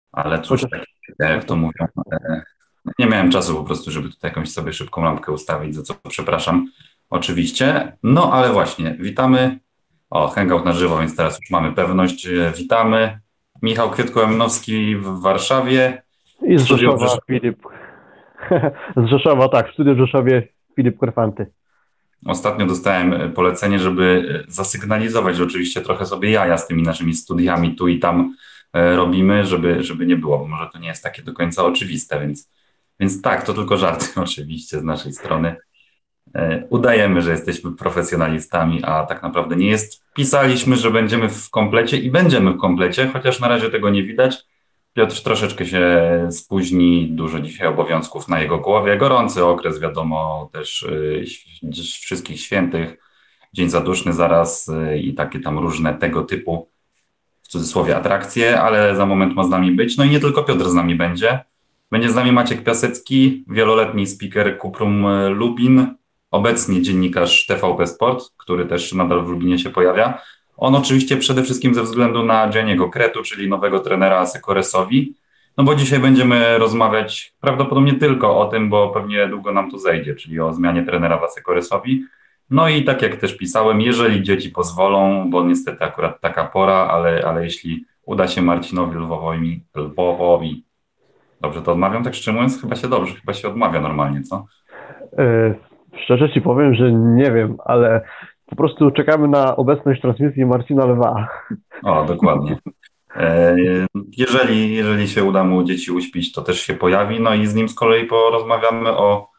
Ale cóż, Chociaż tak jak to mówią, nie miałem czasu po prostu, żeby tutaj jakąś sobie szybką lampkę ustawić, za co przepraszam. Oczywiście. No ale właśnie, witamy. O, hangout na żywo, więc teraz już mamy pewność. Witamy. Michał Kwiatko-Jamnowski w Warszawie, i z studio w Rzeszowa Rzeszowie. Filip. Z Rzeszowa, tak, w studiu w Rzeszowie Filip Korfanty. Ostatnio dostałem polecenie, żeby zasygnalizować, że oczywiście trochę sobie jaja z tymi naszymi studiami tu i tam robimy, żeby nie było, bo może to nie jest takie do końca oczywiste, więc tak, to tylko żarty oczywiście z naszej strony. Udajemy, że jesteśmy profesjonalistami, a tak naprawdę nie jest. Pisaliśmy, że będziemy w komplecie i będziemy w komplecie, chociaż na razie tego nie widać. Piotr troszeczkę się spóźni, dużo dzisiaj obowiązków na jego głowie. Gorący okres, wiadomo, też wszystkich świętych, Dzień Zaduszny zaraz i takie tam różne tego typu, w cudzysłowie, atrakcje, ale za moment ma z nami być. No i nie tylko Piotr z nami będzie. Będzie z nami Maciek Piasecki, wieloletni speaker Kuprum Lubin, obecnie dziennikarz TVP Sport, który też nadal w Lubinie się pojawia. On oczywiście przede wszystkim ze względu na Gianniego Kretu, czyli nowego trenera Sykoresowi, no bo dzisiaj będziemy rozmawiać prawdopodobnie tylko o tym, bo pewnie długo nam tu zejdzie, czyli o zmianie trenera w Sykoresowi. No i tak jak też pisałem, jeżeli dzieci pozwolą, bo niestety akurat taka pora, ale jeśli uda się Marcinowi Lwowowi, dobrze to odmawiam, tak szczerze mówiąc, chyba się odmawia normalnie, co? E, Szczerze ci powiem, że nie wiem, ale po prostu czekamy na obecność transmisji Marcina Lwa. O, dokładnie. E, jeżeli się uda mu dzieci uśpić, to też się pojawi, no i z nim z kolei porozmawiamy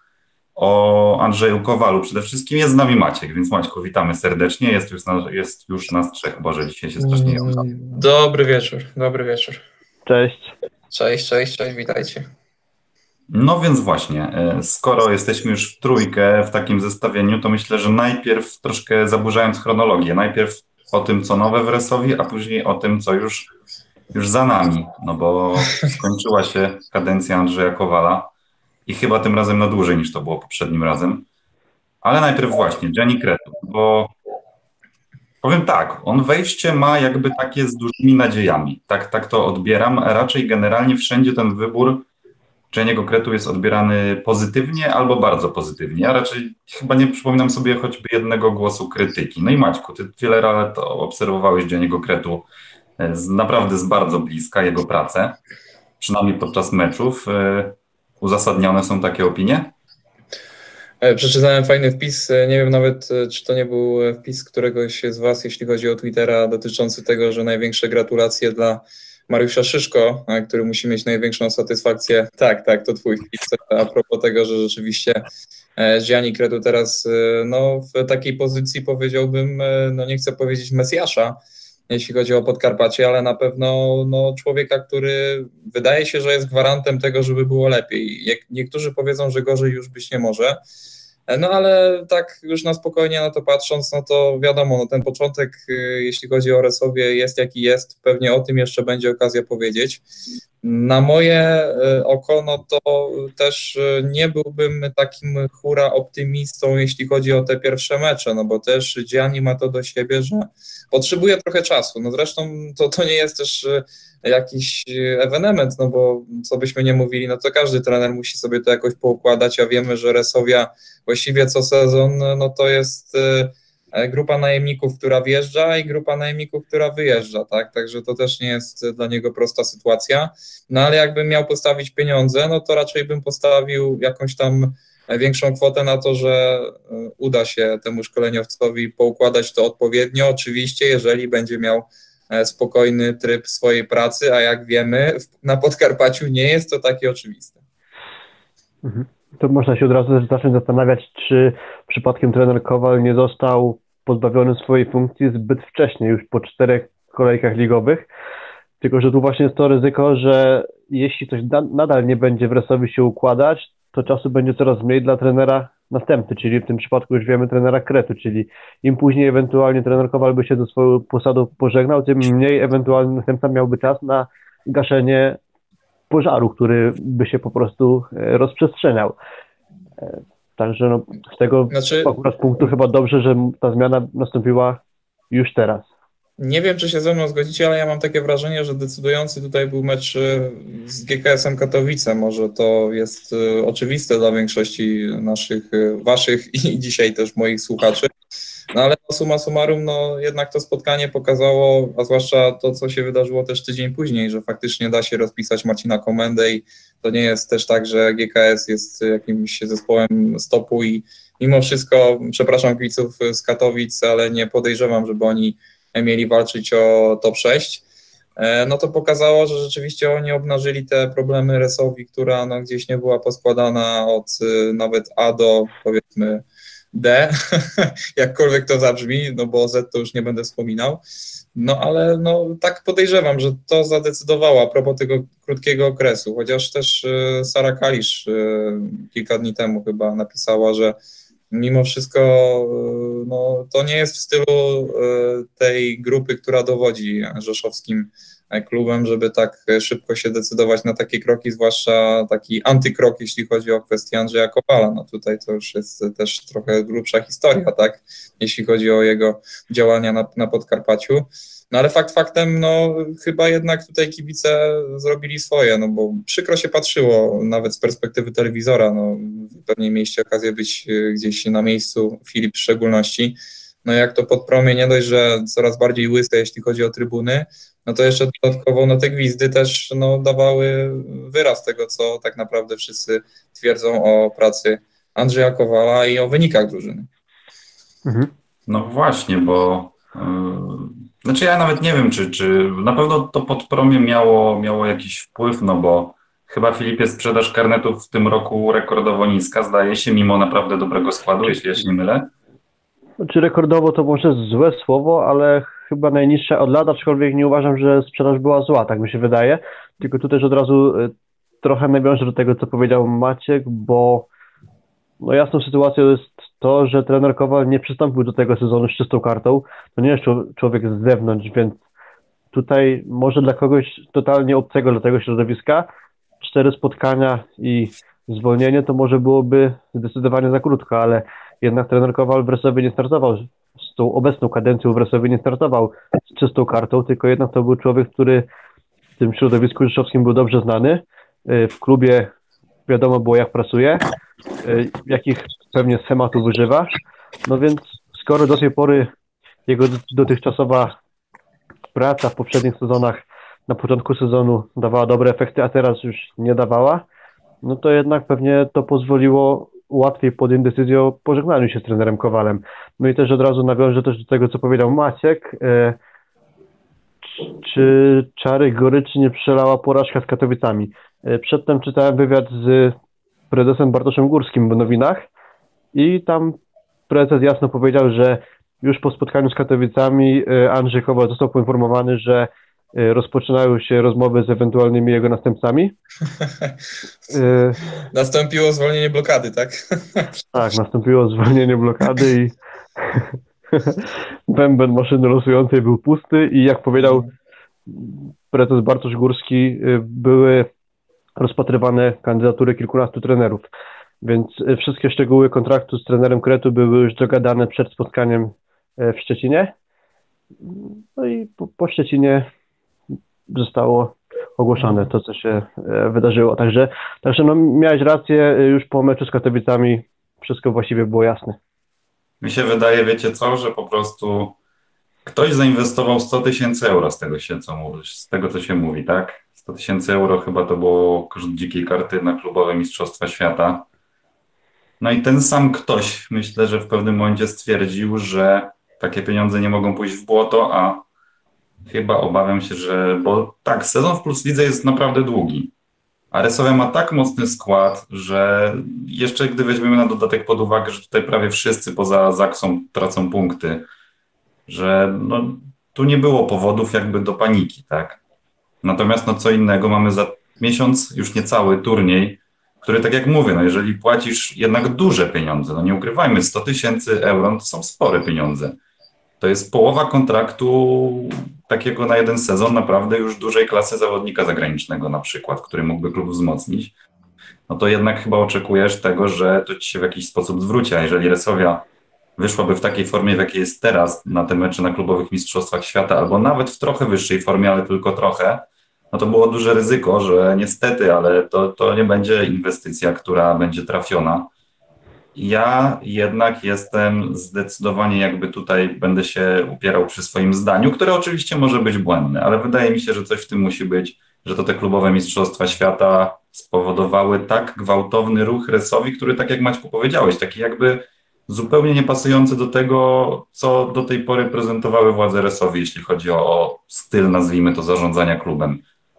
o Andrzeju Kowalu. Przede wszystkim jest z nami Maciek, więc Maćku, witamy serdecznie. Jest już nas trzech. Boże, dzisiaj się strasznie jąkam. Dobry wieczór, dobry wieczór. Cześć. Cześć, cześć, cześć, witajcie. No więc właśnie, skoro jesteśmy już w trójkę w takim zestawieniu, to myślę, że najpierw troszkę zaburzając chronologię, najpierw o tym, co nowe w Resowi, a później o tym, co już za nami, no bo skończyła się kadencja Andrzeja Kowala i chyba tym razem na dłużej niż to było poprzednim razem. Ale najpierw właśnie Gianni Cretu, bo powiem tak, on wejście ma jakby takie z dużymi nadziejami. Tak to odbieram. Raczej generalnie wszędzie ten wybór Gianniego Cretu jest odbierany pozytywnie albo bardzo pozytywnie. Ja raczej chyba nie przypominam sobie choćby jednego głosu krytyki. No i Maćku, ty wiele lat obserwowałeś Gianniego Cretu naprawdę z bardzo bliska, jego pracę, przynajmniej podczas meczów. Uzasadnione są takie opinie? Przeczytałem fajny wpis, nie wiem nawet, czy to nie był wpis któregoś z was, jeśli chodzi o Twittera, dotyczący tego, że największe gratulacje dla Mariusza Szyszko, który musi mieć największą satysfakcję. Tak, tak, to twój wpis, a propos tego, że rzeczywiście Gianni Cretu teraz no, w takiej pozycji, powiedziałbym, no nie chcę powiedzieć Mesjasza, jeśli chodzi o Podkarpacie, ale na pewno no, człowieka, który wydaje się, że jest gwarantem tego, żeby było lepiej. Niektórzy powiedzą, że gorzej już być nie może. No ale tak już na spokojnie na to patrząc, no to wiadomo, no ten początek, jeśli chodzi o Resowie, jest jaki jest, pewnie o tym jeszcze będzie okazja powiedzieć. Na moje oko, no to też nie byłbym takim hura optymistą, jeśli chodzi o te pierwsze mecze, no bo też Gianni ma to do siebie, że potrzebuje trochę czasu. No zresztą to nie jest też jakiś ewenement, no bo co byśmy nie mówili, no to każdy trener musi sobie to jakoś poukładać, a wiemy, że Resowia właściwie co sezon, no to jest grupa najemników, która wjeżdża i grupa najemników, która wyjeżdża, tak? Także to też nie jest dla niego prosta sytuacja. No ale jakbym miał postawić pieniądze, no to raczej bym postawił jakąś tam większą kwotę na to, że uda się temu szkoleniowcowi poukładać to odpowiednio. Oczywiście, jeżeli będzie miał spokojny tryb swojej pracy, a jak wiemy, na Podkarpaciu nie jest to takie oczywiste. Mhm. To można się od razu zacząć zastanawiać, czy przypadkiem trener Kowal nie został pozbawiony swojej funkcji zbyt wcześnie, już po 4 kolejkach ligowych. Tylko że tu właśnie jest to ryzyko, że jeśli coś nadal nie będzie w Resowi się układać, to czasu będzie coraz mniej dla trenera następcy, czyli w tym przypadku już wiemy trenera Kretu, czyli im później ewentualnie trener Kowal by się ze swoją posadą pożegnał, tym mniej ewentualny następca miałby czas na gaszenie pożaru, który by się po prostu rozprzestrzeniał. Także no, z tego akurat punktu chyba dobrze, że ta zmiana nastąpiła już teraz. Nie wiem, czy się ze mną zgodzicie, ale ja mam takie wrażenie, że decydujący tutaj był mecz z GKS-em Katowice. Może to jest oczywiste dla większości naszych, waszych i dzisiaj też moich słuchaczy. No ale summa summarum, no jednak to spotkanie pokazało, a zwłaszcza to, co się wydarzyło też tydzień później, że faktycznie da się rozpisać Marcina Komendę i to nie jest też tak, że GKS jest jakimś zespołem stopu i mimo wszystko, przepraszam kibiców z Katowic, ale nie podejrzewam, żeby oni mieli walczyć o top 6, no to pokazało, że rzeczywiście oni obnażyli te problemy Resowi, która no, gdzieś nie była poskładana od nawet A do powiedzmy D, jakkolwiek to zabrzmi, no bo o Z to już nie będę wspominał, no ale no tak podejrzewam, że to zadecydowało a propos tego krótkiego okresu, chociaż też Sara Kalisz kilka dni temu chyba napisała, że mimo wszystko no, to nie jest w stylu tej grupy, która dowodzi rzeszowskim klubem, żeby tak szybko się decydować na takie kroki, zwłaszcza taki antykrok, jeśli chodzi o kwestię Andrzeja Kowala. No tutaj to już jest też trochę grubsza historia, tak, jeśli chodzi o jego działania na Podkarpaciu. No ale fakt faktem, no chyba jednak tutaj kibice zrobili swoje, no bo przykro się patrzyło, nawet z perspektywy telewizora, no pewnie mieliście okazję być gdzieś na miejscu, Filip w szczególności, no jak to Podpromie nie dość, że coraz bardziej łyse, jeśli chodzi o trybuny, no to jeszcze dodatkowo no te gwizdy też no, dawały wyraz tego, co tak naprawdę wszyscy twierdzą o pracy Andrzeja Kowala i o wynikach drużyny. No właśnie, bo znaczy ja nawet nie wiem, czy na pewno to Podpromie miało jakiś wpływ, no bo chyba Filipie sprzedaż karnetów w tym roku rekordowo niska, zdaje się, mimo naprawdę dobrego składu, jeśli ja się nie mylę. Czy rekordowo to może złe słowo, ale chyba najniższa od lat, aczkolwiek nie uważam, że sprzedaż była zła, tak mi się wydaje. Tylko tu też od razu trochę nawiążę do tego, co powiedział Maciek, bo no jasną sytuacją jest to, że trener Kowal nie przystąpił do tego sezonu z czystą kartą. To nie jest człowiek z zewnątrz, więc tutaj może dla kogoś totalnie obcego dla tego środowiska 4 spotkania i zwolnienie to może byłoby zdecydowanie za krótko, ale jednak trener Kowal w Resowie nie startował z tą obecną kadencją w Resowie nie startował z czystą kartą, tylko jednak to był człowiek, który w tym środowisku rzeszowskim był dobrze znany. W klubie wiadomo było, jak pracuje, jakich pewnie schematów używa. No więc skoro do tej pory jego dotychczasowa praca w poprzednich sezonach na początku sezonu dawała dobre efekty, a teraz już nie dawała, no to jednak pewnie to pozwoliło łatwiej podjąć decyzję o pożegnaniu się z trenerem Kowalem. No i też od razu nawiążę też do tego, co powiedział Maciek. Czy czary goryczy nie przelała porażka z Katowicami? Przedtem czytałem wywiad z prezesem Bartoszem Górskim w nowinach i tam prezes jasno powiedział, że już po spotkaniu z Katowicami Andrzej Kowal został poinformowany, że rozpoczynają się rozmowy z ewentualnymi jego następcami. Nastąpiło zwolnienie blokady, tak? Tak, nastąpiło zwolnienie blokady i bęben maszyny losującej był pusty i jak powiedział prezes Bartosz Górski, były rozpatrywane kandydatury kilkunastu trenerów, więc wszystkie szczegóły kontraktu z trenerem Kretu były już dogadane przed spotkaniem w Szczecinie. No i po Szczecinie zostało ogłoszone to, co się wydarzyło. Także no, miałeś rację, już po meczu z Katowicami wszystko właściwie było jasne. Mi się wydaje, wiecie co, że po prostu ktoś zainwestował 100 000 euro z tego, co się mówi, tak? 100 000 euro chyba to było koszt dzikiej karty na klubowe Mistrzostwa Świata. No i ten sam ktoś, myślę, że w pewnym momencie stwierdził, że takie pieniądze nie mogą pójść w błoto, a chyba obawiam się, że, bo tak, sezon w Plus Lidze jest naprawdę długi, a Resowia ma tak mocny skład, że jeszcze gdy weźmiemy na dodatek pod uwagę, że tutaj prawie wszyscy poza Zaksą tracą punkty, że no, tu nie było powodów jakby do paniki, tak? Natomiast no co innego, mamy za miesiąc już niecały turniej, który tak jak mówię, no jeżeli płacisz jednak duże pieniądze, no nie ukrywajmy, 100 000 euro to są spore pieniądze. To jest połowa kontraktu takiego na jeden sezon naprawdę już dużej klasy zawodnika zagranicznego na przykład, który mógłby klub wzmocnić. No to jednak chyba oczekujesz tego, że to ci się w jakiś sposób zwróci, a jeżeli Resowia wyszłaby w takiej formie, w jakiej jest teraz na te mecze na klubowych mistrzostwach świata, albo nawet w trochę wyższej formie, ale tylko trochę, no to było duże ryzyko, że niestety, ale to nie będzie inwestycja, która będzie trafiona. Ja jednak jestem zdecydowanie jakby tutaj będę się upierał przy swoim zdaniu, które oczywiście może być błędne, ale wydaje mi się, że coś w tym musi być, że to te klubowe mistrzostwa świata spowodowały tak gwałtowny ruch Resowi, który tak jak Maćku powiedziałeś, taki jakby zupełnie niepasujący do tego, co do tej pory prezentowały władze Resowi, jeśli chodzi o styl, nazwijmy to, zarządzania klubem.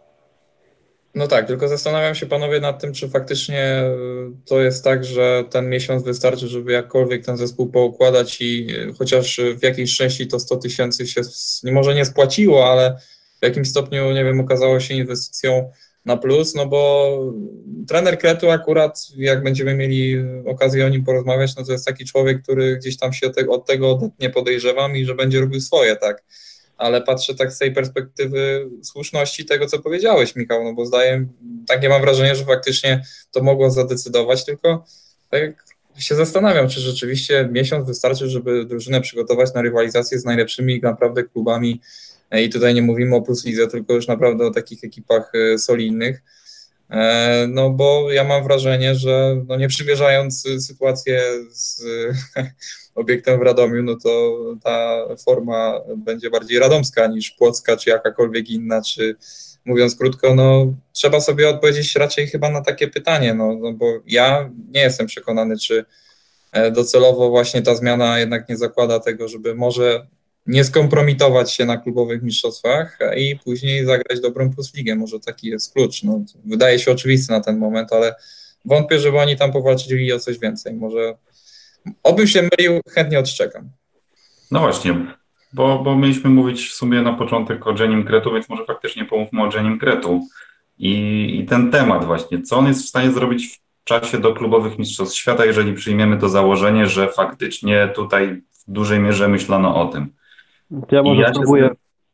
No tak, tylko zastanawiam się panowie nad tym, czy faktycznie to jest tak, że ten miesiąc wystarczy, żeby jakkolwiek ten zespół poukładać i chociaż w jakiejś części to 100 000 się może nie spłaciło, ale w jakimś stopniu, nie wiem, okazało się inwestycją na plus, no bo trener Kretu akurat, jak będziemy mieli okazję o nim porozmawiać, no to jest taki człowiek, który gdzieś tam się od tego odetnie, podejrzewam, i że będzie robił swoje, tak. Ale patrzę tak z tej perspektywy słuszności tego, co powiedziałeś, Michał, no bo takie mam wrażenie, że faktycznie to mogło zadecydować, tylko tak się zastanawiam, czy rzeczywiście miesiąc wystarczy, żeby drużynę przygotować na rywalizację z najlepszymi naprawdę klubami i tutaj nie mówimy o Plus Lidze, tylko już naprawdę o takich ekipach solidnych. No bo ja mam wrażenie, że no nie przymierzając sytuację z obiektem w Radomiu, no to ta forma będzie bardziej radomska niż płocka, czy jakakolwiek inna, czy mówiąc krótko, no trzeba sobie odpowiedzieć raczej chyba na takie pytanie, no bo ja nie jestem przekonany, czy docelowo właśnie ta zmiana jednak nie zakłada tego, żeby może nie skompromitować się na klubowych mistrzostwach i później zagrać dobrą Plus Ligę. Może taki jest klucz. No, wydaje się oczywisty na ten moment, ale wątpię, żeby oni tam powalczyli o coś więcej. Może obym się mylił, chętnie odszczekam. No właśnie, bo mieliśmy mówić w sumie na początek o Genim Kretu, więc może faktycznie pomówmy o Genim Kretu. I ten temat właśnie, co on jest w stanie zrobić w czasie do klubowych mistrzostw świata, jeżeli przyjmiemy to założenie, że faktycznie tutaj w dużej mierze myślano o tym. Ja może spróbuję.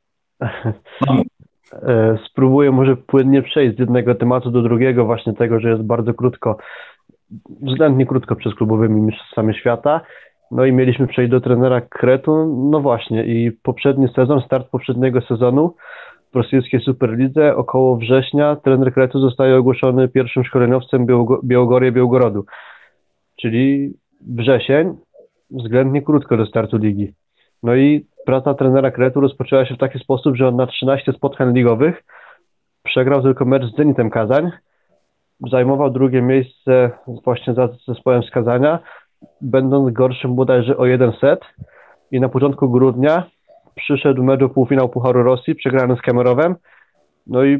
No. Spróbuję może płynnie przejść z jednego tematu do drugiego, właśnie tego, że jest bardzo krótko, względnie krótko przez klubowymi mistrzostwami świata. No i mieliśmy przejść do trenera Kretu. No właśnie, i poprzedni sezon, start poprzedniego sezonu w rosyjskiej Superlidze, około września, trener Kretu zostaje ogłoszony pierwszym szkoleniowcem Białogorie Białgorodu. Czyli wrzesień, względnie krótko do startu ligi. No i praca trenera Kretu rozpoczęła się w taki sposób, że on na 13 spotkań ligowych przegrał tylko mecz z Zenitem Kazań, zajmował drugie miejsce właśnie za zespołem z Kazania, będąc gorszym bodajże o 1 set, i na początku grudnia przyszedł mecz o półfinał Pucharu Rosji, przegrany z Kemerowem. No i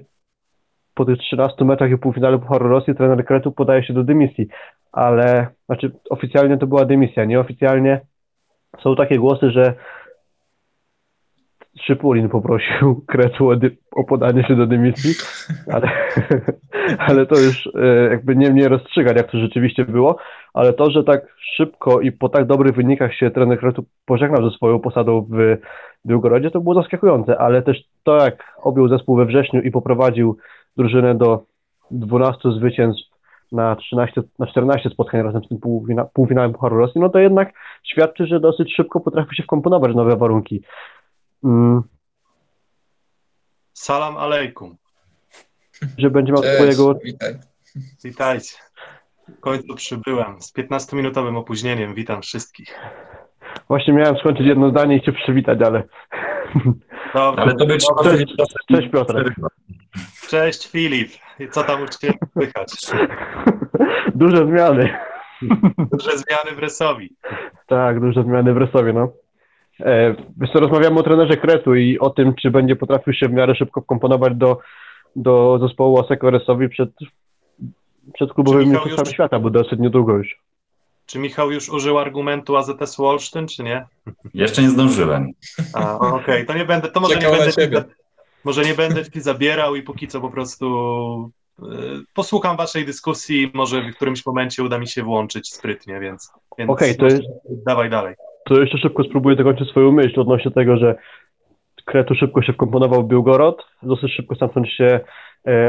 po tych 13 meczach i półfinale Pucharu Rosji trener Kretu podaje się do dymisji, ale znaczy oficjalnie to była dymisja, nieoficjalnie są takie głosy, że Szypulin poprosił Kretu o podanie się do dymisji, ale to już jakby nie rozstrzygać, jak to rzeczywiście było, ale to, że tak szybko i po tak dobrych wynikach się trener Kretu pożegnał ze swoją posadą w Białgorodzie, to było zaskakujące, ale też to, jak objął zespół we wrześniu i poprowadził drużynę do 12 zwycięstw na 14 spotkań razem z tym półfinałem Pucharu Rosji, no to jednak świadczy, że dosyć szybko potrafi się wkomponować w nowe warunki. Salam alejkum. Że będzie miał swojego... Witajcie. W końcu przybyłem z 15-minutowym opóźnieniem. Witam wszystkich. Właśnie miałem skończyć jedno zdanie i cię przywitać, ale... Dobra, ale to być... Cześć Piotrek. Cześć Filip. Co tam u Ciebie słychać? Duże zmiany. Duże zmiany w Resowi. Tak, duże zmiany w Resowie, no. Wiesz co, rozmawiamy o trenerze Kretu i o tym, czy będzie potrafił się w miarę szybko wkomponować do zespołu Asseco Resowi przed klubowymi mistrzostwami świata, bo dosyć niedługo już. Czy Michał już użył argumentu AZS Olsztyn, czy nie? Jeszcze nie zdążyłem. Okej, to nie będę, to może nie będę ci zabierał i póki co po prostu posłucham waszej dyskusji, może w którymś momencie uda mi się włączyć sprytnie, więc Okej, to jest... dawaj dalej. To jeszcze szybko spróbuję dokończyć swoją myśl odnośnie tego, że Kretu szybko się wkomponował w Białgorod, dosyć szybko stamtąd się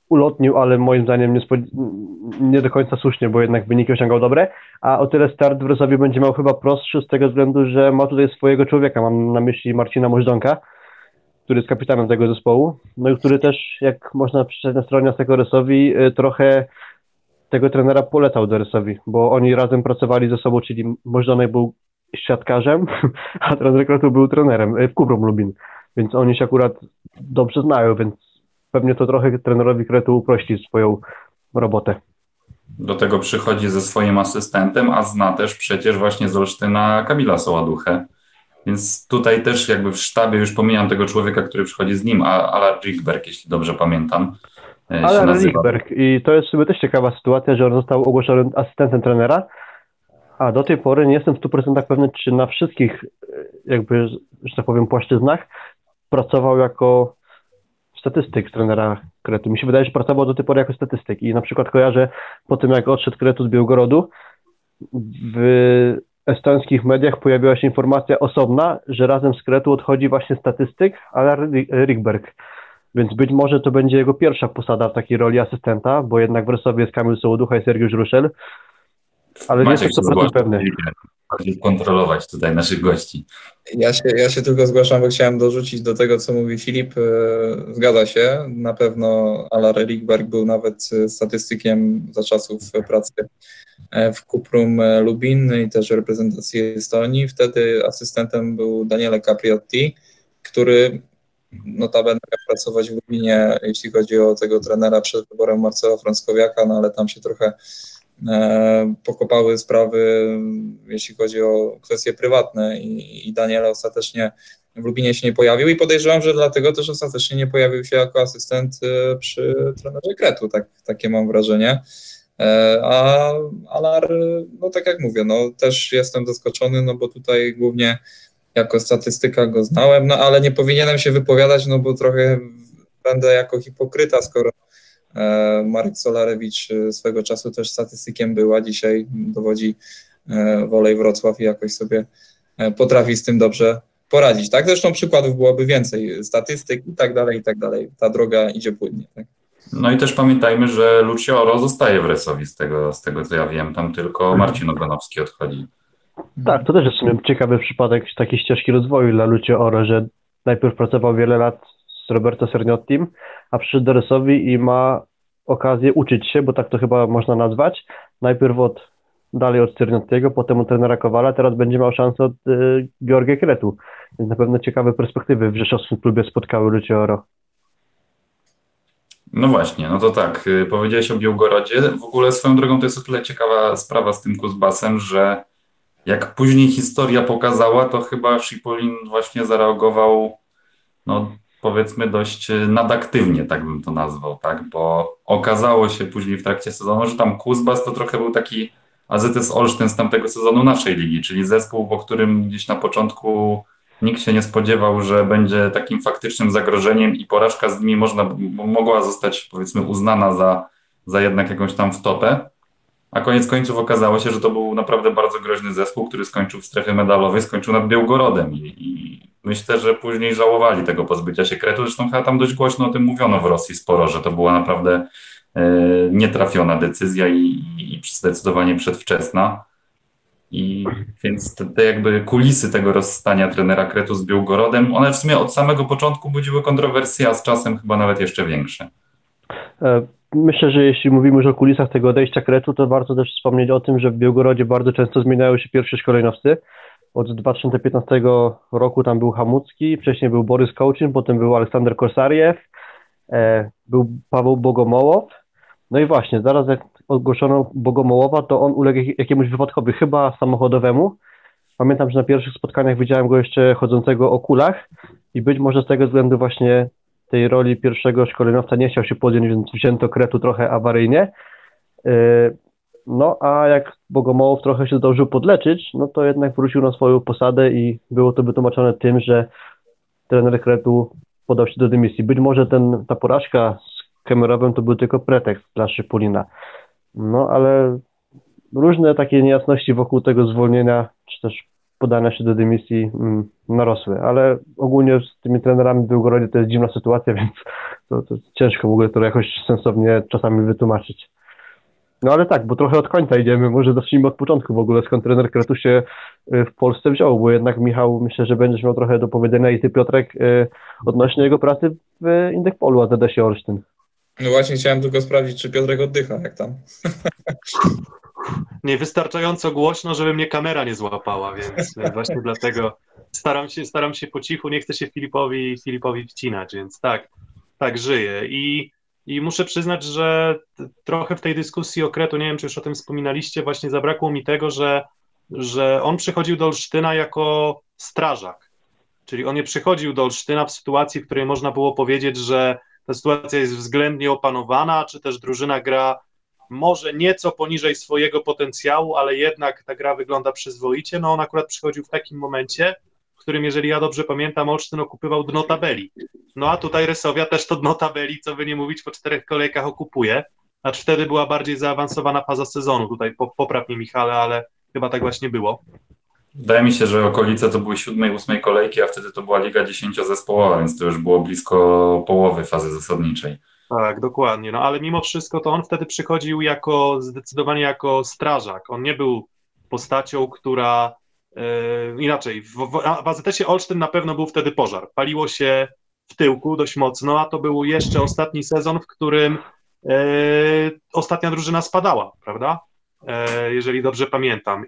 ulotnił, ale moim zdaniem nie do końca słusznie, bo jednak wyniki osiągał dobre, a o tyle start w Wrocławiu będzie miał chyba prostszy z tego względu, że ma tutaj swojego człowieka, mam na myśli Marcina Możdżonka, który jest kapitanem tego zespołu, no i który też, jak można przeczytać na stronie Asekoresowi, trochę tego trenera polecał Deresowi, bo oni razem pracowali ze sobą, czyli Możdżonek był siatkarzem, a trener Kretu był trenerem w Kuprum Lubin, więc oni się akurat dobrze znają, więc pewnie to trochę trenerowi Kretu uprości swoją robotę. Do tego przychodzi ze swoim asystentem, a zna też przecież właśnie z Olsztyna Kamila Soładuchę. Więc tutaj też jakby w sztabie, już pomijam tego człowieka, który przychodzi z nim, Alar Rikberg, jeśli dobrze pamiętam, się nazywa. Rikberg. I to jest sobie też ciekawa sytuacja, że on został ogłoszony asystentem trenera, a do tej pory nie jestem w 100% pewny, czy na wszystkich, jakby, że tak powiem, płaszczyznach pracował jako statystyk trenera Kretu. Mi się wydaje, że pracował do tej pory jako statystyk i na przykład kojarzę po tym, jak odszedł Kretu z Białgorodu, w estońskich mediach pojawiła się informacja osobna, że razem z Kretu odchodzi właśnie statystyk Alar Rikberg. Więc być może to będzie jego pierwsza posada w takiej roli asystenta, bo jednak w Wrocławiu jest Kamil Sołoducha i Sergiusz Ruszel, ale nie jestem 100% pewny. Bardziej kontrolować tutaj naszych gości. Ja się tylko zgłaszam, bo chciałem dorzucić do tego, co mówi Filip. Zgadza się, na pewno Alar Rikberg był nawet statystykiem za czasów pracy w Kuprum Lubin i też reprezentacji Estonii. Wtedy asystentem był Daniele Capriotti, który notabene miał pracować w Lubinie, jeśli chodzi o tego trenera przed wyborem Marcela Frąckowiaka, no ale tam się trochę pokopały sprawy, jeśli chodzi o kwestie prywatne i Daniel ostatecznie w Lubinie się nie pojawił i podejrzewam, że dlatego też ostatecznie nie pojawił się jako asystent przy trenerze Kretu, takie mam wrażenie. A Alar, no tak jak mówię, no też jestem zaskoczony, no bo tutaj głównie jako statystyka go znałem, no ale nie powinienem się wypowiadać, no bo trochę będę jako hipokryta, skoro Marek Solarewicz swego czasu też statystykiem był, a dzisiaj dowodzi Wolej Wrocław i jakoś sobie potrafi z tym dobrze poradzić. Tak, zresztą przykładów byłoby więcej, statystyk i tak dalej, i tak dalej. Ta droga idzie płynnie. Tak? No i też pamiętajmy, że Lucio Oro zostaje w Resowi, z tego co ja wiem, tam tylko Marcin Ogonowski odchodzi. Tak, to też jest w sumie ciekawy przypadek takiej ścieżki rozwoju dla Lucio Oro, że najpierw pracował wiele lat z Roberto Cerniottim, a przyszedł do Resowi i ma okazję uczyć się, bo tak to chyba można nazwać. Najpierw dalej od Cerniottiego, potem od trenera Kowala, teraz będzie miał szansę od Georgia Kretu. Więc na pewno ciekawe perspektywy w rzeszowskim klubie spotkały Lucio Oro. No właśnie, no to tak, powiedziałeś o Białgorodzie. W ogóle swoją drogą to jest o tyle ciekawa sprawa z tym Kuzbasem, że jak później historia pokazała, to chyba Schipolin właśnie zareagował, no powiedzmy dość nadaktywnie, tak bym to nazwał, tak, bo okazało się później w trakcie sezonu, że tam Kuzbas to trochę był taki AZS Olsztyn z tamtego sezonu naszej ligi, czyli zespół, po którym gdzieś na początku nikt się nie spodziewał, że będzie takim faktycznym zagrożeniem i porażka z nimi mogła zostać, powiedzmy, uznana za jednak jakąś tam wtopę. A koniec końców okazało się, że to był naprawdę bardzo groźny zespół, który skończył w strefie medalowej, skończył nad Białgorodem i myślę, że później żałowali tego pozbycia się Kretu. Zresztą chyba tam dość głośno o tym mówiono w Rosji sporo, że to była naprawdę nietrafiona decyzja i zdecydowanie przedwczesna. Więc te jakby kulisy tego rozstania trenera Kretu z Białgorodem, one w sumie od samego początku budziły kontrowersje, a z czasem chyba nawet jeszcze większe. Myślę, że jeśli mówimy już o kulisach tego odejścia Kretu, to warto też wspomnieć o tym, że w Białgorodzie bardzo często zmieniały się pierwsi szkoleniowcy. Od 2015 roku tam był Hamucki, wcześniej był Borys Kołczyn, potem był Aleksander Korsariew, był Paweł Bogomołow. No i właśnie, zaraz jak ogłoszono Bogomołowa, to on uległ jakiemuś wypadkowi, chyba samochodowemu. Pamiętam, że na pierwszych spotkaniach widziałem go jeszcze chodzącego o kulach i być może z tego względu właśnie tej roli pierwszego szkoleniowca nie chciał się podjąć, więc wzięto Kretu trochę awaryjnie. No a jak Bogomołow trochę się zdążył podleczyć, no to jednak wrócił na swoją posadę i było to wytłumaczone tym, że trener Kretu podał się do dymisji. Być może ta porażka z Kemerowem to był tylko pretekst dla Schipolina. No ale różne takie niejasności wokół tego zwolnienia, czy też podania się do dymisji narosły, ale ogólnie z tymi trenerami w Białgorodzie to jest dziwna sytuacja, więc to ciężko w ogóle to jakoś sensownie czasami wytłumaczyć. No ale tak, bo trochę od końca idziemy, może zacznijmy od początku w ogóle, skąd trener Kretu się w Polsce wziął, bo jednak Michał, myślę, że będziesz miał trochę do powiedzenia i ty, Piotrek, odnośnie jego pracy w Indykpolu AZS Olsztyn. No właśnie chciałem tylko sprawdzić, czy Piotrek oddycha, jak tam. Nie wystarczająco głośno, żeby mnie kamera nie złapała, więc właśnie dlatego staram się po cichu, nie chcę się Filipowi wcinać, więc tak żyję. I muszę przyznać, że trochę w tej dyskusji o Kretu, nie wiem, czy już o tym wspominaliście, właśnie zabrakło mi tego, że on przychodził do Olsztyna jako strażak. Czyli on nie przychodził do Olsztyna w sytuacji, w której można było powiedzieć, że ta sytuacja jest względnie opanowana, czy też drużyna gra może nieco poniżej swojego potencjału, ale jednak ta gra wygląda przyzwoicie. No on akurat przychodził w takim momencie, w którym, jeżeli ja dobrze pamiętam, Olsztyn okupywał dno tabeli. No a tutaj Resowia też to dno tabeli, co by nie mówić, po 4 kolejkach okupuje, acz wtedy była bardziej zaawansowana faza sezonu. Tutaj popraw mnie, Michale, ale chyba tak właśnie było. Wydaje mi się, że okolice to były 7., 8. kolejki, a wtedy to była Liga 10-zespołowa, więc to już było blisko połowy fazy zasadniczej. Tak, dokładnie. No ale mimo wszystko to on wtedy przychodził zdecydowanie jako strażak. On nie był postacią, która inaczej. W AZS-ie Olsztyn na pewno był wtedy pożar. Paliło się w tyłku dość mocno, a to był jeszcze ostatni sezon, w którym ostatnia drużyna spadała, prawda? Jeżeli dobrze pamiętam.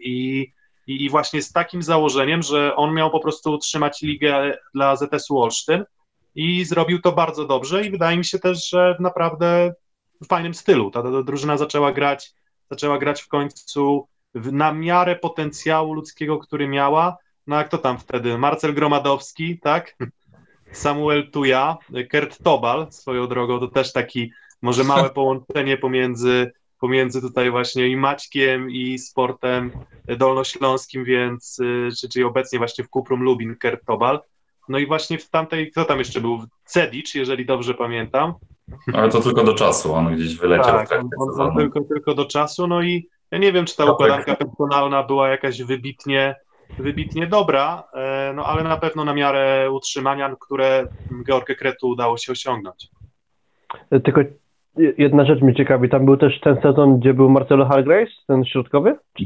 I właśnie z takim założeniem, że on miał po prostu utrzymać ligę dla AZS-u Olsztyn i zrobił to bardzo dobrze i wydaje mi się też, że w naprawdę fajnym stylu. Ta drużyna zaczęła grać w końcu na miarę potencjału ludzkiego, który miała. No jak to tam wtedy? Marcel Gromadowski, tak? Samuel Tuja, Kurt Tobal, swoją drogą, to też taki może małe połączenie pomiędzy tutaj właśnie i Maćkiem i sportem dolnośląskim, więc czyli obecnie właśnie w Kuprum Lubin Kurt Tobal. No i właśnie w tamtej, kto tam jeszcze był? Cedic, jeżeli dobrze pamiętam. Ale to tylko do czasu, on gdzieś wyleciał w trakcie sezonu. Tylko do czasu, no i ja nie wiem, czy ta układanka personalna była jakaś wybitnie dobra, no ale na pewno na miarę utrzymania, które Georgę Kretu udało się osiągnąć. Tylko jedna rzecz mnie ciekawi, tam był też ten sezon, gdzie był Marcelo Hargreaves, ten środkowy? Czy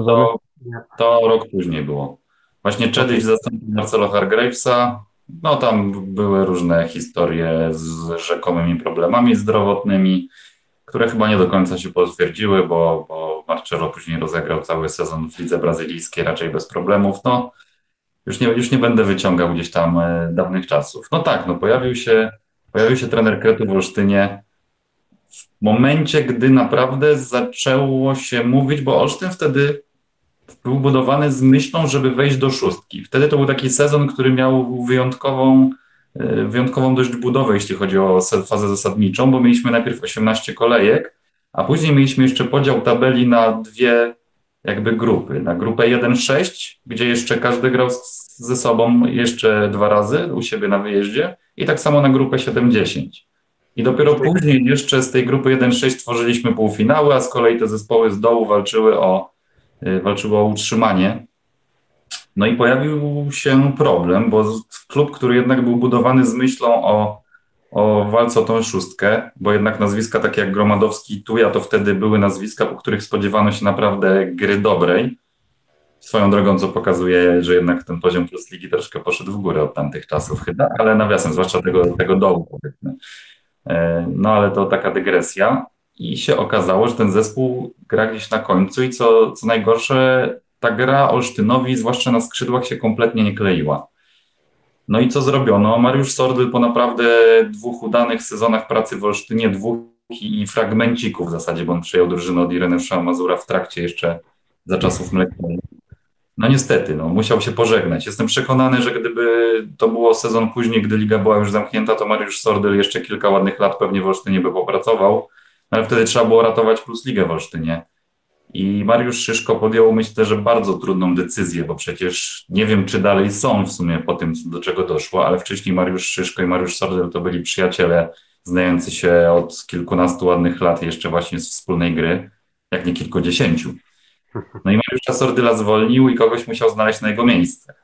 to rok później było. Właśnie Czedyś zastąpił Marcelo Hargreavesa, no tam były różne historie z rzekomymi problemami zdrowotnymi, które chyba nie do końca się potwierdziły, bo Marcelo później rozegrał cały sezon w lidze brazylijskiej raczej bez problemów. No już nie będę wyciągał gdzieś tam dawnych czasów. No tak, no pojawił się trener Kretu w Olsztynie w momencie, gdy naprawdę zaczęło się mówić, bo Olsztyn wtedy był budowany z myślą, żeby wejść do 6. Wtedy to był taki sezon, który miał wyjątkową dość budowę, jeśli chodzi o fazę zasadniczą, bo mieliśmy najpierw 18 kolejek, a później mieliśmy jeszcze podział tabeli na 2 jakby grupy. Na grupę 1-6, gdzie jeszcze każdy grał ze sobą jeszcze 2 razy u siebie na wyjeździe i tak samo na grupę 7-10. I dopiero później jeszcze z tej grupy 1-6 tworzyliśmy półfinały, a z kolei te zespoły z dołu walczyły o utrzymanie. No i pojawił się problem, bo klub, który jednak był budowany z myślą o walce o tą 6, bo jednak nazwiska takie jak Gromadowski i Tuja to wtedy były nazwiska, po których spodziewano się naprawdę gry dobrej. Swoją drogą, co pokazuje, że jednak ten poziom Plus Ligi troszkę poszedł w górę od tamtych czasów chyba, ale nawiasem, zwłaszcza tego dołu, powiedzmy. No ale to taka dygresja. I się okazało, że ten zespół gra gdzieś na końcu i co najgorsze, ta gra Olsztynowi, zwłaszcza na skrzydłach, się kompletnie nie kleiła. No i co zrobiono? Mariusz Sordyl po naprawdę 2 udanych sezonach pracy w Olsztynie, 2 i fragmencików w zasadzie, bo on przyjął drużynę od Ireneusza Mazura w trakcie jeszcze za czasów mlecznych. No niestety, musiał się pożegnać. Jestem przekonany, że gdyby to było sezon później, gdy liga była już zamknięta, to Mariusz Sordyl jeszcze kilka ładnych lat pewnie w Olsztynie by popracował, ale wtedy trzeba było ratować Plus Ligę w Olsztynie. I Mariusz Szyszko podjął, myślę, że bardzo trudną decyzję, bo przecież nie wiem, czy dalej są w sumie po tym, do czego doszło, ale wcześniej Mariusz Szyszko i Mariusz Sordyl to byli przyjaciele znający się od kilkunastu ładnych lat jeszcze właśnie z wspólnej gry, jak nie kilkudziesięciu. No i Mariusza Sordyla zwolnił i kogoś musiał znaleźć na jego miejsce.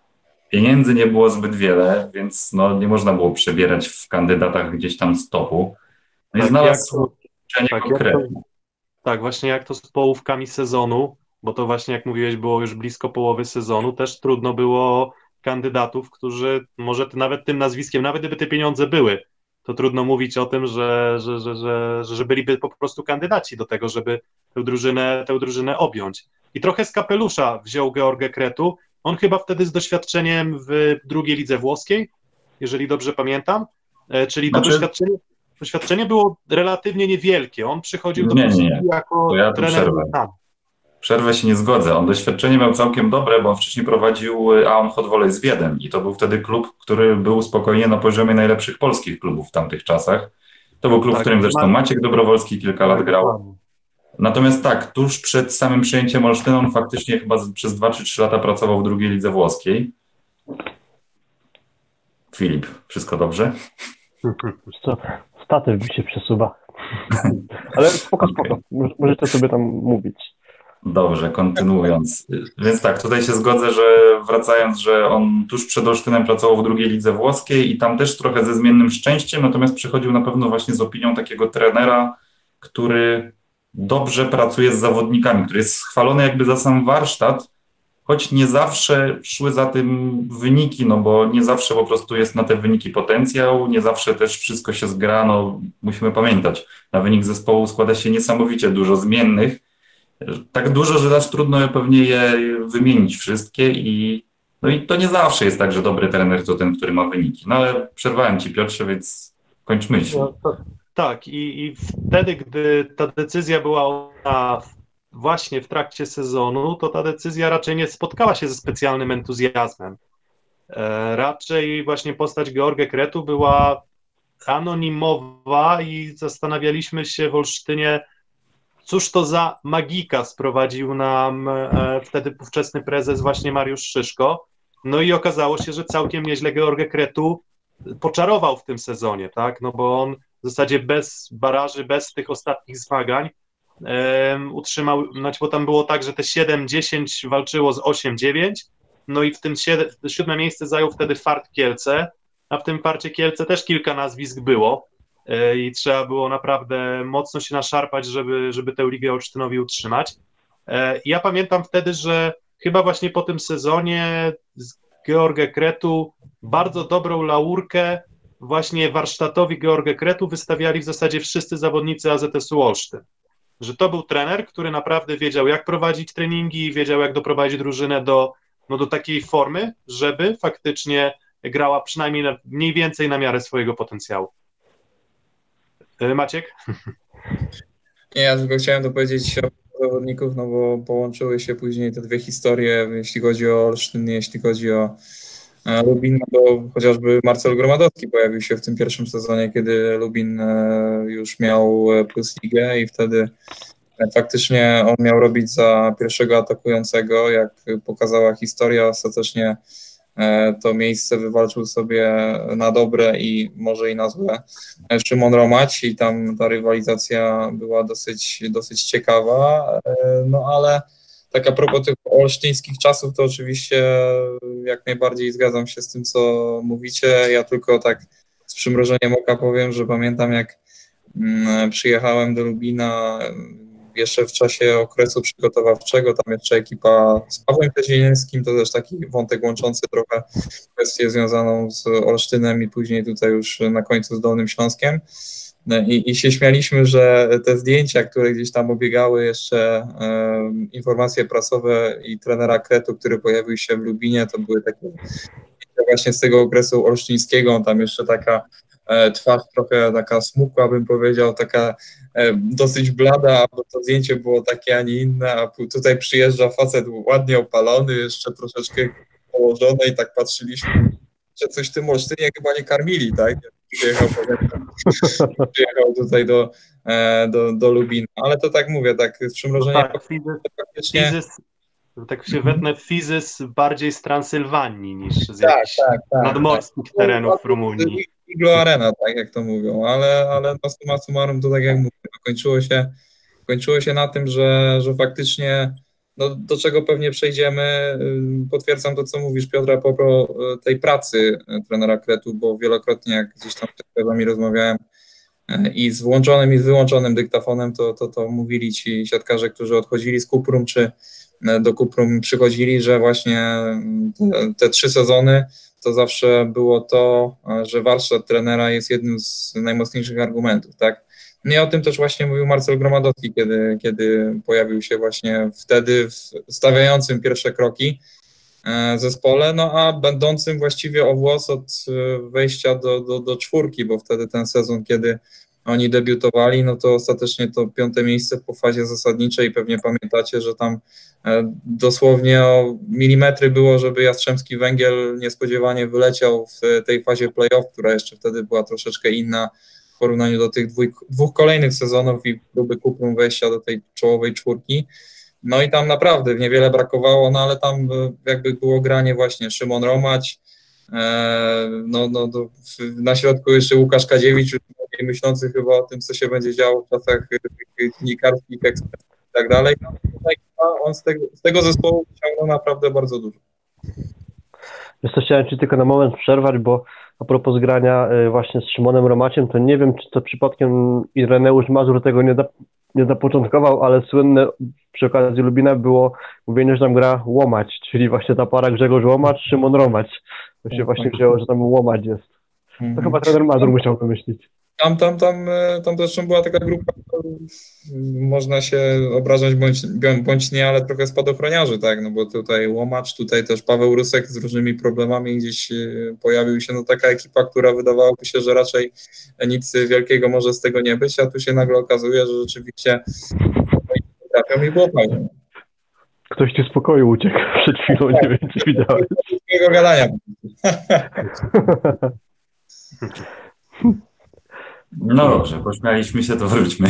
pieniędzy nie było zbyt wiele, więc no, nie można było przebierać w kandydatach gdzieś tam z topu. No i Tak, znalazł uczenie tak, konkretne. tak, właśnie jak to z połówkami sezonu, bo to właśnie jak mówiłeś było już blisko połowy sezonu, też trudno było kandydatów, którzy może nawet tym nazwiskiem, nawet gdyby te pieniądze były, to trudno mówić o tym, że byliby po prostu kandydaci do tego, żeby tę drużynę objąć. I trochę z kapelusza wziął George Kretu. On chyba wtedy z doświadczeniem w drugiej lidze włoskiej, jeżeli dobrze pamiętam, czyli to Znaczy, doświadczenie było relatywnie niewielkie. On przychodził do nie, Kosziki to jako ja tu trener. przerwę się nie zgodzę. On doświadczenie miał całkiem dobre, bo on wcześniej prowadził Aon Hot Volley z Wiedeń i to był wtedy klub, który był spokojnie na poziomie najlepszych polskich klubów w tamtych czasach. To był klub, w którym zresztą Maciek Dobrowolski kilka lat grał. Natomiast tak, tuż przed samym przejęciem Olsztyna on faktycznie chyba przez 2 czy 3 lata pracował w drugiej lidze włoskiej. Filip, wszystko dobrze? Co? Statyw mi się przesuwa. Ale spoko. Możecie sobie tam mówić. Dobrze, kontynuując. Więc tak, tutaj się zgodzę, że wracając, że on tuż przed Olsztynem pracował w drugiej lidze włoskiej i tam też trochę ze zmiennym szczęściem, natomiast przychodził na pewno właśnie z opinią takiego trenera, który dobrze pracuje z zawodnikami, który jest chwalony jakby za sam warsztat, choć nie zawsze szły za tym wyniki, no bo nie zawsze po prostu jest na te wyniki potencjał, nie zawsze też wszystko się zgra, no musimy pamiętać, na wynik zespołu składa się niesamowicie dużo zmiennych, tak dużo, że aż trudno pewnie je wymienić wszystkie no i to nie zawsze jest tak, że dobry trener to ten, który ma wyniki. No ale przerwałem Ci, Piotrze, więc kończ myśl. Tak, i wtedy, gdy ta decyzja była właśnie w trakcie sezonu, to ta decyzja raczej nie spotkała się ze specjalnym entuzjazmem. Raczej właśnie postać George Kretu była anonimowa i zastanawialiśmy się w Olsztynie, cóż to za magika sprowadził nam wtedy ówczesny prezes właśnie Mariusz Szyszko. No i okazało się, że całkiem nieźle George Kretu poczarował w tym sezonie, tak? No bo on w zasadzie bez baraży, bez tych ostatnich zmagań utrzymał, znaczy bo tam było tak, że te 7-10 walczyło z 8-9, no i w tym 7 miejsce zajął wtedy Fart Kielce, a w tym Farcie Kielce też kilka nazwisk było i trzeba było naprawdę mocno się naszarpać, żeby tę ligę Olsztynowi utrzymać. Ja pamiętam wtedy, że chyba właśnie po tym sezonie z George Kretu bardzo dobrą laurkę właśnie warsztatowi George Kretu wystawiali w zasadzie wszyscy zawodnicy AZS-u Olsztyn. Że to był trener, który naprawdę wiedział, jak prowadzić treningi, wiedział, jak doprowadzić drużynę do takiej formy, żeby faktycznie grała przynajmniej mniej więcej na miarę swojego potencjału. Maciek? Nie, ja tylko chciałem dopowiedzieć o zawodników, no bo połączyły się później te dwie historie, jeśli chodzi o Olsztyn, jeśli chodzi o Lubin, no bo chociażby Marcel Gromadowski pojawił się w tym pierwszym sezonie, kiedy Lubin już miał Plus Ligę i wtedy faktycznie on miał robić za pierwszego atakującego, jak pokazała historia, ostatecznie to miejsce wywalczył sobie na dobre i może i na złe Szymon Romać i tam ta rywalizacja była dosyć ciekawa, no ale tak a propos tych olsztyńskich czasów, to oczywiście jak najbardziej zgadzam się z tym, co mówicie. Ja tylko tak z przymrożeniem oka powiem, że pamiętam jak przyjechałem do Lubina jeszcze w czasie okresu przygotowawczego, tam jeszcze ekipa z Pawłem Kazieniewskim, to też taki wątek łączący trochę kwestię związaną z Olsztynem i później tutaj już na końcu z Dolnym Śląskiem. I się śmialiśmy, że te zdjęcia, które gdzieś tam obiegały, jeszcze informacje prasowe i trenera Kretu, który pojawił się w Lubinie, to były takie właśnie z tego okresu olsztyńskiego, tam jeszcze taka twarz trochę taka smukła, bym powiedział, taka dosyć blada, bo to zdjęcie było takie, a nie inne, a tutaj przyjeżdża facet ładnie opalony, jeszcze troszeczkę położony i tak patrzyliśmy, że coś w tym Olsztynie chyba nie karmili, tak? Przyjechał tutaj do Lubina, ale to tak mówię, tak z przymrożeniem. Tak się wetnę, Fizys bardziej z Transylwanii niż z jakichś nadmorskich terenów w Rumunii. Iglo Arena, tak jak to mówią, ale no summa summarum to tak jak mówię, kończyło się na tym, że faktycznie no, do czego pewnie przejdziemy. Potwierdzam to, co mówisz, Piotr, a propos tej pracy trenera Kretu, bo wielokrotnie, jak gdzieś tam z wami rozmawiałem i z włączonym i z wyłączonym dyktafonem, to mówili ci siatkarze, którzy odchodzili z Cuprum, czy do Cuprum przychodzili, że właśnie te 3 sezony to zawsze było to, że warsztat trenera jest jednym z najmocniejszych argumentów, tak? No i o tym też właśnie mówił Marcel Gromadowski, kiedy pojawił się właśnie wtedy stawiającym pierwsze kroki zespole, no a będącym właściwie o włos od wejścia do 4, bo wtedy ten sezon, kiedy oni debiutowali, no to ostatecznie to 5. miejsce po fazie zasadniczej. Pewnie pamiętacie, że tam dosłownie o milimetry było, żeby Jastrzębski Węgiel niespodziewanie wyleciał w tej fazie play-off, która jeszcze wtedy była troszeczkę inna w porównaniu do tych 2 kolejnych sezonów i próby Cuprum wejścia do tej czołowej 4. No i tam naprawdę niewiele brakowało, no ale tam jakby było granie właśnie Szymon Romać, na środku jeszcze Łukasz Kadziewicz, myślący chyba o tym, co się będzie działo w czasach dziennikarskich, ekspresów i tak dalej. No, on z tego zespołu wyciągnął naprawdę bardzo dużo. Wiesz co, chciałem Ci tylko na moment przerwać, bo a propos grania właśnie z Szymonem Romaciem, to nie wiem, czy to przypadkiem Ireneusz Mazur tego nie zapoczątkował, ale słynne przy okazji Lubina było mówienie, że tam gra Łomać, czyli właśnie ta para Grzegorz Łomacz, Szymon Romać. To się właśnie wzięło, że tam Łomać jest. To chyba trener Mazur musiał wymyślić. Tam zresztą była taka grupa, można się obrażać bądź nie, ale trochę spadochroniarzy, tak, no bo tutaj Łomacz, tutaj też Paweł Rusek z różnymi problemami gdzieś pojawił się, no taka ekipa, która wydawałoby się, że raczej nic wielkiego może z tego nie być, a tu się nagle okazuje, że rzeczywiście trafią i było fajnie. Ktoś ci z pokoju uciekł przed chwilą, nie wiem, czy widziałeś. Takiego gadania. No dobrze, pośmialiśmy się, to wróćmy.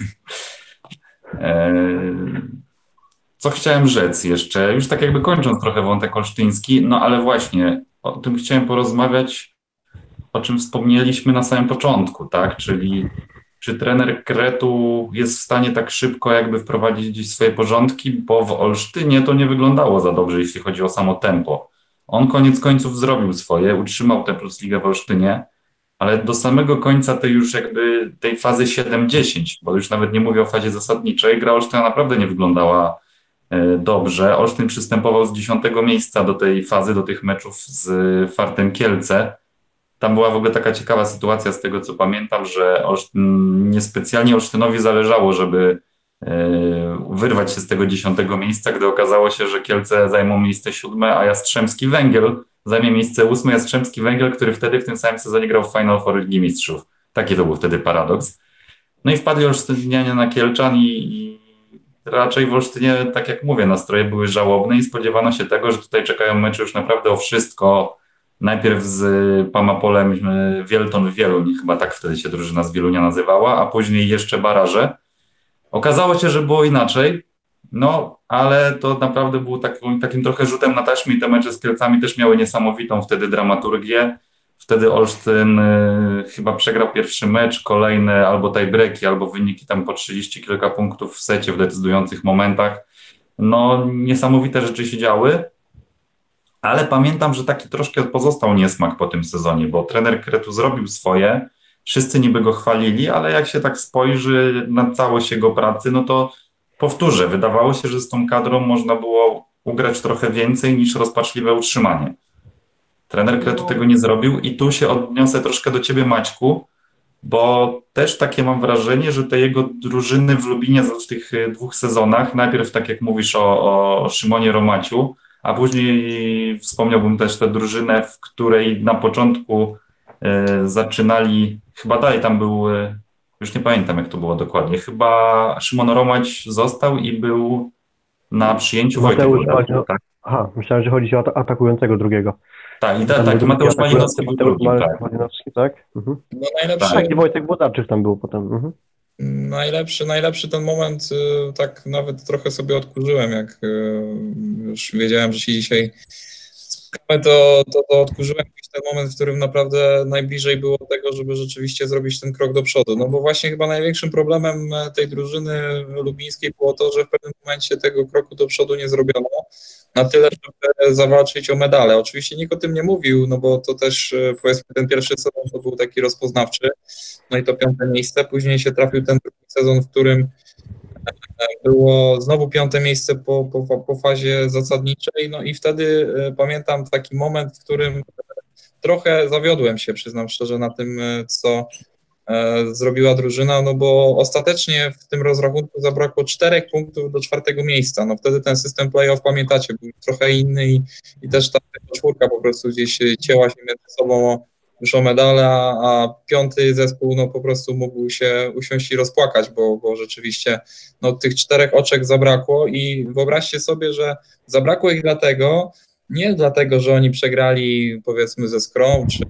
Co chciałem rzec jeszcze, już tak jakby kończąc trochę wątek olsztyński, no ale właśnie o tym chciałem porozmawiać, o czym wspomnieliśmy na samym początku, tak? Czyli czy trener Kretu jest w stanie tak szybko jakby wprowadzić gdzieś swoje porządki, bo w Olsztynie to nie wyglądało za dobrze, jeśli chodzi o samo tempo. On koniec końców zrobił swoje, utrzymał tę Plus Ligę w Olsztynie, ale do samego końca tej już jakby tej fazy 7-10, bo już nawet nie mówię o fazie zasadniczej, gra Olsztyna naprawdę nie wyglądała dobrze. Olsztyn przystępował z 10. miejsca do tej fazy, do tych meczów z Fartem Kielce. Tam była w ogóle taka ciekawa sytuacja z tego, co pamiętam, że niespecjalnie Olsztynowi zależało, żeby wyrwać się z tego 10. miejsca, gdy okazało się, że Kielce zajmą miejsce 7, a Jastrzębski Węgiel zajmie miejsce 8. Jastrzębski Węgiel, który wtedy w tym samym sezonie grał w Final Four Ligi Mistrzów. Taki to był wtedy paradoks. No i wpadli Olsztynianie na Kielczan i raczej w Olsztynie, tak jak mówię, nastroje były żałobne i spodziewano się tego, że tutaj czekają mecze już naprawdę o wszystko. Najpierw z Pamapolem Wielton-Wieluń, chyba tak wtedy się drużyna z Wielunia nazywała, a później jeszcze baraże. Okazało się, że było inaczej, no ale to naprawdę było takim trochę rzutem na taśmę i te mecze z Kielcami też miały niesamowitą wtedy dramaturgię. Wtedy Olsztyn chyba przegrał pierwszy mecz, kolejne albo tiebreaki, albo wyniki tam po 30 kilka punktów w secie w decydujących momentach. No niesamowite rzeczy się działy. Ale pamiętam, że taki troszkę pozostał niesmak po tym sezonie, bo trener Kretu zrobił swoje, wszyscy niby go chwalili, ale jak się tak spojrzy na całość jego pracy, no to powtórzę, wydawało się, że z tą kadrą można było ugrać trochę więcej niż rozpaczliwe utrzymanie. Trener Kretu tego nie zrobił i tu się odniosę troszkę do ciebie, Maćku, bo też takie mam wrażenie, że te jego drużyny w Lubinie w tych 2 sezonach, najpierw tak jak mówisz o Szymonie Romaciu, a później wspomniałbym też tę drużynę, w której na początku zaczynali, chyba dalej tam był, już nie pamiętam jak to było dokładnie, chyba Szymon Romać został i był na przyjęciu Wojtek Wójta, tak? Aha, myślałem, że chodzi o atakującego drugiego. Tak, tak, Mateusz Malinowski był drugim, tak. Malinowski, tak? Mhm. No najlepszy. Tak, i Wojtek Włodarczyk tam był potem. Mhm. Najlepszy ten moment, tak nawet trochę sobie odkurzyłem, jak już wiedziałem, że się dzisiaj to odkurzyłem gdzieś ten moment, w którym naprawdę najbliżej było tego, żeby rzeczywiście zrobić ten krok do przodu. No bo właśnie chyba największym problemem tej drużyny lubińskiej było to, że w pewnym momencie tego kroku do przodu nie zrobiono na tyle, żeby zawalczyć o medale. Oczywiście nikt o tym nie mówił, no bo to też powiedzmy ten pierwszy sezon to był taki rozpoznawczy, no i to 5. miejsce. Później się trafił ten drugi sezon, w którym było znowu 5. miejsce po fazie zasadniczej, no i wtedy pamiętam taki moment, w którym trochę zawiodłem się, przyznam szczerze, na tym, co zrobiła drużyna, no bo ostatecznie w tym rozrachunku zabrakło 4 punktów do 4. miejsca. No wtedy ten system play-off, pamiętacie, był trochę inny i też ta 4 po prostu gdzieś cięła się między sobą już o medale, a 5. zespół no po prostu mógł się usiąść i rozpłakać, bo rzeczywiście no, tych 4 oczek zabrakło i wyobraźcie sobie, że zabrakło ich nie dlatego, że oni przegrali powiedzmy ze Skrą, czy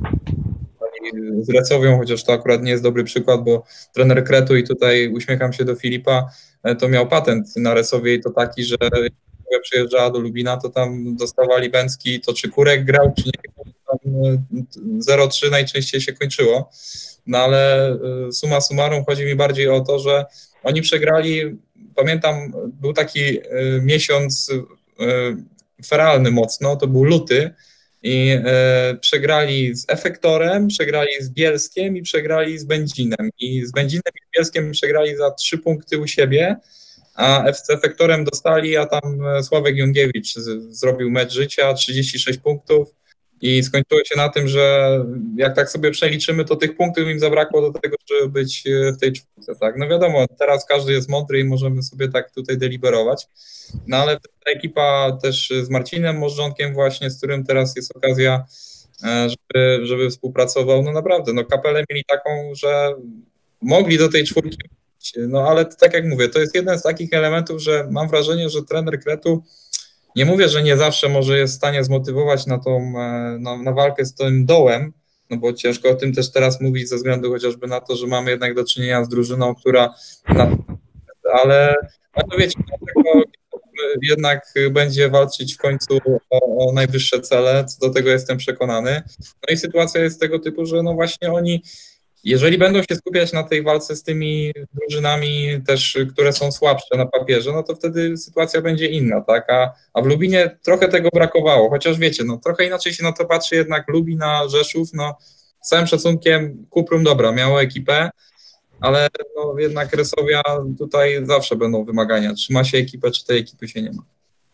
z Resowią, chociaż to akurat nie jest dobry przykład, bo trener Kretu, i tutaj uśmiecham się do Filipa, to miał patent na Resowie i to taki, że jak przyjeżdżała do Lubina, to tam dostawali Bęcki, to czy Kurek grał, czy nie, tam 0-3 najczęściej się kończyło. No ale summa summarum chodzi mi bardziej o to, że oni przegrali, pamiętam, był taki miesiąc feralny mocno, to był luty, i przegrali z Efektorem, przegrali z Bielskiem i przegrali z Będzinem. I z Będzinem i Bielskiem przegrali za 3 punkty u siebie, a z Efektorem dostali, a tam Sławek Jungiewicz zrobił mecz życia, 36 punktów i skończyło się na tym, że jak tak sobie przeliczymy, to tych punktów im zabrakło do tego, żeby być w tej 4. Tak? No wiadomo, teraz każdy jest mądry i możemy sobie tak tutaj deliberować. No ale ta ekipa też z Marcinem Możdżonkiem właśnie, z którym teraz jest okazja, żeby współpracował, no naprawdę, no kapelę mieli taką, że mogli do tej 4 wrócić. No ale tak jak mówię, to jest jeden z takich elementów, że mam wrażenie, że trener Kretu, nie mówię, że nie zawsze może jest w stanie zmotywować na walkę z tym dołem, no bo ciężko o tym też teraz mówić ze względu chociażby na to, że mamy jednak do czynienia z drużyną, która ale no wiecie, jednak będzie walczyć w końcu o najwyższe cele, co do tego jestem przekonany. No i sytuacja jest tego typu, że no właśnie oni, jeżeli będą się skupiać na tej walce z tymi drużynami też, które są słabsze na papierze, no to wtedy sytuacja będzie inna, tak? A w Lubinie trochę tego brakowało, chociaż wiecie, no trochę inaczej się na to patrzy jednak Lubin, a Rzeszów, no z całym szacunkiem Kuprum, dobra, miało ekipę, ale no, jednak Resowia tutaj zawsze będą wymagania. Czy ma się ekipę, czy tej ekipy się nie ma.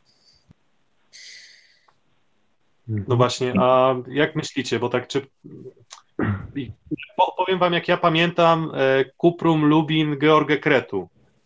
No właśnie, a jak myślicie, bo tak czy... Powiem wam, jak ja pamiętam Kuprum, Lubin, Georgę Kretu.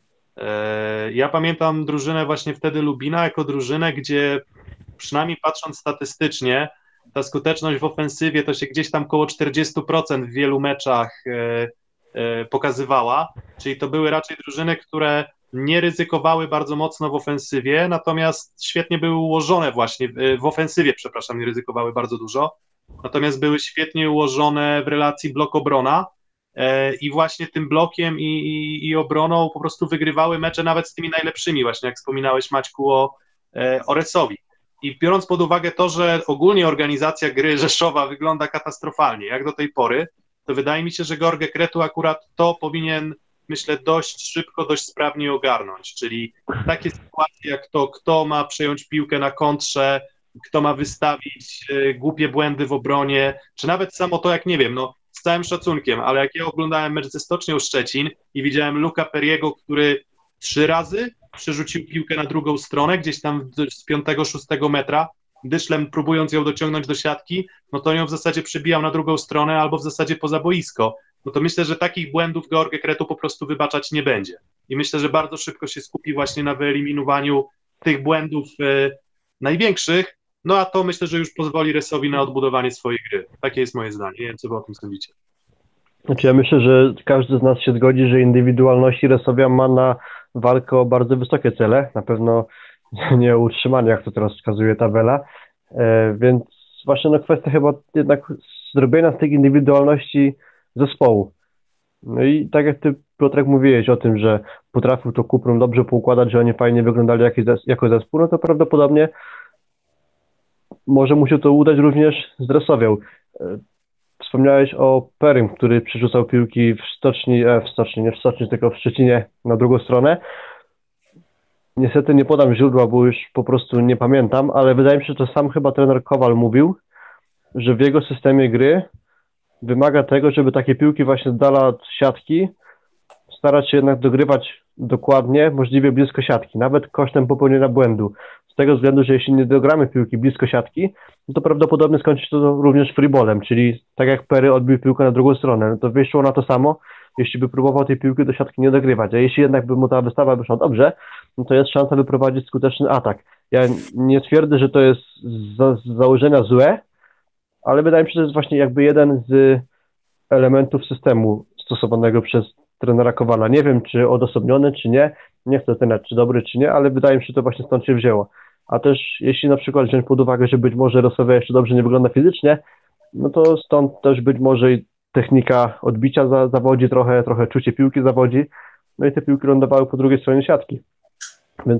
Ja pamiętam drużynę właśnie wtedy Lubina jako drużynę, gdzie przynajmniej patrząc statystycznie, ta skuteczność w ofensywie to się gdzieś tam koło 40% w wielu meczach pokazywała, czyli to były raczej drużyny, które nie ryzykowały bardzo mocno w ofensywie, natomiast świetnie były ułożone właśnie, w ofensywie, przepraszam, nie ryzykowały bardzo dużo, natomiast były świetnie ułożone w relacji blok-obrona i właśnie tym blokiem i obroną po prostu wygrywały mecze nawet z tymi najlepszymi, właśnie jak wspominałeś, Maćku, o Resowi. I biorąc pod uwagę to, że ogólnie organizacja gry Rzeszowa wygląda katastrofalnie, jak do tej pory, to wydaje mi się, że George Kretu akurat to powinien, myślę, dość szybko, dość sprawnie ogarnąć, czyli takie sytuacje jak to, kto ma przejąć piłkę na kontrze, kto ma wystawić głupie błędy w obronie, czy nawet samo to, jak nie wiem, no z całym szacunkiem, ale jak ja oglądałem mecz ze Stocznią Szczecin i widziałem Luka Periego, który 3 razy przerzucił piłkę na drugą stronę, gdzieś tam z 5-6 metra, dyszlem próbując ją dociągnąć do siatki, no to ją w zasadzie przybijał na drugą stronę albo w zasadzie poza boisko. No to myślę, że takich błędów George Kretu po prostu wybaczać nie będzie. I myślę, że bardzo szybko się skupi właśnie na wyeliminowaniu tych błędów największych, no a to myślę, że już pozwoli Resowi na odbudowanie swojej gry. Takie jest moje zdanie. Nie wiem, co wy o tym sądzicie. Znaczy ja myślę, że każdy z nas się zgodzi, że indywidualności Resowia ma na walkę o bardzo wysokie cele. Na pewno nie o utrzymanie, jak to teraz wskazuje tabela. Więc właśnie no kwestia chyba jednak zrobienia z tych indywidualności zespołu. No i tak jak ty, Piotrek, mówiłeś o tym, że potrafił to Kuprum dobrze poukładać, że oni fajnie wyglądali jako zespół, no to prawdopodobnie może mu się to udać również z Resowią. Wspomniałeś o Perym, który przerzucał piłki nie w stoczni, tylko w Szczecinie na drugą stronę. Niestety nie podam źródła, bo już po prostu nie pamiętam, ale wydaje mi się, że to sam chyba trener Kowal mówił, że w jego systemie gry wymaga tego, żeby takie piłki właśnie z dala od siatki starać się jednak dogrywać dokładnie, możliwie blisko siatki, nawet kosztem popełnienia błędu. Z tego względu, że jeśli nie dogramy piłki blisko siatki, no to prawdopodobnie skończy się to również freeballem, czyli tak jak Perry odbił piłkę na drugą stronę, no to wyszło na to samo, jeśli by próbował tej piłki do siatki nie dogrywać, a jeśli jednak by mu ta wystawa wyszła dobrze, no to jest szansa wyprowadzić skuteczny atak. Ja nie twierdzę, że to jest z założenia złe, ale wydaje mi się, że to jest właśnie jakby jeden z elementów systemu stosowanego przez trenera Kowala. Nie wiem, czy odosobniony, czy nie. Nie chcę oceniać, czy dobry, czy nie, ale wydaje mi się, że to właśnie stąd się wzięło. A też jeśli na przykład wziąć pod uwagę, że być może Rosowia jeszcze dobrze nie wygląda fizycznie, no to stąd też być może i technika odbicia zawodzi trochę czucie piłki zawodzi, no i te piłki lądowały po drugiej stronie siatki. Więc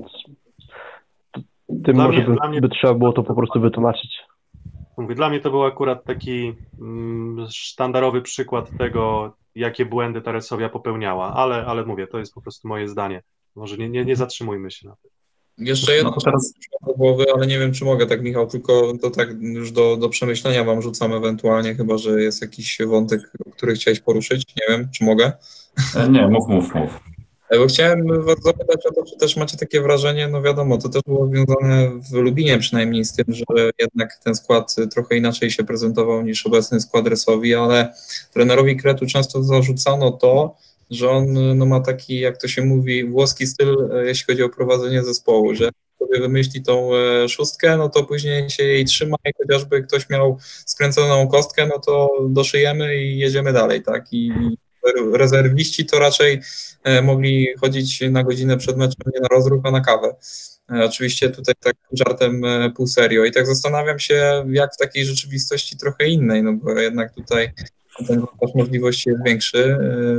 tym może by trzeba było to po prostu wytłumaczyć. Dla mnie to był akurat taki sztandarowy przykład tego, jakie błędy ta Resowia popełniała, ale mówię, to jest po prostu moje zdanie. Może nie zatrzymujmy się na tym. Jeszcze jedno teraz do głowy, ale nie wiem, czy mogę tak, Michał, tylko to tak już do przemyślenia wam rzucam ewentualnie, chyba że jest jakiś wątek, który chciałeś poruszyć. Nie wiem, czy mogę? Nie, mów. Bo chciałem was zapytać o to, czy też macie takie wrażenie, no wiadomo, to też było związane w Lubinie przynajmniej z tym, że jednak ten skład trochę inaczej się prezentował niż obecny skład Resowi, ale trenerowi Kretu często zarzucano to, że on no, ma taki, jak to się mówi, włoski styl, jeśli chodzi o prowadzenie zespołu, że jak sobie wymyśli tą szóstkę, no to później się jej trzyma i chociażby ktoś miał skręconą kostkę, no to doszyjemy i jedziemy dalej, tak? I rezerwiści to raczej mogli chodzić na godzinę przed meczem nie na rozruch, a na kawę. Oczywiście tutaj tak żartem pół serio. I tak zastanawiam się, jak w takiej rzeczywistości trochę innej, no bo jednak tutaj ten wachlarz możliwości jest większy,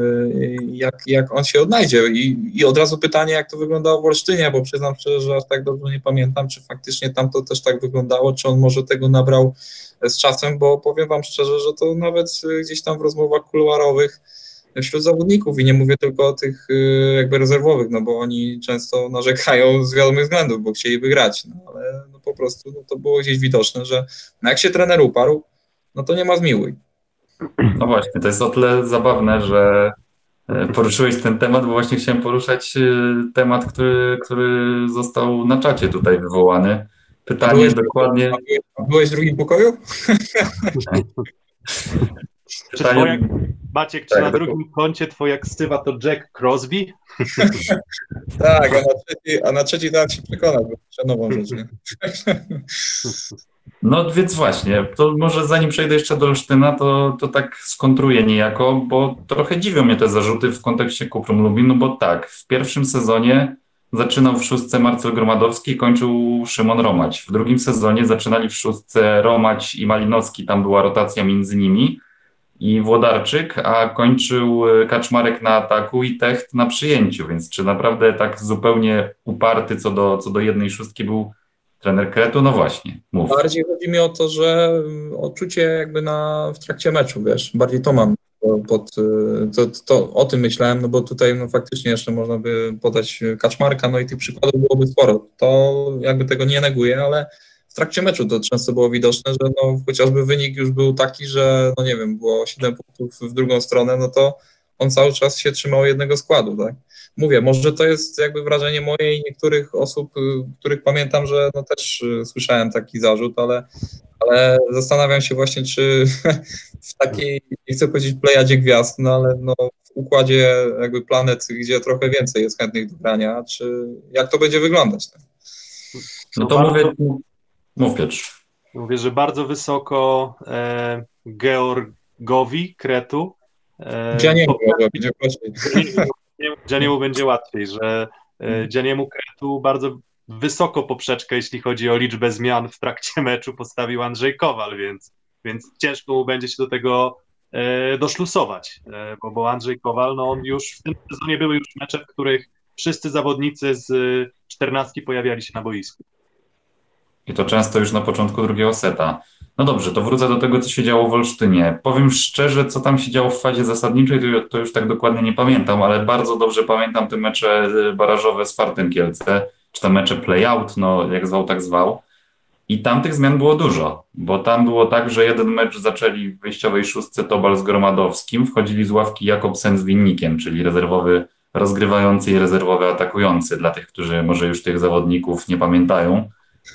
jak on się odnajdzie. I od razu pytanie, jak to wyglądało w Olsztynie, bo przyznam szczerze, że aż tak dobrze nie pamiętam, czy faktycznie tam to też tak wyglądało, czy on może tego nabrał z czasem, bo powiem wam szczerze, że to nawet gdzieś tam w rozmowach kuluarowych wśród zawodników i nie mówię tylko o tych jakby rezerwowych, no bo oni często narzekają z wiadomych względów, bo chcieliby grać, no ale no po prostu no to było gdzieś widoczne, że no jak się trener uparł, no to nie ma zmiłuj. No właśnie, to jest o tyle zabawne, że poruszyłeś ten temat, bo właśnie chciałem poruszać temat, który został na czacie tutaj wywołany. Pytanie dokładnie... Byłeś w drugim pokoju? Maciek, czy na drugim koncie twoja ksywa to Jack Crosby? Tak, a na trzeci dałem się przekonać, bo to nową rzecz, nie? No więc właśnie, to może zanim przejdę jeszcze do Olsztyna, to tak skontruję niejako, bo trochę dziwią mnie te zarzuty w kontekście Kuprum Lubin, no bo tak, w pierwszym sezonie zaczynał w szóstce Marcel Gromadowski, kończył Szymon Romać. W drugim sezonie zaczynali w szóstce Romać i Malinowski, tam była rotacja między nimi, i Włodarczyk, a kończył Kaczmarek na ataku i Techt na przyjęciu, więc czy naprawdę tak zupełnie uparty co do jednej szóstki był trener Kretu? No właśnie, mów. Bardziej chodzi mi o to, że odczucie jakby w trakcie meczu, wiesz, bardziej to mam to o tym myślałem, no bo tutaj no faktycznie jeszcze można by podać Kaczmarka, no i tych przykładów byłoby sporo. To jakby tego nie neguję, ale w trakcie meczu to często było widoczne, że no chociażby wynik już był taki, że no nie wiem, było 7 punktów w drugą stronę, no to on cały czas się trzymał jednego składu, tak? Mówię, może to jest jakby wrażenie moje i niektórych osób, których pamiętam, że no też słyszałem taki zarzut, ale zastanawiam się właśnie, czy w takiej, nie chcę powiedzieć plejadzie gwiazd, no ale no w układzie jakby planet, gdzie trochę więcej jest chętnych do grania, czy jak to będzie wyglądać? Tak? No to mów Piotr. Mówię, że bardzo wysoko Georgowi Kretu. Dzianiemu będzie łatwiej, że Dzianiemu Kretu bardzo wysoko poprzeczkę, jeśli chodzi o liczbę zmian w trakcie meczu postawił Andrzej Kowal, więc ciężko mu będzie się do tego doszlusować, bo Andrzej Kowal, no on już w tym sezonie były już mecze, w których wszyscy zawodnicy z 14 pojawiali się na boisku. I to często już na początku drugiego seta. No dobrze, to wrócę do tego, co się działo w Olsztynie. Powiem szczerze, co tam się działo w fazie zasadniczej, to już tak dokładnie nie pamiętam, ale bardzo dobrze pamiętam te mecze barażowe z Fartem Kielce, czy te mecze play-out, no jak zwał, tak zwał. I tam tych zmian było dużo, bo tam było tak, że jeden mecz zaczęli w wyjściowej szóstce Tobal z Gromadowskim, wchodzili z ławki Jakobsen z Winnikiem, czyli rezerwowy rozgrywający i rezerwowy atakujący, dla tych, którzy może już tych zawodników nie pamiętają.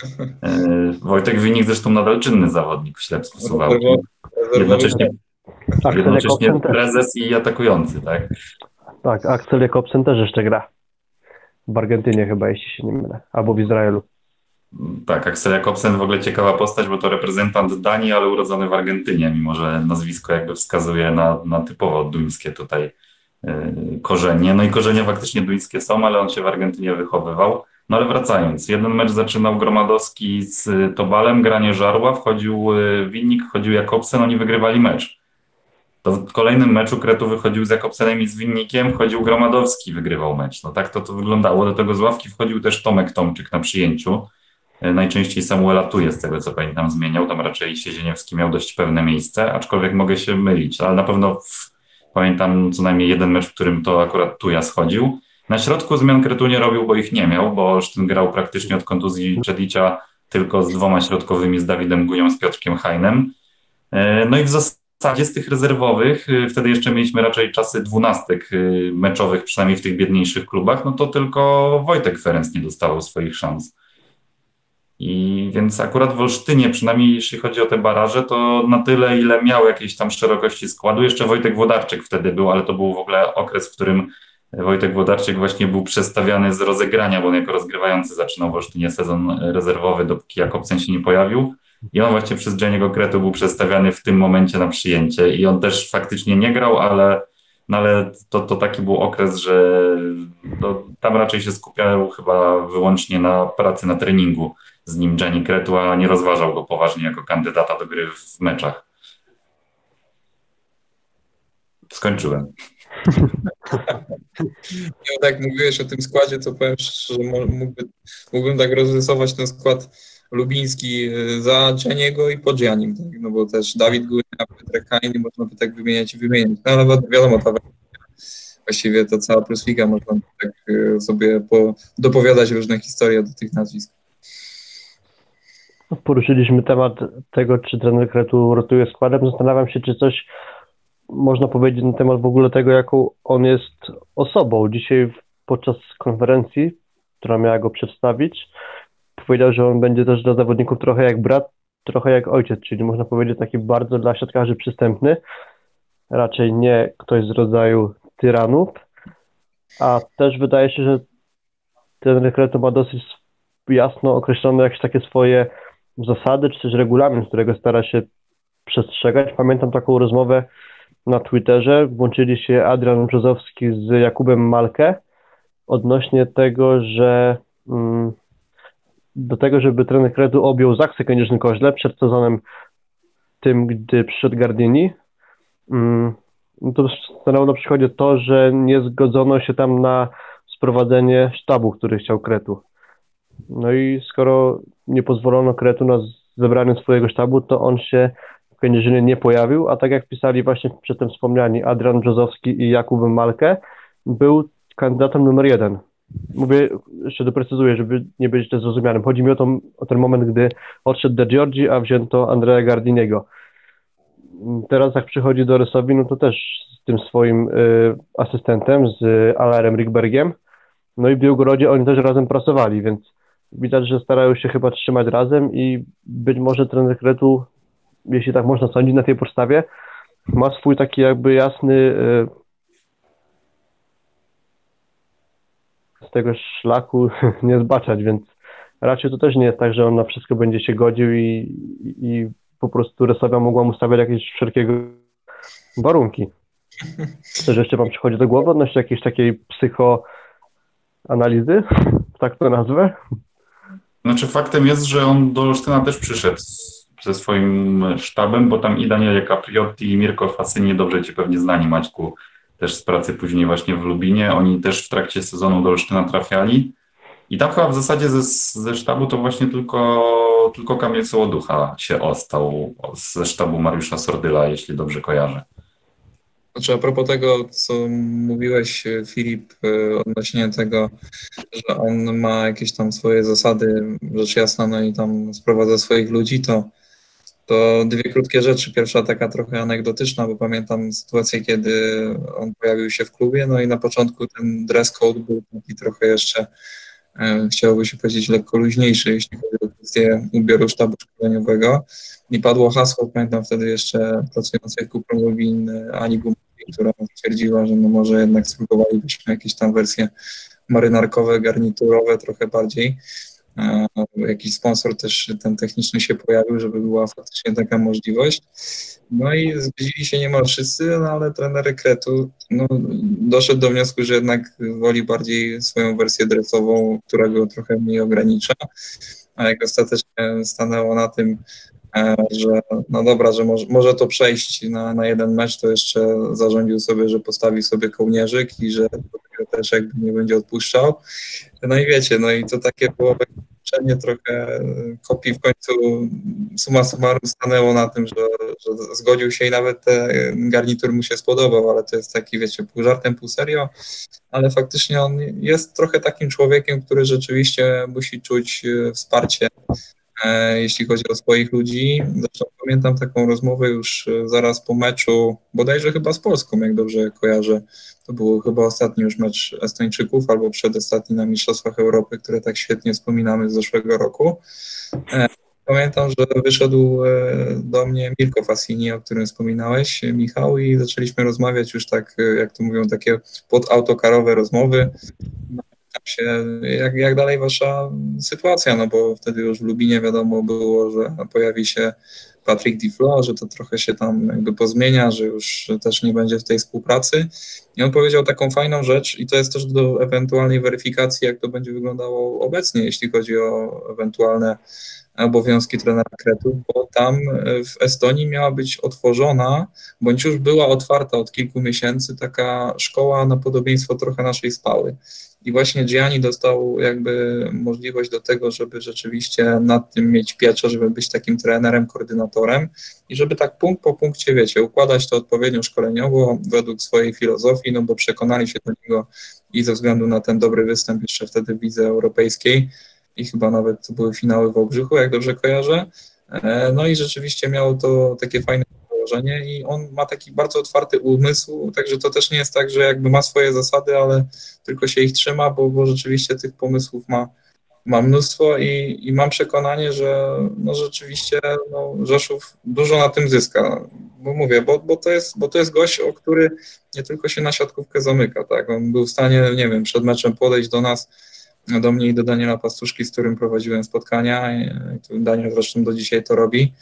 Wojtek Winnik zresztą nadal czynny zawodnik w Ślepsku Suwałki. Jednocześnie prezes i atakujący, tak? Tak, Axel Jakobsen też jeszcze gra. W Argentynie chyba, jeśli się nie mylę. Albo w Izraelu. Tak, Axel Jakobsen w ogóle ciekawa postać, bo to reprezentant Danii, ale urodzony w Argentynie, mimo że nazwisko jakby wskazuje na typowo duńskie tutaj korzenie. No i korzenie faktycznie duńskie są, ale on się w Argentynie wychowywał. No ale wracając, jeden mecz zaczynał Gromadowski z Tobalem, granie żarła, wchodził Winnik, wchodził Jakobsen, oni wygrywali mecz. To w kolejnym meczu Kretu wychodził z Jakobsenem i z Winnikiem, wchodził Gromadowski, wygrywał mecz. No tak to wyglądało. Do tego z ławki wchodził też Tomek Tomczyk na przyjęciu. Najczęściej Samuela Tuje, z tego co pamiętam, zmieniał. Tam raczej Siedzieniewski miał dość pewne miejsce, aczkolwiek mogę się mylić, ale na pewno pamiętam co najmniej jeden mecz, w którym to akurat Tuja schodził. Na środku zmian Kretu nie robił, bo ich nie miał, bo Olsztyn grał praktycznie od kontuzji Czedicia tylko z dwoma środkowymi, z Dawidem Gunią, z Piotrkiem Hajnem. No i w zasadzie z tych rezerwowych, wtedy jeszcze mieliśmy raczej czasy dwunastek meczowych, przynajmniej w tych biedniejszych klubach, no to tylko Wojtek Ferenc nie dostawał swoich szans. I więc akurat w Olsztynie, przynajmniej jeśli chodzi o te baraże, to na tyle, ile miał jakiejś tam szerokości składu. Jeszcze Wojtek Włodarczyk wtedy był, ale to był w ogóle okres, w którym Wojtek Włodarczyk właśnie był przestawiany z rozegrania, bo on jako rozgrywający zaczynał w Olsztynie sezon rezerwowy, dopóki Jakobsen się nie pojawił. I on właśnie przez Gianniego Kretu był przestawiany w tym momencie na przyjęcie. I on też faktycznie nie grał, ale to taki był okres, że tam raczej się skupiał chyba wyłącznie na pracy na treningu z nim Gianni Kretu, a nie rozważał go poważnie jako kandydata do gry w meczach. Skończyłem. Tak mówiłeś o tym składzie, to powiem szczerze, że mógłbym tak rozrysować ten skład lubiński za Gianniego i po Giannim, tak? No bo też Dawid Gunia, Piotrek Hajny, można by tak wymieniać. No ale wiadomo, właściwie to cała Plusliga, można tak sobie dopowiadać różne historie do tych nazwisk. Poruszyliśmy temat tego, czy trener Kretu rotuje składem. Zastanawiam się, czy coś można powiedzieć na temat w ogóle tego, jaką on jest osobą. Dzisiaj podczas konferencji, która miała go przedstawić, powiedział, że on będzie też dla zawodników trochę jak brat, trochę jak ojciec, czyli można powiedzieć taki bardzo dla siatkarzy przystępny, raczej nie ktoś z rodzaju tyranów, a też wydaje się, że trener Kretu ma dosyć jasno określone jakieś takie swoje zasady, czy też regulamin, którego stara się przestrzegać. Pamiętam taką rozmowę na Twitterze, włączyli się Adrian Brzozowski z Jakubem Malkę odnośnie tego, że do tego, żeby trener Kretu objął Zaksę Kędzierzyn-Koźle przed sezonem tym, gdy przyszedł Gardini, to stanęło na przykładzie to, że nie zgodzono się tam na sprowadzenie sztabu, który chciał Kretu. No i skoro nie pozwolono Kretu na zebranie swojego sztabu, to on się w Kędzierzynie nie pojawił, a tak jak pisali właśnie przedtem wspomniani Adrian Brzozowski i Jakub Malkę, był kandydatem numer 1. Mówię, jeszcze doprecyzuję, żeby nie być źle zrozumianym. Chodzi mi o ten moment, gdy odszedł De Giorgi, a wzięto Andrea Gardiniego. Teraz jak przychodzi do Rysowi, no to też z tym swoim asystentem, z Alarem Rikbergiem, no i w Białgorodzie oni też razem pracowali, więc widać, że starają się chyba trzymać razem i być może trener Kretu, jeśli tak można sądzić na tej podstawie, ma swój taki jakby jasny z tego szlaku nie zbaczać, więc raczej to też nie jest tak, że on na wszystko będzie się godził i po prostu Resowia mogła mu stawiać jakieś wszelkiego warunki. Coś jeszcze wam przychodzi do głowy odnośnie jakiejś takiej psychoanalizy, tak to nazwę? Znaczy faktem jest, że on do Olsztyna też przyszedł ze swoim sztabem, bo tam i Daniele Capriotti, i Mirko Fasyni, dobrze ci pewnie znani, Maćku, też z pracy później właśnie w Lubinie. Oni też w trakcie sezonu do Olsztyna trafiali. I tam chyba w zasadzie ze sztabu to właśnie tylko tylko Kamil Sołoducha się ostał ze sztabu Mariusza Sordyla, jeśli dobrze kojarzę. Znaczy, a propos tego, co mówiłeś, Filip, odnośnie tego, że on ma jakieś tam swoje zasady, rzecz jasna, no i tam sprowadza swoich ludzi, to dwie krótkie rzeczy. Pierwsza taka trochę anegdotyczna, bo pamiętam sytuację, kiedy on pojawił się w klubie, no i na początku ten dress code był taki trochę jeszcze, chciałoby się powiedzieć, lekko luźniejszy, jeśli chodzi o kwestię ubioru sztabu szkoleniowego. I padło hasło, pamiętam wtedy jeszcze pracującej w Kuprum Lubin Ani Gumowskiej, która stwierdziła, że no może jednak spróbowalibyśmy jakieś tam wersje marynarkowe, garniturowe trochę bardziej. Jakiś sponsor też ten techniczny się pojawił, żeby była faktycznie taka możliwość. No i zgodzili się niemal wszyscy, no ale trener Kretu no, doszedł do wniosku, że jednak woli bardziej swoją wersję dresową, która go trochę mniej ogranicza, a jak ostatecznie stanęło na tym, że no dobra, że może to przejść na jeden mecz, to jeszcze zarządził sobie, że postawi sobie kołnierzyk i że też jakby nie będzie odpuszczał. No i wiecie, no i to takie było wyliczenie trochę kopii w końcu summa summarum stanęło na tym, że zgodził się i nawet ten garnitur mu się spodobał, ale to jest taki, wiecie, pół żartem, pół serio, ale faktycznie on jest trochę takim człowiekiem, który rzeczywiście musi czuć wsparcie, jeśli chodzi o swoich ludzi. Zresztą pamiętam taką rozmowę już zaraz po meczu, bodajże chyba z Polską, jak dobrze kojarzę. To był chyba ostatni już mecz Estończyków, albo przedostatni na Mistrzostwach Europy, które tak świetnie wspominamy z zeszłego roku. Pamiętam, że wyszedł do mnie Mirko Fassini, o którym wspominałeś, Michał, i zaczęliśmy rozmawiać już tak, jak to mówią, takie podautokarowe rozmowy. Się, jak dalej wasza sytuacja, no bo wtedy już w Lubinie wiadomo było, że pojawi się Patrick Duflo, że to trochę się tam jakby pozmienia, że już też nie będzie w tej współpracy. I on powiedział taką fajną rzecz i to jest też do ewentualnej weryfikacji, jak to będzie wyglądało obecnie, jeśli chodzi o ewentualne obowiązki trenera Kretu, bo tam w Estonii miała być otworzona, bądź już była otwarta od kilku miesięcy taka szkoła na podobieństwo trochę naszej Spały. I właśnie Gianni dostał jakby możliwość do tego, żeby rzeczywiście nad tym mieć pieczę, żeby być takim trenerem, koordynatorem i żeby tak punkt po punkcie, wiecie, układać to odpowiednio szkoleniowo według swojej filozofii, no bo przekonali się do niego i ze względu na ten dobry występ jeszcze wtedy w Lidze Europejskiej i chyba nawet to były finały w Wałbrzychu, jak dobrze kojarzę. No i rzeczywiście miało to takie fajne założenie i on ma taki bardzo otwarty umysł, także to też nie jest tak, że jakby ma swoje zasady, ale tylko się ich trzyma, bo rzeczywiście tych pomysłów ma mnóstwo i mam przekonanie, że no rzeczywiście no Rzeszów dużo na tym zyska, bo mówię, bo to jest gość, o który nie tylko się na siatkówkę zamyka, tak, on był w stanie, nie wiem, przed meczem podejść do nas, do mnie i do Daniela Pastuszki, z którym prowadziłem spotkania, Daniel zresztą do dzisiaj to robi,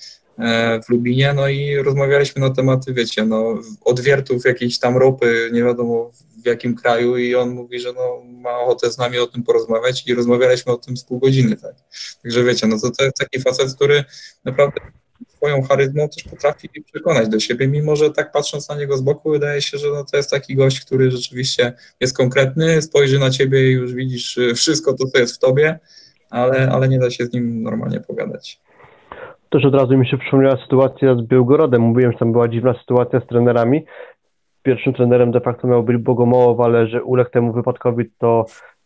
w Lubinie, no i rozmawialiśmy na tematy, wiecie, no odwiertów jakiejś tam ropy, nie wiadomo w jakim kraju i on mówi, że no ma ochotę z nami o tym porozmawiać i rozmawialiśmy o tym z pół godziny, tak. Także wiecie, no to jest taki facet, który naprawdę swoją charyzmą też potrafi przekonać do siebie, mimo że tak patrząc na niego z boku wydaje się, że no to jest taki gość, który rzeczywiście jest konkretny, spojrzy na ciebie i już widzisz wszystko to, co jest w tobie, ale nie da się z nim normalnie pogadać. Też od razu mi się przypomniała sytuacja z Białgorodem. Mówiłem, że tam była dziwna sytuacja z trenerami. Pierwszym trenerem de facto miał być Bogomołow, ale że uległ temu wypadkowi, to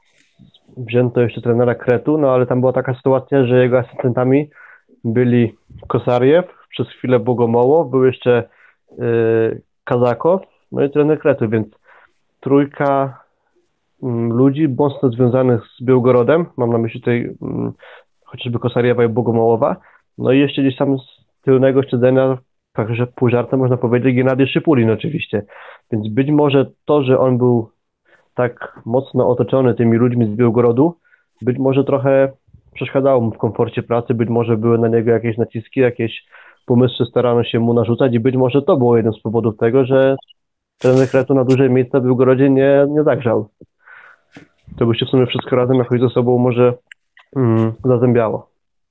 wzięto jeszcze trenera Kretu, no ale tam była taka sytuacja, że jego asystentami byli Kosariew, przez chwilę Bogomołow, był jeszcze Kazakow, no i trener Kretu, więc trójka ludzi mocno związanych z Białgorodem, mam na myśli tutaj chociażby Kosariewa i Bogomołowa, no i jeszcze gdzieś tam z tylnego siedzenia, także pół żartem można powiedzieć, Gennady Szypulin oczywiście, więc być może to, że on był tak mocno otoczony tymi ludźmi z Białgorodu, być może trochę przeszkadzało mu w komforcie pracy, być może były na niego jakieś naciski, jakieś pomysły starano się mu narzucać i być może to było jeden z powodów tego, że trener Kretu na duże miejsca w Białgorodzie nie zagrzał. To by się w sumie wszystko razem jakoś ze sobą może zazębiało.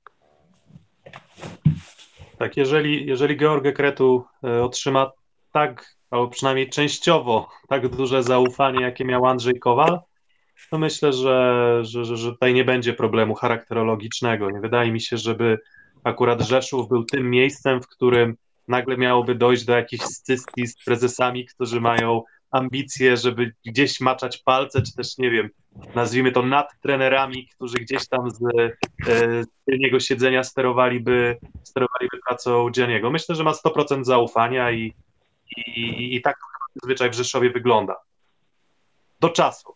Tak, jeżeli George Kretu otrzyma tak, albo przynajmniej częściowo tak duże zaufanie, jakie miał Andrzej Kowal, to myślę, że tutaj nie będzie problemu charakterologicznego. Nie wydaje mi się, żeby akurat Rzeszów był tym miejscem, w którym nagle miałoby dojść do jakichś scysji z prezesami, którzy mają ambicje, żeby gdzieś maczać palce, czy też, nie wiem, nazwijmy to nad trenerami, którzy gdzieś tam z tylniego siedzenia sterowaliby pracą Gianniego. Myślę, że ma 100% zaufania i tak zwyczaj w Rzeszowie wygląda. Do czasu.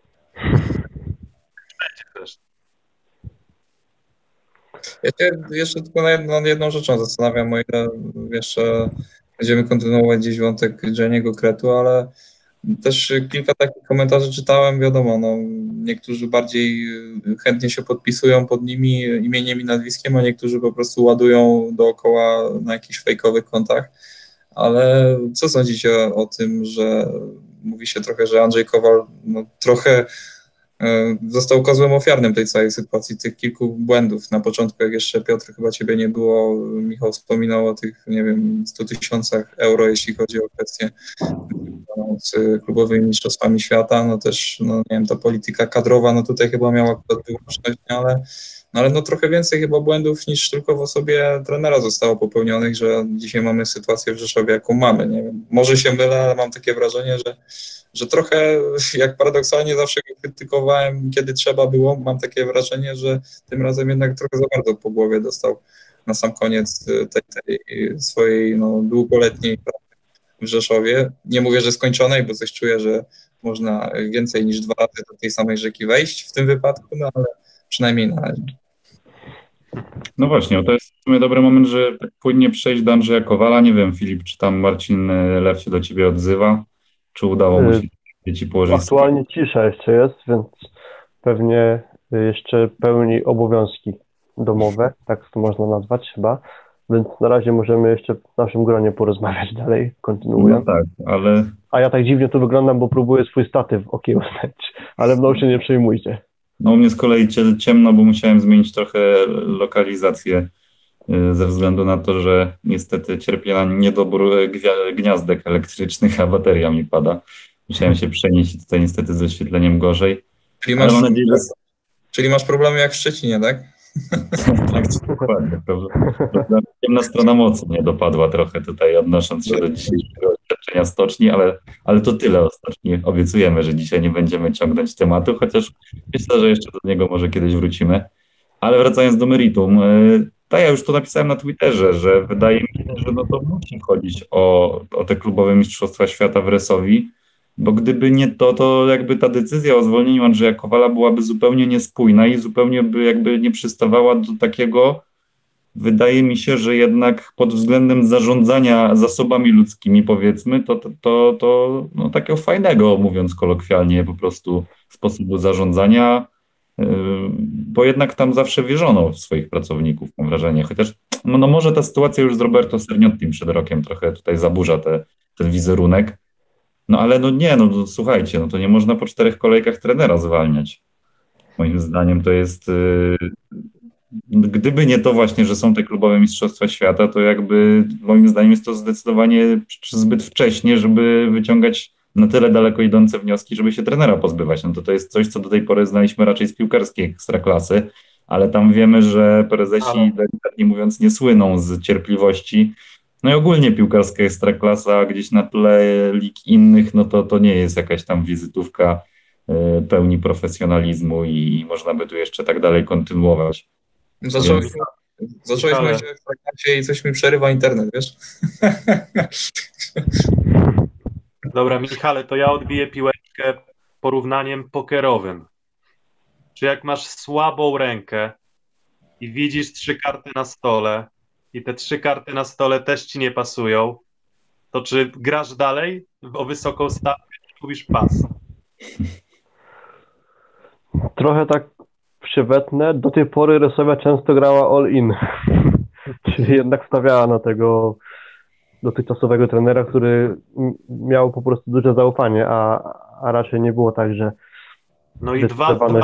Będzie też. Ja się jeszcze tylko nad jedną rzeczą zastanawiam, o ile jeszcze będziemy kontynuować gdzieś wątek Gianniego Kretu, ale też kilka takich komentarzy czytałem, wiadomo, no, niektórzy bardziej chętnie się podpisują pod nimi imieniem i nazwiskiem, a niektórzy po prostu ładują dookoła na jakichś fejkowych kontach. Ale co sądzicie o tym, że mówi się trochę, że Andrzej Kowal trochę został kozłem ofiarnym tej całej sytuacji, tych kilku błędów. Na początku, jak jeszcze Piotr, chyba ciebie nie było, Michał wspominał o tych, nie wiem, 100 000 euro, jeśli chodzi o kwestię z klubowymi mistrzostwami świata, no też, no nie wiem, ta polityka kadrowa, no tutaj chyba miała wyłączność, ale no trochę więcej chyba błędów niż tylko w osobie trenera zostało popełnionych, że dzisiaj mamy sytuację w Rzeszowie, jaką mamy, nie wiem, może się mylę, ale mam takie wrażenie, że trochę, jak paradoksalnie zawsze go krytykowałem, kiedy trzeba było, mam takie wrażenie, że tym razem jednak trochę za bardzo po głowie dostał na sam koniec tej swojej długoletniej pracy w Rzeszowie. Nie mówię, że skończonej, bo coś czuję, że można więcej niż 2 razy do tej samej rzeki wejść w tym wypadku, no ale przynajmniej na razie. No właśnie, to jest w sumie dobry moment, że tak płynnie przejść do Andrzeja Kowala. Nie wiem, Filip, czy tam Marcin Lew się do ciebie odzywa, czy udało mu się dzieci położyć? Aktualnie cisza jeszcze jest, więc pewnie jeszcze pełni obowiązki domowe, tak to można nazwać chyba, więc na razie możemy jeszcze w naszym gronie porozmawiać dalej, kontynuując. No tak, ale... A ja tak dziwnie tu wyglądam, bo próbuję swój statyw okiełznać, ale mną się nie przejmujcie. No u mnie z kolei ciemno, bo musiałem zmienić trochę lokalizację ze względu na to, że niestety cierpię na niedobór gniazdek elektrycznych, a bateria mi pada. Musiałem się przenieść tutaj niestety z oświetleniem gorzej. Czyli masz problemy jak w Szczecinie, tak? Tak, dokładnie. Ciemna strona mocy mnie dopadła trochę tutaj, odnosząc się do dzisiejszego doświadczenia stoczni, ale to tyle o stoczni. Obiecujemy, że dzisiaj nie będziemy ciągnąć tematu, chociaż myślę, że jeszcze do niego może kiedyś wrócimy. Ale wracając do meritum, to ja już to napisałem na Twitterze, że wydaje mi się, że no to musi chodzić o te klubowe mistrzostwa świata w Resowi, bo gdyby nie to jakby ta decyzja o zwolnieniu Andrzeja Kowala byłaby zupełnie niespójna i zupełnie by jakby nie przystawała do takiego, wydaje mi się, że jednak pod względem zarządzania zasobami ludzkimi, powiedzmy, to no, takiego fajnego, mówiąc kolokwialnie, po prostu sposobu zarządzania, bo jednak tam zawsze wierzono w swoich pracowników, mam wrażenie, chociaż no może ta sytuacja już z Roberto Serniottim przed rokiem trochę tutaj zaburza ten wizerunek. No ale słuchajcie, no to nie można po 4 kolejkach trenera zwalniać. Moim zdaniem to jest, gdyby nie to właśnie, że są te klubowe mistrzostwa świata, to jakby moim zdaniem jest to zdecydowanie zbyt wcześnie, żeby wyciągać na tyle daleko idące wnioski, żeby się trenera pozbywać. No to jest coś, co do tej pory znaliśmy raczej z piłkarskiej ekstraklasy, ale tam wiemy, że prezesi, delikatnie mówiąc, nie słyną z cierpliwości. No i ogólnie piłkarska ekstraklasa gdzieś na tle lig innych, no to nie jest jakaś tam wizytówka pełni profesjonalizmu i można by tu jeszcze tak dalej kontynuować. Zacząłeś mówić o ekstraklasie i coś mi przerywa internet, wiesz? Dobra, Michale, to ja odbiję piłeczkę porównaniem pokerowym. Czy jak masz słabą rękę i widzisz 3 karty na stole i te 3 karty na stole też ci nie pasują, to czy grasz dalej o wysoką stawkę, czy kupisz pas? Trochę tak przywetne. Do tej pory Resowia często grała all-in, czyli jednak stawiała na tego dotychczasowego trenera, który miał po prostu duże zaufanie, a raczej nie było tak, że... No i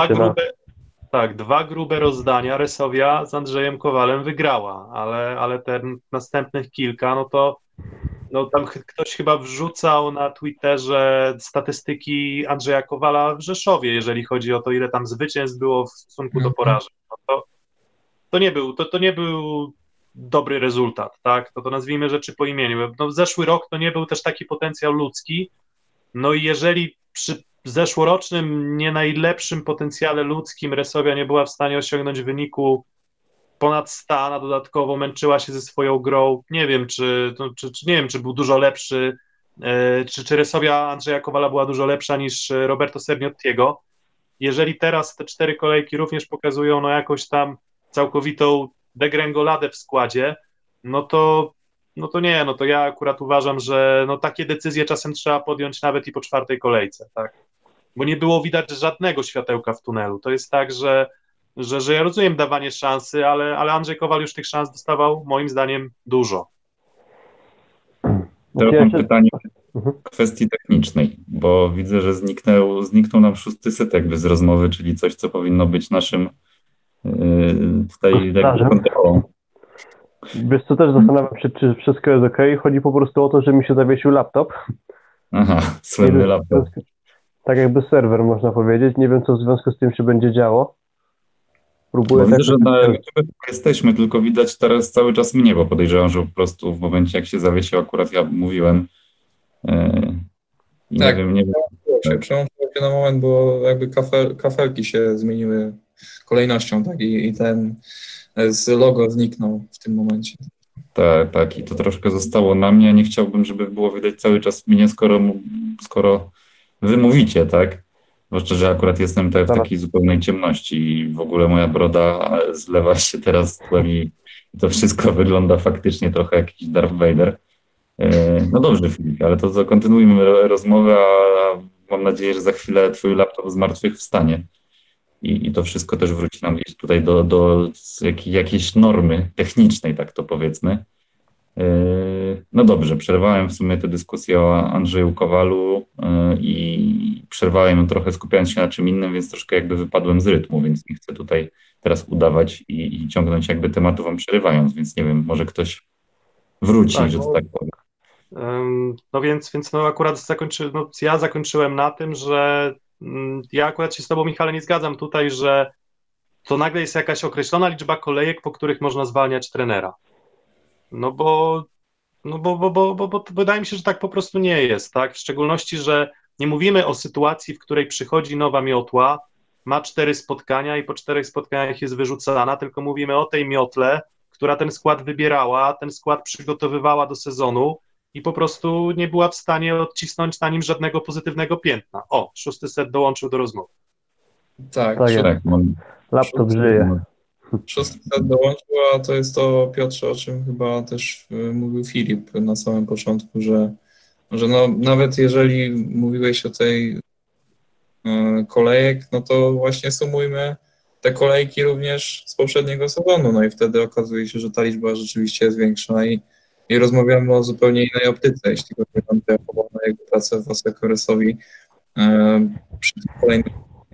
dwa grube rozdania Resowia z Andrzejem Kowalem wygrała, ale te następnych kilka, no tam ktoś chyba wrzucał na Twitterze statystyki Andrzeja Kowala w Rzeszowie, jeżeli chodzi o to, ile tam zwycięstw było w stosunku do porażek. to nie był dobry rezultat, tak? To nazwijmy rzeczy po imieniu. No, zeszły rok to nie był też taki potencjał ludzki, no i jeżeli przy zeszłorocznym nie najlepszym potencjale ludzkim Resovia nie była w stanie osiągnąć wyniku ponad 100, na dodatkowo męczyła się ze swoją grą, nie wiem, czy nie wiem, czy był dużo lepszy, czy Resovia Andrzeja Kowala była dużo lepsza niż Roberto Serniottiego. Jeżeli teraz te 4 kolejki również pokazują jakąś tam całkowitą degrengoladę w składzie, no to ja akurat uważam, że takie decyzje czasem trzeba podjąć nawet i po 4 kolejce, tak? Bo nie było widać żadnego światełka w tunelu. To jest tak, że ja rozumiem dawanie szansy, ale Andrzej Kowal już tych szans dostawał moim zdaniem dużo. Teraz mam pytanie w kwestii technicznej, bo widzę, że zniknął nam 6. set jakby z rozmowy, czyli coś, co powinno być naszym tutaj jakby kontrolą. Wiesz co, też zastanawiam się, czy wszystko jest okej. Chodzi po prostu o to, że mi się zawiesił laptop. Aha, słynny laptop. Tak jakby serwer, można powiedzieć. Nie wiem, co w związku z tym się będzie działo. Próbuję widzę, że na YouTube jesteśmy, tylko widać teraz cały czas mnie, bo podejrzewam, że po prostu w momencie, jak się zawiesił, akurat ja mówiłem. I tak, nie wiem. Przełączyło się na moment, bo jakby kafelki się zmieniły kolejnością, tak, i ten z logo zniknął w tym momencie. Tak, i to troszkę zostało na mnie. Nie chciałbym, żeby było widać cały czas mnie, skoro wy mówicie, tak? Zwłaszcza, że akurat jestem w takiej zupełnej ciemności i w ogóle moja broda zlewa się teraz z tłem i to wszystko wygląda faktycznie trochę jak jakiś Darth Vader. No dobrze, Filip, ale to kontynuujmy rozmowę, a mam nadzieję, że za chwilę twój laptop zmartwychwstanie i to wszystko też wróci nam gdzieś tutaj do jakiejś normy technicznej, tak to powiedzmy. No dobrze, przerwałem w sumie tę dyskusję o Andrzeju Kowalu i przerwałem ją trochę skupiając się na czym innym, więc troszkę jakby wypadłem z rytmu, więc nie chcę tutaj teraz udawać i ciągnąć jakby tematu wam przerywając, więc nie wiem, może ktoś wróci, tak, że to tak powiem. No więc akurat ja zakończyłem na tym, że ja akurat się z tobą, Michale, nie zgadzam tutaj, że to nagle jest jakaś określona liczba kolejek, po których można zwalniać trenera. Bo wydaje mi się, że tak po prostu nie jest, tak? W szczególności, że nie mówimy o sytuacji, w której przychodzi nowa miotła, ma 4 spotkania i po 4 spotkaniach jest wyrzucana, tylko mówimy o tej miotle, która ten skład wybierała, ten skład przygotowywała do sezonu i po prostu nie była w stanie odcisnąć na nim żadnego pozytywnego piętna. 6. set dołączył do rozmowy. Tak. Laptop żyje. 6. set dołączył, a to jest to, Piotrze, o czym chyba też mówił Filip na samym początku, że nawet jeżeli mówiłeś o tej kolejek, no to właśnie sumujmy te kolejki również z poprzedniego sezonu, no i wtedy okazuje się, że ta liczba rzeczywiście jest większa i rozmawiamy o zupełnie innej optyce, jeśli chodzi o Andrzeja Kowala na jego pracę w Oseko Resowi przy kolejnym.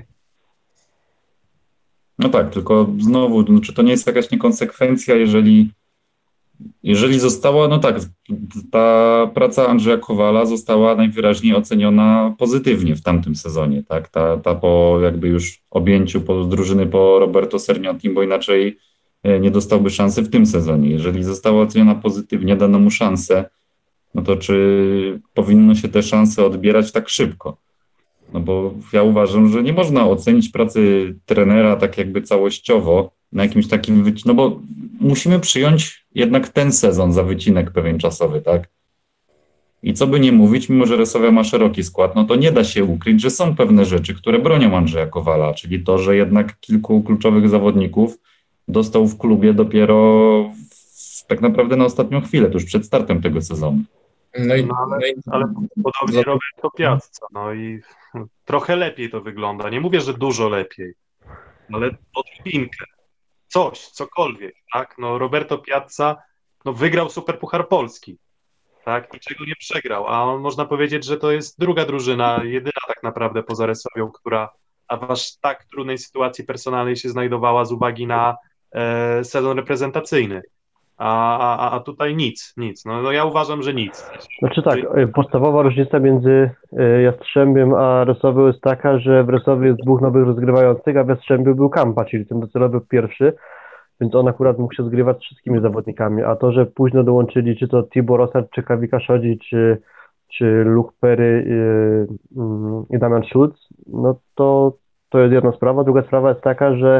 No tak, tylko znowu, czy to nie jest jakaś niekonsekwencja, jeżeli została, no tak, ta praca Andrzeja Kowala została najwyraźniej oceniona pozytywnie w tamtym sezonie, tak, ta po jakby już objęciu drużyny po Roberto Serniotim, bo inaczej nie dostałby szansy w tym sezonie. Jeżeli została oceniona pozytywnie, dano mu szansę, no to czy powinno się te szanse odbierać tak szybko? No bo ja uważam, że nie można ocenić pracy trenera tak jakby całościowo na jakimś takim, no bo musimy przyjąć jednak ten sezon za wycinek pewien czasowy, tak? I co by nie mówić, mimo że Resovia ma szeroki skład, no to nie da się ukryć, że są pewne rzeczy, które bronią Andrzeja Kowala, czyli to, że jednak kilku kluczowych zawodników dostał w klubie dopiero tak naprawdę na ostatnią chwilę, tuż przed startem tego sezonu. Ale podobnie Roberto Piazza, no i trochę lepiej to wygląda. Nie mówię, że dużo lepiej, ale odrobinkę. Cokolwiek, tak? No Roberto Piazza wygrał Superpuchar Polski, tak? Niczego nie przegrał, a on można powiedzieć, że to jest druga drużyna, jedyna tak naprawdę poza Resovią, która w aż tak trudnej sytuacji personalnej się znajdowała z uwagi na sezon reprezentacyjny. A tutaj nic. No ja uważam, że nic. Znaczy tak, podstawowa różnica między Jastrzębiem a Resowią jest taka, że w Resowie jest 2 nowych rozgrywających, a w Jastrzębiu był Kampa, czyli ten docelowy pierwszy. więc on akurat mógł się zgrywać z wszystkimi zawodnikami, a to, że późno dołączyli czy to Tibor Rosat, czy Kawika Szodzi, czy Luke Perry i Damian Schulz, no to jest jedna sprawa. Druga sprawa jest taka, że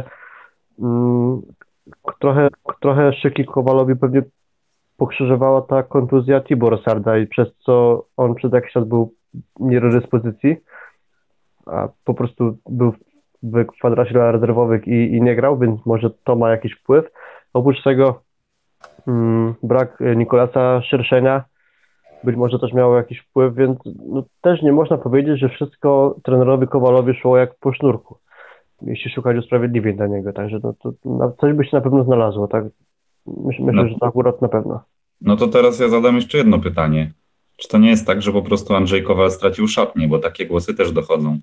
trochę szyki Kowalowi pewnie pokrzyżowała ta kontuzja Tibor Rosarda i przez co on przez jakiś czas był nie do dyspozycji, a po prostu był w kwadracie dla rezerwowych i nie grał, więc może to ma jakiś wpływ. Oprócz tego brak Nikolasa Szerszenia być może też miało jakiś wpływ, więc no, też nie można powiedzieć, że wszystko trenerowi Kowalowi szło jak po sznurku, jeśli szukać usprawiedliwień dla niego, także no, to coś by się na pewno znalazło, tak? Myślę, że to akurat na pewno. No to teraz ja zadam jeszcze jedno pytanie. Czy to nie jest tak, że po prostu Andrzej Kowal stracił szatnię, bo takie głosy też dochodzą?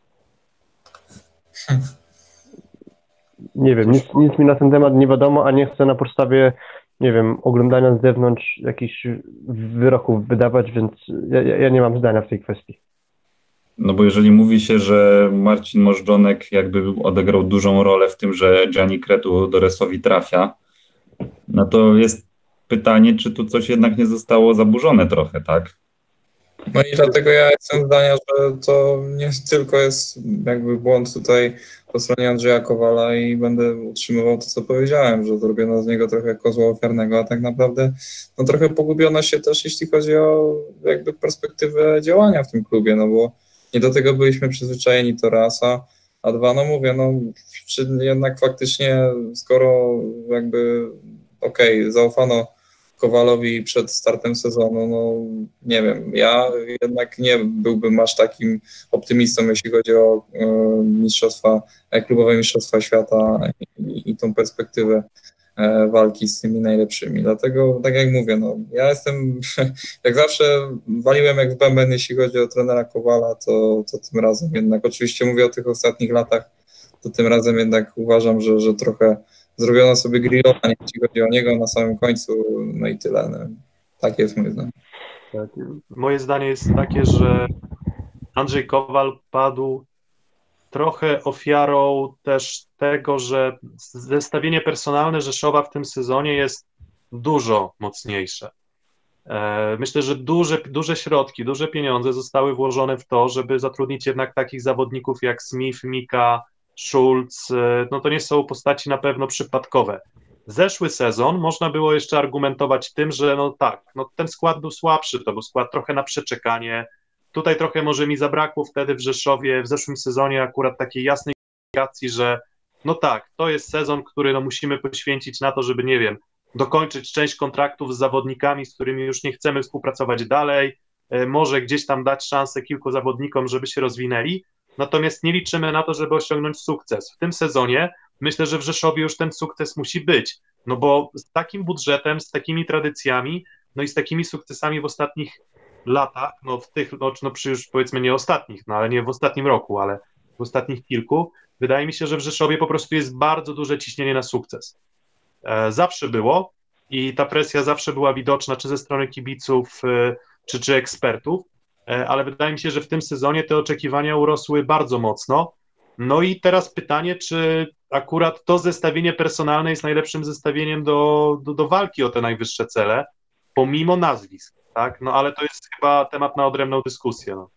Nie wiem, nic mi na ten temat nie wiadomo, a nie chcę na podstawie, nie wiem, oglądania z zewnątrz jakichś wyroków wydawać, więc ja nie mam zdania w tej kwestii. No bo jeżeli mówi się, że Marcin Możdżonek jakby odegrał dużą rolę w tym, że Gianni Cretu do Resowi trafia, no to jest pytanie, czy tu coś jednak nie zostało zaburzone trochę, tak? No i dlatego ja jestem zdania, że to nie tylko jest jakby błąd tutaj po stronie Andrzeja Kowala i będę utrzymywał to, co powiedziałem, że zrobiono z niego trochę kozła ofiarnego, a tak naprawdę no trochę pogubiono się też, jeśli chodzi o jakby perspektywę działania w tym klubie, no bo nie do tego byliśmy przyzwyczajeni, to raz, a dwa, no mówię, no czy jednak faktycznie skoro jakby zaufano Kowalowi przed startem sezonu, no nie wiem, ja jednak nie byłbym aż takim optymistą, jeśli chodzi o klubowe mistrzostwa świata i tą perspektywę walki z tymi najlepszymi. Dlatego, tak jak mówię, no ja jestem, jak zawsze waliłem jak w bęben, jeśli chodzi o trenera Kowala, to tym razem jednak, oczywiście mówię o tych ostatnich latach, to tym razem jednak uważam, że trochę zrobiono sobie grillowanie, jeśli chodzi o niego na samym końcu, no i tyle. No. Takie jest moje zdanie. Moje zdanie jest takie, że Andrzej Kowal padł trochę ofiarą też tego, że zestawienie personalne Rzeszowa w tym sezonie jest dużo mocniejsze. Myślę, że duże środki, duże pieniądze zostały włożone w to, żeby zatrudnić jednak takich zawodników jak Smith, Mika, Schulz. No to nie są postaci na pewno przypadkowe. Zeszły sezon można było jeszcze argumentować tym, że no tak, no ten skład był słabszy, to był skład trochę na przeczekanie. Tutaj trochę może mi zabrakło wtedy w Rzeszowie w zeszłym sezonie akurat takiej jasnej komunikacji, że no tak, to jest sezon, który no musimy poświęcić na to, żeby, nie wiem, dokończyć część kontraktów z zawodnikami, z którymi już nie chcemy współpracować dalej, może gdzieś tam dać szansę kilku zawodnikom, żeby się rozwinęli, natomiast nie liczymy na to, żeby osiągnąć sukces. W tym sezonie myślę, że w Rzeszowie już ten sukces musi być, no bo z takim budżetem, z takimi tradycjami, no i z takimi sukcesami w ostatnich latach, no w tych, no przy już powiedzmy nie ostatnich, no ale nie w ostatnim roku, ale w ostatnich kilku, wydaje mi się, że w Rzeszowie po prostu jest bardzo duże ciśnienie na sukces. Zawsze było i ta presja zawsze była widoczna, czy ze strony kibiców, czy ekspertów, ale wydaje mi się, że w tym sezonie te oczekiwania urosły bardzo mocno. No i teraz pytanie, czy akurat to zestawienie personalne jest najlepszym zestawieniem do walki o te najwyższe cele, pomimo nazwisk, tak? No ale to jest chyba temat na odrębną dyskusję. No.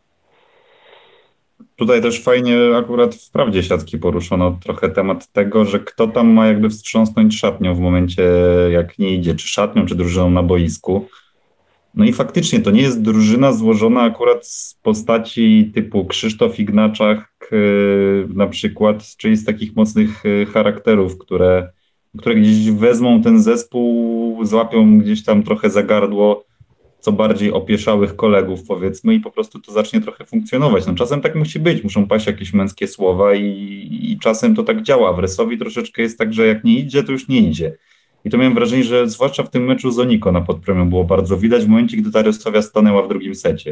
Tutaj też fajnie akurat w Prawdzie Siatki poruszono trochę temat tego, że kto tam ma jakby wstrząsnąć szatnią w momencie, jak nie idzie, czy szatnią, czy drużyną na boisku. No i faktycznie to nie jest drużyna złożona akurat z postaci typu Krzysztof Ignaczak na przykład, czyli z takich mocnych charakterów, które gdzieś wezmą ten zespół, złapią gdzieś tam trochę za gardło, co bardziej opieszałych kolegów, powiedzmy, i po prostu to zacznie trochę funkcjonować. No czasem tak musi być, muszą paść jakieś męskie słowa i czasem to tak działa. W Resowi troszeczkę jest tak, że jak nie idzie, to już nie idzie. I to miałem wrażenie, że zwłaszcza w tym meczu z Oniko na Podpremiu było bardzo widać w momencie, gdy ta Resowia stanęła w drugim secie.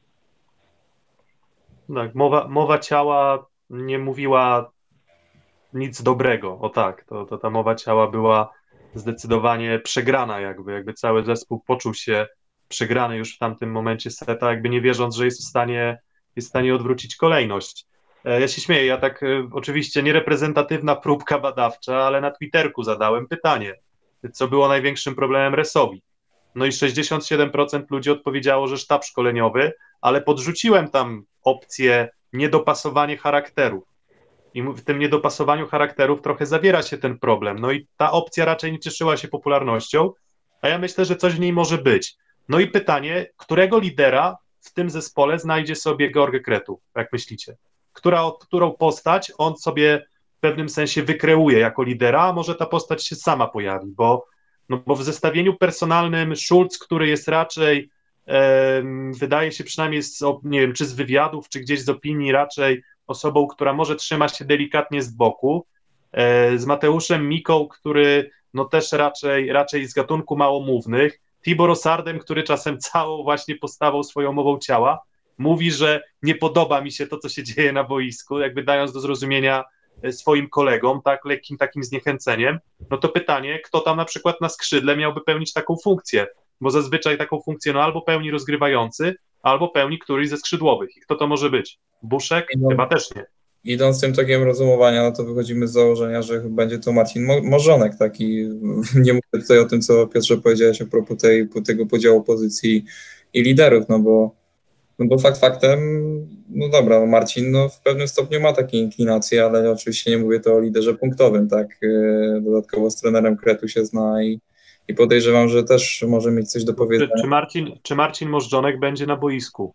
Tak, mowa ciała nie mówiła nic dobrego, o tak, to ta mowa ciała była zdecydowanie przegrana jakby cały zespół poczuł się przegrany już w tamtym momencie seta, jakby nie wierząc, że jest w stanie odwrócić kolejność. Ja się śmieję, ja tak oczywiście niereprezentatywna próbka badawcza, ale na Twitterku zadałem pytanie, co było największym problemem Resowi. No i 67% ludzi odpowiedziało, że sztab szkoleniowy, ale podrzuciłem tam opcję niedopasowanie charakterów. I w tym niedopasowaniu charakterów trochę zawiera się ten problem. No i ta opcja raczej nie cieszyła się popularnością, a ja myślę, że coś w niej może być. No i pytanie, którego lidera w tym zespole znajdzie sobie George Kretu, jak myślicie? Którą postać on sobie w pewnym sensie wykreuje jako lidera, a może ta postać się sama pojawi, bo w zestawieniu personalnym Schulz, który jest raczej, wydaje się przynajmniej nie wiem, czy z wywiadów, czy gdzieś z opinii raczej osobą, która może trzyma się delikatnie z boku, z Mateuszem Miką, który no też raczej z gatunku małomównych, Tibor Osardem, który czasem całą właśnie postawą, swoją mową ciała mówi, że nie podoba mi się to, co się dzieje na boisku, jakby dając do zrozumienia swoim kolegom, tak, lekkim takim zniechęceniem, no to pytanie, kto tam na przykład na skrzydle miałby pełnić taką funkcję, bo zazwyczaj taką funkcję no albo pełni rozgrywający, albo pełni któryś ze skrzydłowych. I kto to może być? Buszek? Chyba też nie. Idąc tym tokiem rozumowania, no to wychodzimy z założenia, że będzie to Marcin Morzonek, taki, nie mówię tutaj o tym, co Piotrze powiedziałeś a propos tego podziału pozycji i liderów, no bo fakt faktem, no dobra, no Marcin no w pewnym stopniu ma takie inklinacje, ale oczywiście nie mówię to o liderze punktowym, tak, dodatkowo z trenerem Kretu się zna i podejrzewam, że też może mieć coś do powiedzenia. Czy Marcin Morzonek będzie na boisku?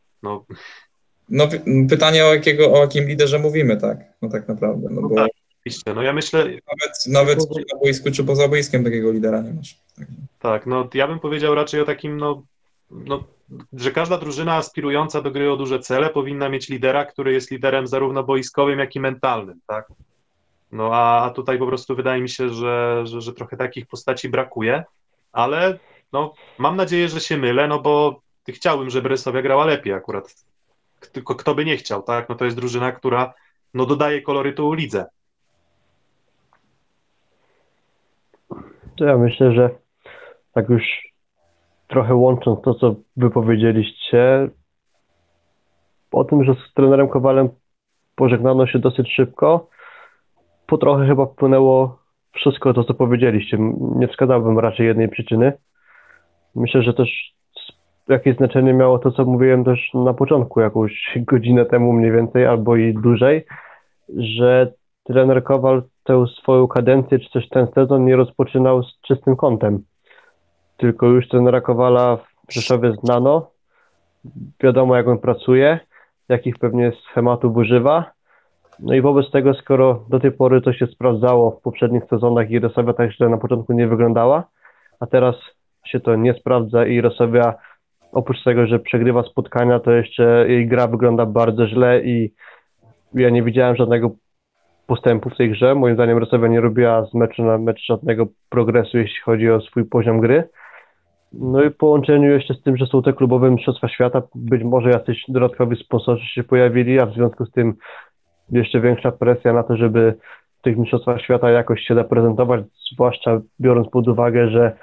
No pytanie o jakim liderze mówimy, tak, no tak naprawdę, no bo tak, oczywiście, no ja myślę... Nawet czy na boisku, czy poza boiskiem takiego lidera nie masz. Tak, no ja bym powiedział raczej o takim, że każda drużyna aspirująca do gry o duże cele powinna mieć lidera, który jest liderem zarówno boiskowym, jak i mentalnym, tak? No a tutaj po prostu wydaje mi się, że trochę takich postaci brakuje, ale no mam nadzieję, że się mylę, no bo chciałbym, żeby Resowia grała lepiej akurat. Tylko kto by nie chciał, tak? No to jest drużyna, która no dodaje kolorytu lidze. To ja myślę, że tak już trochę łącząc to, co wy powiedzieliście, o tym, że z trenerem Kowalem pożegnano się dosyć szybko, po trochę chyba wpłynęło wszystko to, co powiedzieliście. Nie wskazałbym raczej jednej przyczyny. Myślę, że też jakieś znaczenie miało to, co mówiłem też na początku, jakąś godzinę temu mniej więcej, albo i dłużej, że trener Kowal tę swoją kadencję, czy też ten sezon nie rozpoczynał z czystym kątem. Tylko już trenera Kowala w Rzeszowie znano, wiadomo jak on pracuje, jakich pewnie schematów używa. No i wobec tego, skoro do tej pory to się sprawdzało w poprzednich sezonach i Resowia tak źle na początku nie wyglądała, a teraz się to nie sprawdza i Resowia oprócz tego, że przegrywa spotkania, to jeszcze jej gra wygląda bardzo źle i ja nie widziałem żadnego postępu w tej grze. Moim zdaniem Resowia nie robiła z meczu na mecz żadnego progresu, jeśli chodzi o swój poziom gry. No i w połączeniu jeszcze z tym, że są te klubowe mistrzostwa świata, być może jacyś dodatkowi sponsorzy się pojawili, a w związku z tym jeszcze większa presja na to, żeby w tych mistrzostwach świata jakoś się zaprezentować, zwłaszcza biorąc pod uwagę, że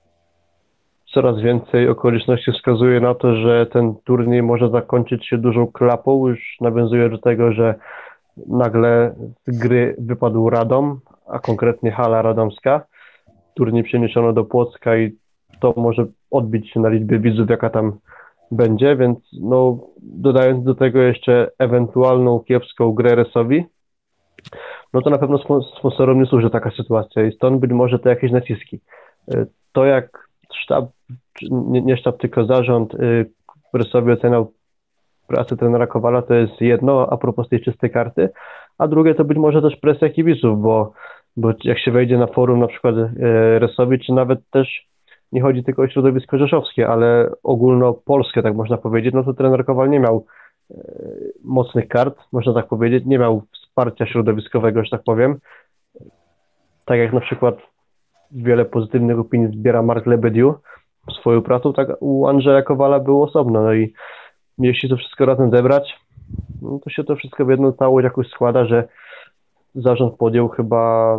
coraz więcej okoliczności wskazuje na to, że ten turniej może zakończyć się dużą klapą. Już nawiązuje do tego, że nagle z gry wypadł Radom, a konkretnie hala radomska. Turniej przeniesiono do Płocka i to może odbić się na liczbie widzów, jaka tam będzie, więc no, dodając do tego jeszcze ewentualną kiepską grę Resowi, no to na pewno sponsorom nie służy taka sytuacja i stąd być może te jakieś naciski. To jak sztab, nie sztab, tylko zarząd w Resowi oceniał pracę trenera Kowala, to jest jedno a propos tej czystej karty, a drugie to być może też presja kibiców, bo jak się wejdzie na forum na przykład Resowi, czy nawet też nie chodzi tylko o środowisko rzeszowskie, ale ogólnopolskie, tak można powiedzieć, no to trener Kowal nie miał mocnych kart, można tak powiedzieć, nie miał wsparcia środowiskowego, że tak powiem. Tak jak na przykład wiele pozytywnych opinii zbiera Mark Lebediu swoją pracą, tak u Andrzeja Kowala było osobno. No i jeśli to wszystko razem zebrać, no to się to wszystko w jedną całość jakoś składa, że zarząd podjął chyba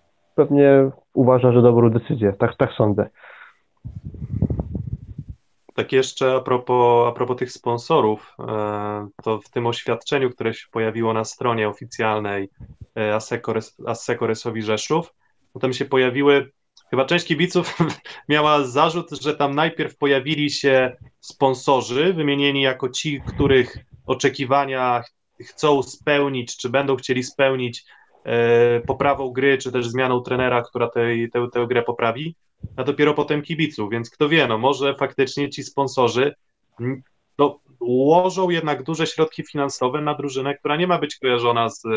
pewnie uważa, że dobrą decyzję. Tak sądzę. Tak jeszcze a propos tych sponsorów, to w tym oświadczeniu, które się pojawiło na stronie oficjalnej Asseco Resowi Rzeszów, potem się pojawiły, chyba część kibiców miała zarzut, że tam najpierw pojawili się sponsorzy wymienieni jako ci, których oczekiwania chcą spełnić, czy będą chcieli spełnić poprawą gry, czy też zmianą trenera, która tę grę poprawi, a dopiero potem kibiców, więc kto wie, no może faktycznie ci sponsorzy no, ułożą jednak duże środki finansowe na drużynę, która nie ma być kojarzona z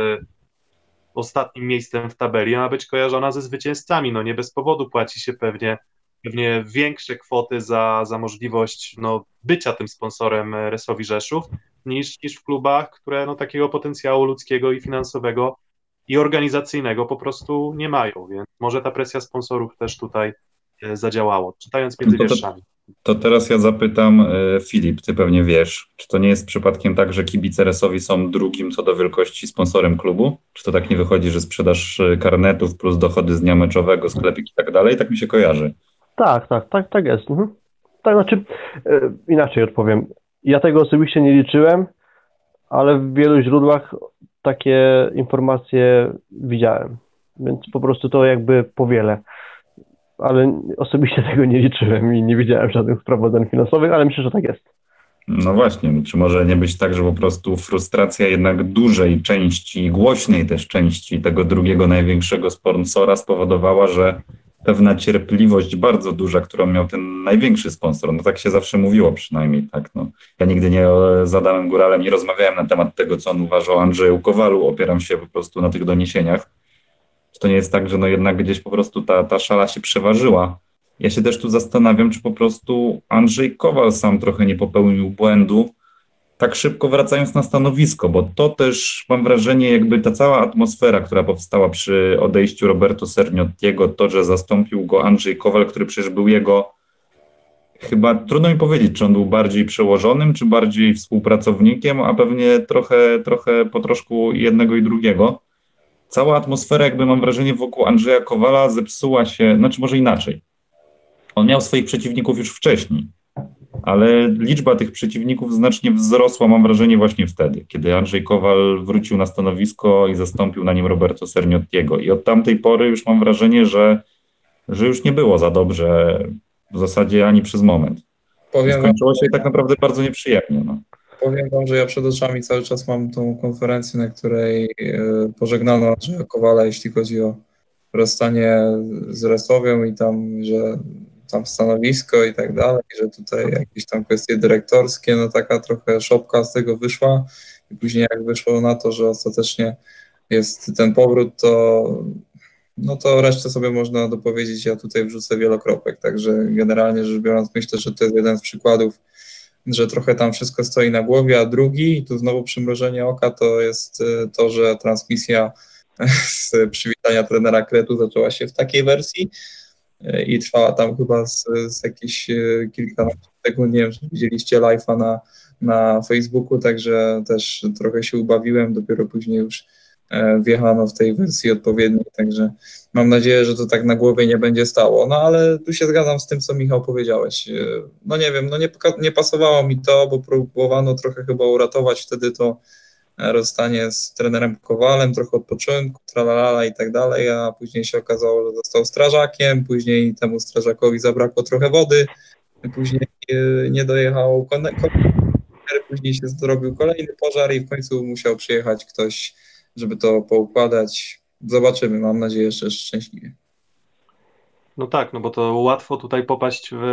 ostatnim miejscem w tabeli, ma być kojarzona ze zwycięzcami, no nie bez powodu płaci się pewnie większe kwoty za możliwość no, bycia tym sponsorem Resowi Rzeszów niż w klubach, które no, takiego potencjału ludzkiego i finansowego i organizacyjnego po prostu nie mają, więc może ta presja sponsorów też tutaj zadziałało, czytając między wierszami. To teraz ja zapytam, Filip, ty pewnie wiesz, czy to nie jest przypadkiem tak, że kibice Resowi są drugim co do wielkości sponsorem klubu? Czy to tak nie wychodzi, że sprzedaż karnetów plus dochody z dnia meczowego, sklepik i tak dalej? Tak mi się kojarzy. Tak jest. Tak, znaczy, inaczej odpowiem. Ja tego osobiście nie liczyłem, ale w wielu źródłach takie informacje widziałem, więc po prostu to jakby powielę. Ale osobiście tego nie liczyłem i nie widziałem żadnych sprawozdań finansowych, ale myślę, że tak jest. No właśnie, czy może nie być tak, że po prostu frustracja jednak dużej części, głośnej też części tego drugiego największego sponsora spowodowała, że pewna cierpliwość bardzo duża, którą miał ten największy sponsor, no tak się zawsze mówiło przynajmniej, tak, no. Ja nigdy nie z Adamem Góralem nie rozmawiałem na temat tego, co on uważa o Andrzeju Kowalu, opieram się po prostu na tych doniesieniach. To nie jest tak, że no jednak gdzieś po prostu ta szala się przeważyła. Ja się też tu zastanawiam, czy po prostu Andrzej Kowal sam trochę nie popełnił błędu, tak szybko wracając na stanowisko, bo to też mam wrażenie, jakby ta cała atmosfera, która powstała przy odejściu Roberto Serniottiego, to, że zastąpił go Andrzej Kowal, który przecież był jego, chyba trudno mi powiedzieć, czy on był bardziej przełożonym, czy bardziej współpracownikiem, a pewnie trochę po troszku jednego i drugiego. Cała atmosfera, jakby mam wrażenie, wokół Andrzeja Kowala zepsuła się, znaczy może inaczej. On miał swoich przeciwników już wcześniej, ale liczba tych przeciwników znacznie wzrosła, mam wrażenie, właśnie wtedy, kiedy Andrzej Kowal wrócił na stanowisko i zastąpił na nim Roberto Serniottiego. I od tamtej pory już mam wrażenie, że już nie było za dobrze w zasadzie ani przez moment. Skończyło się tak naprawdę bardzo nieprzyjemnie. No. Powiem wam, że ja przed oczami cały czas mam tą konferencję, na której pożegnano Andrzeja Kowala, jeśli chodzi o rozstanie z Resowią i tam, że tam stanowisko i tak dalej, że tutaj jakieś tam kwestie dyrektorskie, no taka trochę szopka z tego wyszła i później jak wyszło na to, że ostatecznie jest ten powrót, to resztę sobie można dopowiedzieć, ja tutaj wrzucę wielokropek, także generalnie rzecz biorąc myślę, że to jest jeden z przykładów, że trochę tam wszystko stoi na głowie, a drugi, i tu znowu przymrużenie oka, to jest to, że transmisja z przywitania trenera Kretu zaczęła się w takiej wersji i trwała tam chyba z jakieś kilkanaście sekund, nie wiem, czy widzieliście live'a na Facebooku, także też trochę się ubawiłem, dopiero później już wjechano w tej wersji odpowiedniej, także mam nadzieję, że to tak na głowie nie będzie stało, no ale tu się zgadzam z tym, co Michał powiedziałeś. No nie wiem, no nie pasowało mi to, bo próbowano trochę chyba uratować wtedy to rozstanie z trenerem Kowalem, trochę odpoczynku, tralalala i tak dalej, a później się okazało, że został strażakiem, później temu strażakowi zabrakło trochę wody, później nie dojechał później się zrobił kolejny pożar i w końcu musiał przyjechać ktoś, żeby to poukładać. Zobaczymy, mam nadzieję, że szczęśliwie. No tak, no bo to łatwo tutaj popaść w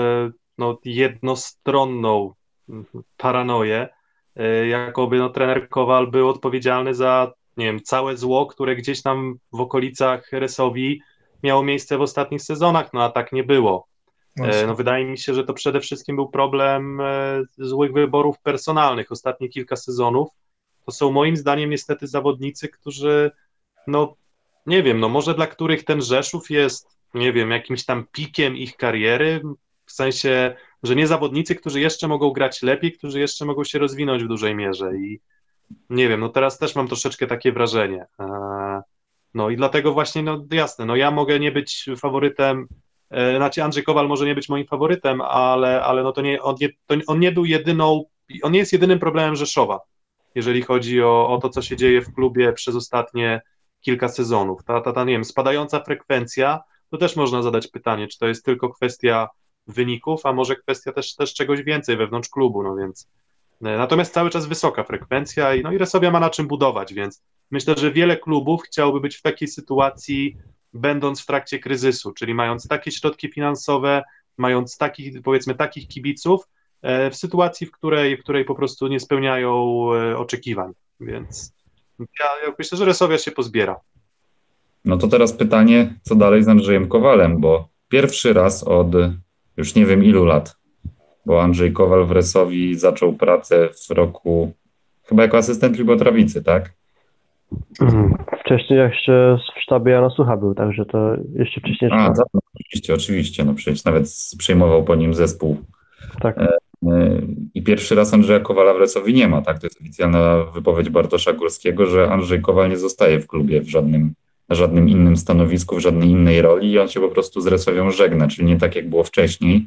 jednostronną paranoję, jakoby trener Kowal był odpowiedzialny za, nie wiem, całe zło, które gdzieś tam w okolicach Resowi miało miejsce w ostatnich sezonach, no a tak nie było. No wydaje mi się, że to przede wszystkim był problem złych wyborów personalnych. Ostatnie kilka sezonów to są moim zdaniem niestety zawodnicy, którzy, no nie wiem, no może dla których ten Rzeszów jest, nie wiem, jakimś tam pikiem ich kariery, w sensie, że nie zawodnicy, którzy jeszcze mogą grać lepiej, którzy jeszcze mogą się rozwinąć w dużej mierze i nie wiem, no teraz też mam troszeczkę takie wrażenie. No i dlatego właśnie, no jasne, no ja mogę nie być faworytem Znaczy Andrzej Kowal może nie być moim faworytem, ale no on nie był on nie jest jedynym problemem Rzeszowa, jeżeli chodzi o to, co się dzieje w klubie przez ostatnie kilka sezonów. Ta nie wiem, spadająca frekwencja, to też można zadać pytanie, czy to jest tylko kwestia wyników, a może kwestia też czegoś więcej wewnątrz klubu, no więc natomiast cały czas wysoka frekwencja i Resovia ma na czym budować, więc myślę, że wiele klubów chciałoby być w takiej sytuacji, będąc w trakcie kryzysu, czyli mając takie środki finansowe, mając takich kibiców, w sytuacji, w której po prostu nie spełniają oczekiwań, więc ja myślę, że Resovia się pozbiera. No to teraz pytanie, co dalej z Andrzejem Kowalem, bo pierwszy raz od już nie wiem ilu lat, bo Andrzej Kowal w Resovii zaczął pracę w roku chyba jako asystent Libotrawicy, tak? Wcześniej jak jeszcze w sztabie Jana Sucha był, także to jeszcze wcześniej. Oczywiście, no przecież nawet przejmował po nim zespół. Tak. I pierwszy raz Andrzeja Kowala w Resovii nie ma, tak? To jest oficjalna wypowiedź Bartosza Górskiego, że Andrzej Kowal nie zostaje w klubie na żadnym innym stanowisku, w żadnej innej roli i on się po prostu z Resovią żegna, czyli nie tak jak było wcześniej.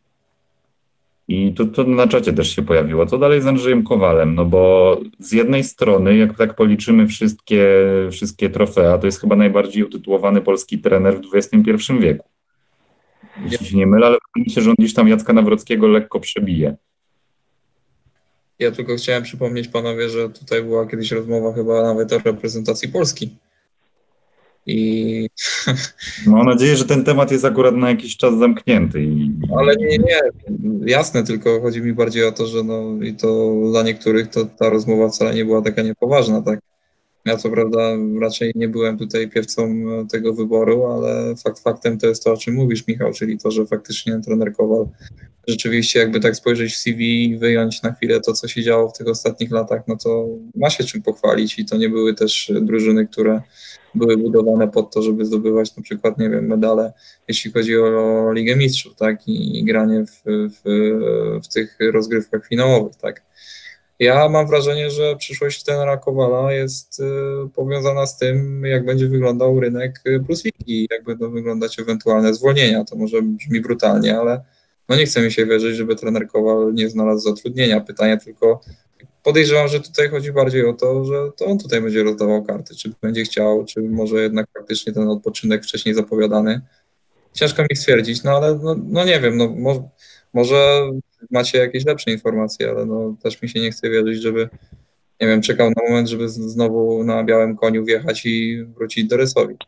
I to na czacie też się pojawiło. Co dalej z Andrzejem Kowalem? No bo z jednej strony, jak tak policzymy wszystkie trofea, to jest chyba najbardziej utytułowany polski trener w XXI wieku. Jeśli się nie mylę, ale wydaje mi się, że on gdzieś tam Jacka Nawrockiego lekko przebije. Ja tylko chciałem przypomnieć panowie, że tutaj była kiedyś rozmowa chyba nawet o reprezentacji Polski. I mam nadzieję, że ten temat jest akurat na jakiś czas zamknięty. Ale nie, jasne, tylko chodzi mi bardziej o to, że i to dla niektórych to ta rozmowa wcale nie była taka niepoważna, tak? Ja co prawda raczej nie byłem tutaj piewcą tego wyboru, ale faktem to jest to, o czym mówisz, Michał, czyli to, że faktycznie trener Kowal rzeczywiście jakby tak spojrzeć w CV i wyjąć na chwilę to, co się działo w tych ostatnich latach, no to ma się czym pochwalić i to nie były też drużyny, które były budowane pod to, żeby zdobywać na przykład, nie wiem, medale, jeśli chodzi o Ligę Mistrzów, tak, i granie w tych rozgrywkach finałowych, tak. Ja mam wrażenie, że przyszłość trenera Kowala jest powiązana z tym, jak będzie wyglądał rynek Plus Ligi, jak będą wyglądać ewentualne zwolnienia. To może brzmi brutalnie, ale nie chce mi się wierzyć, żeby trener Kowal nie znalazł zatrudnienia. Pytanie tylko, podejrzewam, że tutaj chodzi bardziej o to, że to on tutaj będzie rozdawał karty, czy będzie chciał, czy może jednak faktycznie ten odpoczynek wcześniej zapowiadany. Ciężko mi stwierdzić, ale nie wiem, może macie jakieś lepsze informacje, ale też mi się nie chce wierzyć, żeby, nie wiem, czekał na moment, żeby znowu na białym koniu wjechać i wrócić do Resovii.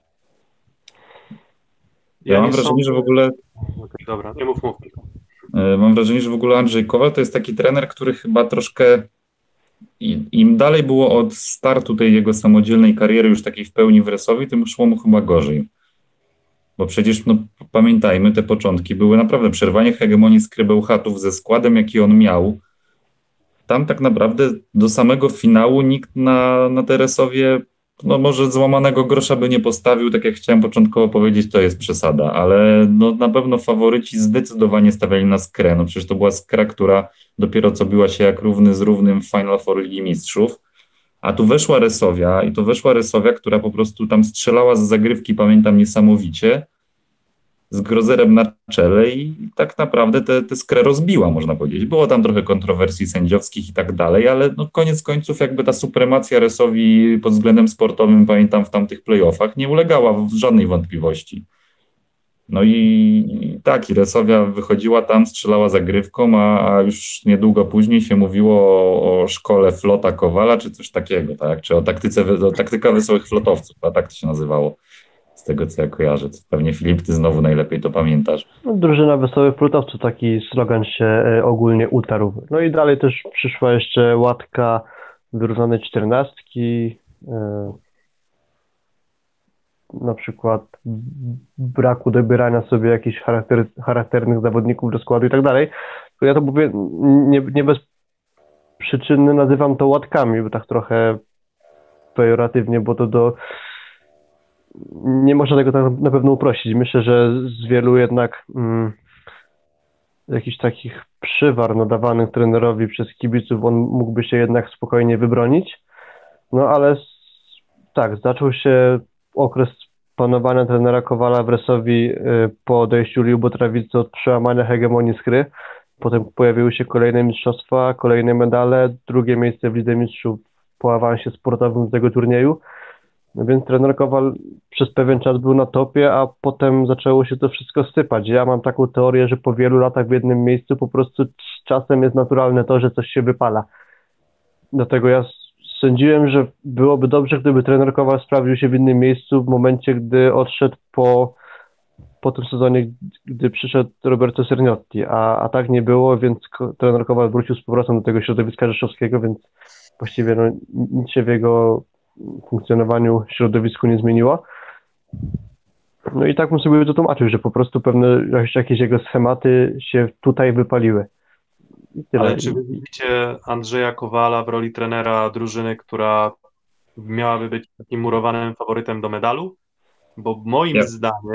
Ja mam wrażenie, że w ogóle... Dobra, nie mów. Mam wrażenie, że w ogóle Andrzej Kowal to jest taki trener, który chyba troszkę im dalej było od startu tej jego samodzielnej kariery już takiej w pełni w Resovii, tym szło mu chyba gorzej. Bo przecież, pamiętajmy, te początki były naprawdę przerwanie hegemonii Skrybełchatów ze składem, jaki on miał. Tam tak naprawdę do samego finału nikt na te Resowie, może złamanego grosza by nie postawił, tak jak chciałem początkowo powiedzieć, to jest przesada, ale na pewno faworyci zdecydowanie stawiali na Skrę. Przecież to była Skra, która dopiero co biła się jak równy z równym w Final Four Ligi Mistrzów. A tu weszła Resovia, która po prostu tam strzelała z zagrywki, pamiętam, niesamowicie, z Grozerem na czele i tak naprawdę tę Skrę rozbiła, można powiedzieć. Było tam trochę kontrowersji sędziowskich i tak dalej, ale koniec końców jakby ta supremacja Resovii pod względem sportowym, pamiętam, w tamtych playoffach nie ulegała w żadnej wątpliwości. I Resovia wychodziła tam, strzelała zagrywką, a już niedługo później się mówiło o szkole Flota Kowala, czy coś takiego, tak? Czy o taktyka wesołych flotowców, tak to się nazywało, z tego co ja kojarzę. Pewnie Filip, ty znowu najlepiej to pamiętasz. Drużyna wesołych flotowców, taki slogan się ogólnie utarł. I dalej też przyszła jeszcze łatka wyróżnionej 14, na przykład braku dobierania sobie jakichś charakternych zawodników do składu i tak dalej. To ja to mówię nie bez przyczyny, nazywam to łatkami, bo tak trochę pejoratywnie, bo nie można tego tak na pewno uprościć. Myślę, że z wielu jednak jakichś takich przywar nadawanych trenerowi przez kibiców on mógłby się jednak spokojnie wybronić. Ale tak, zaczął się okres panowania trenera Kowala w Resowi po odejściu Liu Botrawicy od przełamania hegemonii Skry. Potem pojawiły się kolejne mistrzostwa, kolejne medale, drugie miejsce w Lidze Mistrzów po awansie sportowym z tego turnieju. No więc trener Kowal przez pewien czas był na topie, a potem zaczęło się to wszystko sypać. Ja mam taką teorię, że po wielu latach w jednym miejscu po prostu z czasem jest naturalne to, że coś się wypala. Dlatego ja sądziłem, że byłoby dobrze, gdyby trener Kowal sprawdził się w innym miejscu w momencie, gdy odszedł po tym sezonie, gdy przyszedł Roberto Cerniotti, a tak nie było, więc trener Kowal wrócił z powrotem do tego środowiska rzeszowskiego, więc właściwie no, nic się w jego funkcjonowaniu środowisku nie zmieniło. No i tak bym sobie to tłumaczył, że po prostu pewne jakieś jego schematy się tutaj wypaliły. Ale czy wy widzicie Andrzeja Kowala w roli trenera drużyny, która miałaby być takim murowanym faworytem do medalu? Bo moim zdaniem,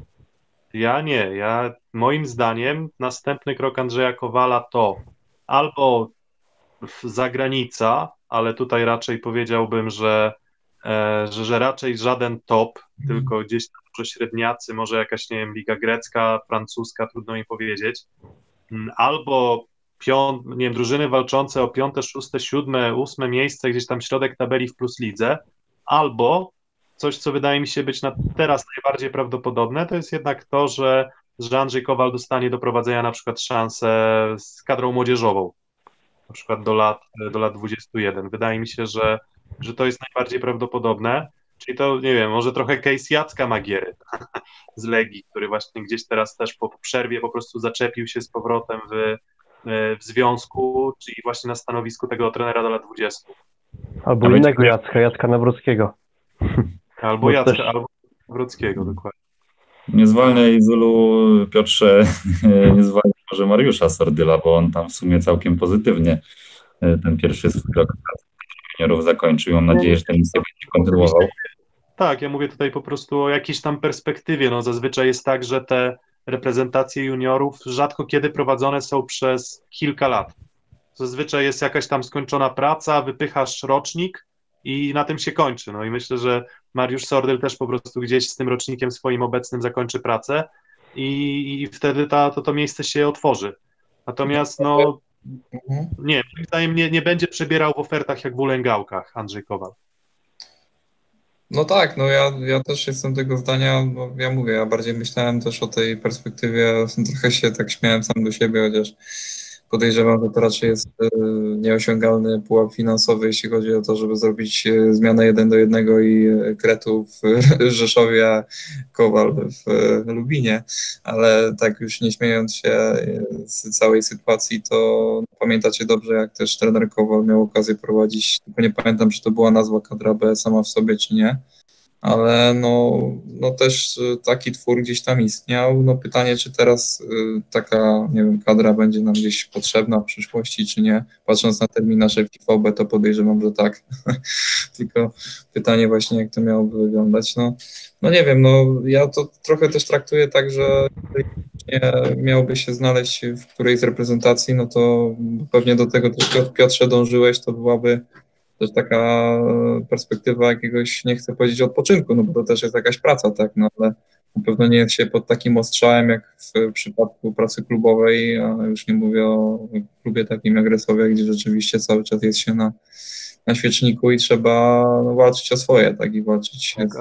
moim zdaniem następny krok Andrzeja Kowala to albo zagranica, ale tutaj raczej powiedziałbym, że raczej żaden top, tylko gdzieś tam może średniacy, może jakaś, nie wiem, liga grecka, francuska, trudno mi powiedzieć, albo drużyny walczące o 5., 6., 7., 8. miejsce, gdzieś tam środek tabeli w plus lidze, albo coś, co wydaje mi się być teraz najbardziej prawdopodobne, to jest jednak to, że Andrzej Kowal dostanie do prowadzenia na przykład szansę z kadrą młodzieżową, na przykład do lat 21. Wydaje mi się, że to jest najbardziej prawdopodobne, czyli to, nie wiem, może trochę case Jacka Magiery z Legii, który właśnie gdzieś teraz też po przerwie po prostu zaczepił się z powrotem w związku, czyli właśnie na stanowisku tego trenera do lat 20. Albo innego Jacka Nawrockiego. Albo Jacka, albo Nawrockiego, dokładnie. Nie zwalniaj, Zulu, Piotrze, nie zwalniaj może Mariusza Sordyla, bo on tam w sumie całkiem pozytywnie ten pierwszy swój rok juniorów zakończył. Mam nadzieję, że ten misję będzie kontynuował. Tak, ja mówię tutaj po prostu o jakiejś tam perspektywie. No, zazwyczaj jest tak, że te reprezentacje juniorów rzadko kiedy prowadzone są przez kilka lat. Zazwyczaj jest jakaś tam skończona praca, wypychasz rocznik i na tym się kończy. No i myślę, że Mariusz Sordyl też po prostu gdzieś z tym rocznikiem swoim obecnym zakończy pracę i wtedy to miejsce się otworzy. Natomiast no nie, moim zdaniem nie będzie przebierał w ofertach jak w ulęgałkach Andrzej Kowal. No tak, no ja też jestem tego zdania, bo ja mówię, ja bardziej myślałem też o tej perspektywie, trochę się tak śmiałem sam do siebie, chociaż podejrzewam, że to raczej jest nieosiągalny pułap finansowy, jeśli chodzi o to, żeby zrobić zmianę 1:1 i Kretu w Rzeszowie, a Kowal w Lubinie, ale tak już nie śmiejąc się z całej sytuacji, to pamiętacie dobrze, jak też trener Kowal miał okazję prowadzić, tylko nie pamiętam, czy to była nazwa kadra B sama w sobie, czy nie, ale no też taki twór gdzieś tam istniał. No pytanie, czy teraz taka, nie wiem, kadra będzie nam gdzieś potrzebna w przyszłości, czy nie. Patrząc na terminarze FIFOB, to podejrzewam, że tak. Tylko pytanie właśnie, jak to miałoby wyglądać. No nie wiem, no ja to trochę też traktuję tak, że jeżeli miałby się znaleźć w którejś z reprezentacji, no to pewnie do tego też, Piotrze, dążyłeś, to byłaby też taka perspektywa jakiegoś, nie chcę powiedzieć odpoczynku, no bo to też jest jakaś praca, tak, no ale na pewno nie jest się pod takim ostrzałem jak w przypadku pracy klubowej, a już nie mówię o klubie takim jak Resowia, gdzie rzeczywiście cały czas jest się na świeczniku i trzeba walczyć o swoje, tak, i walczyć. Tak,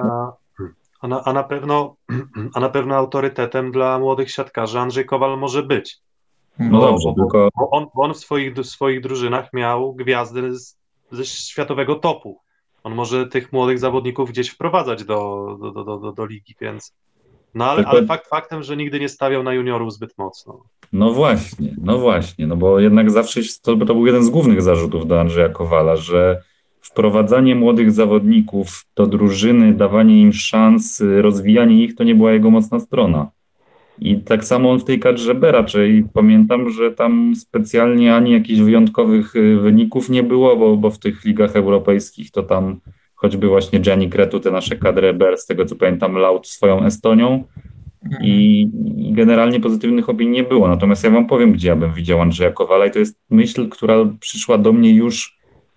a na pewno autorytetem dla młodych siatkarzy Andrzej Kowal może być. No dobrze, tylko... Bo on w swoich drużynach miał gwiazdy ze światowego topu. On może tych młodych zawodników gdzieś wprowadzać do ligi, więc... No ale faktem, że nigdy nie stawiał na juniorów zbyt mocno. No właśnie, no bo jednak zawsze to był jeden z głównych zarzutów do Andrzeja Kowala, że wprowadzanie młodych zawodników do drużyny, dawanie im szans, rozwijanie ich, to nie była jego mocna strona. I tak samo on w tej kadrze B raczej pamiętam, że tam specjalnie ani jakichś wyjątkowych wyników nie było, bo w tych ligach europejskich to tam choćby właśnie Gianni Kretu, te nasze kadry B, z tego co pamiętam, lał swoją Estonią i generalnie pozytywnych opinii nie było. Natomiast ja wam powiem, gdzie ja bym widział Andrzeja Kowala i to jest myśl, która przyszła do mnie już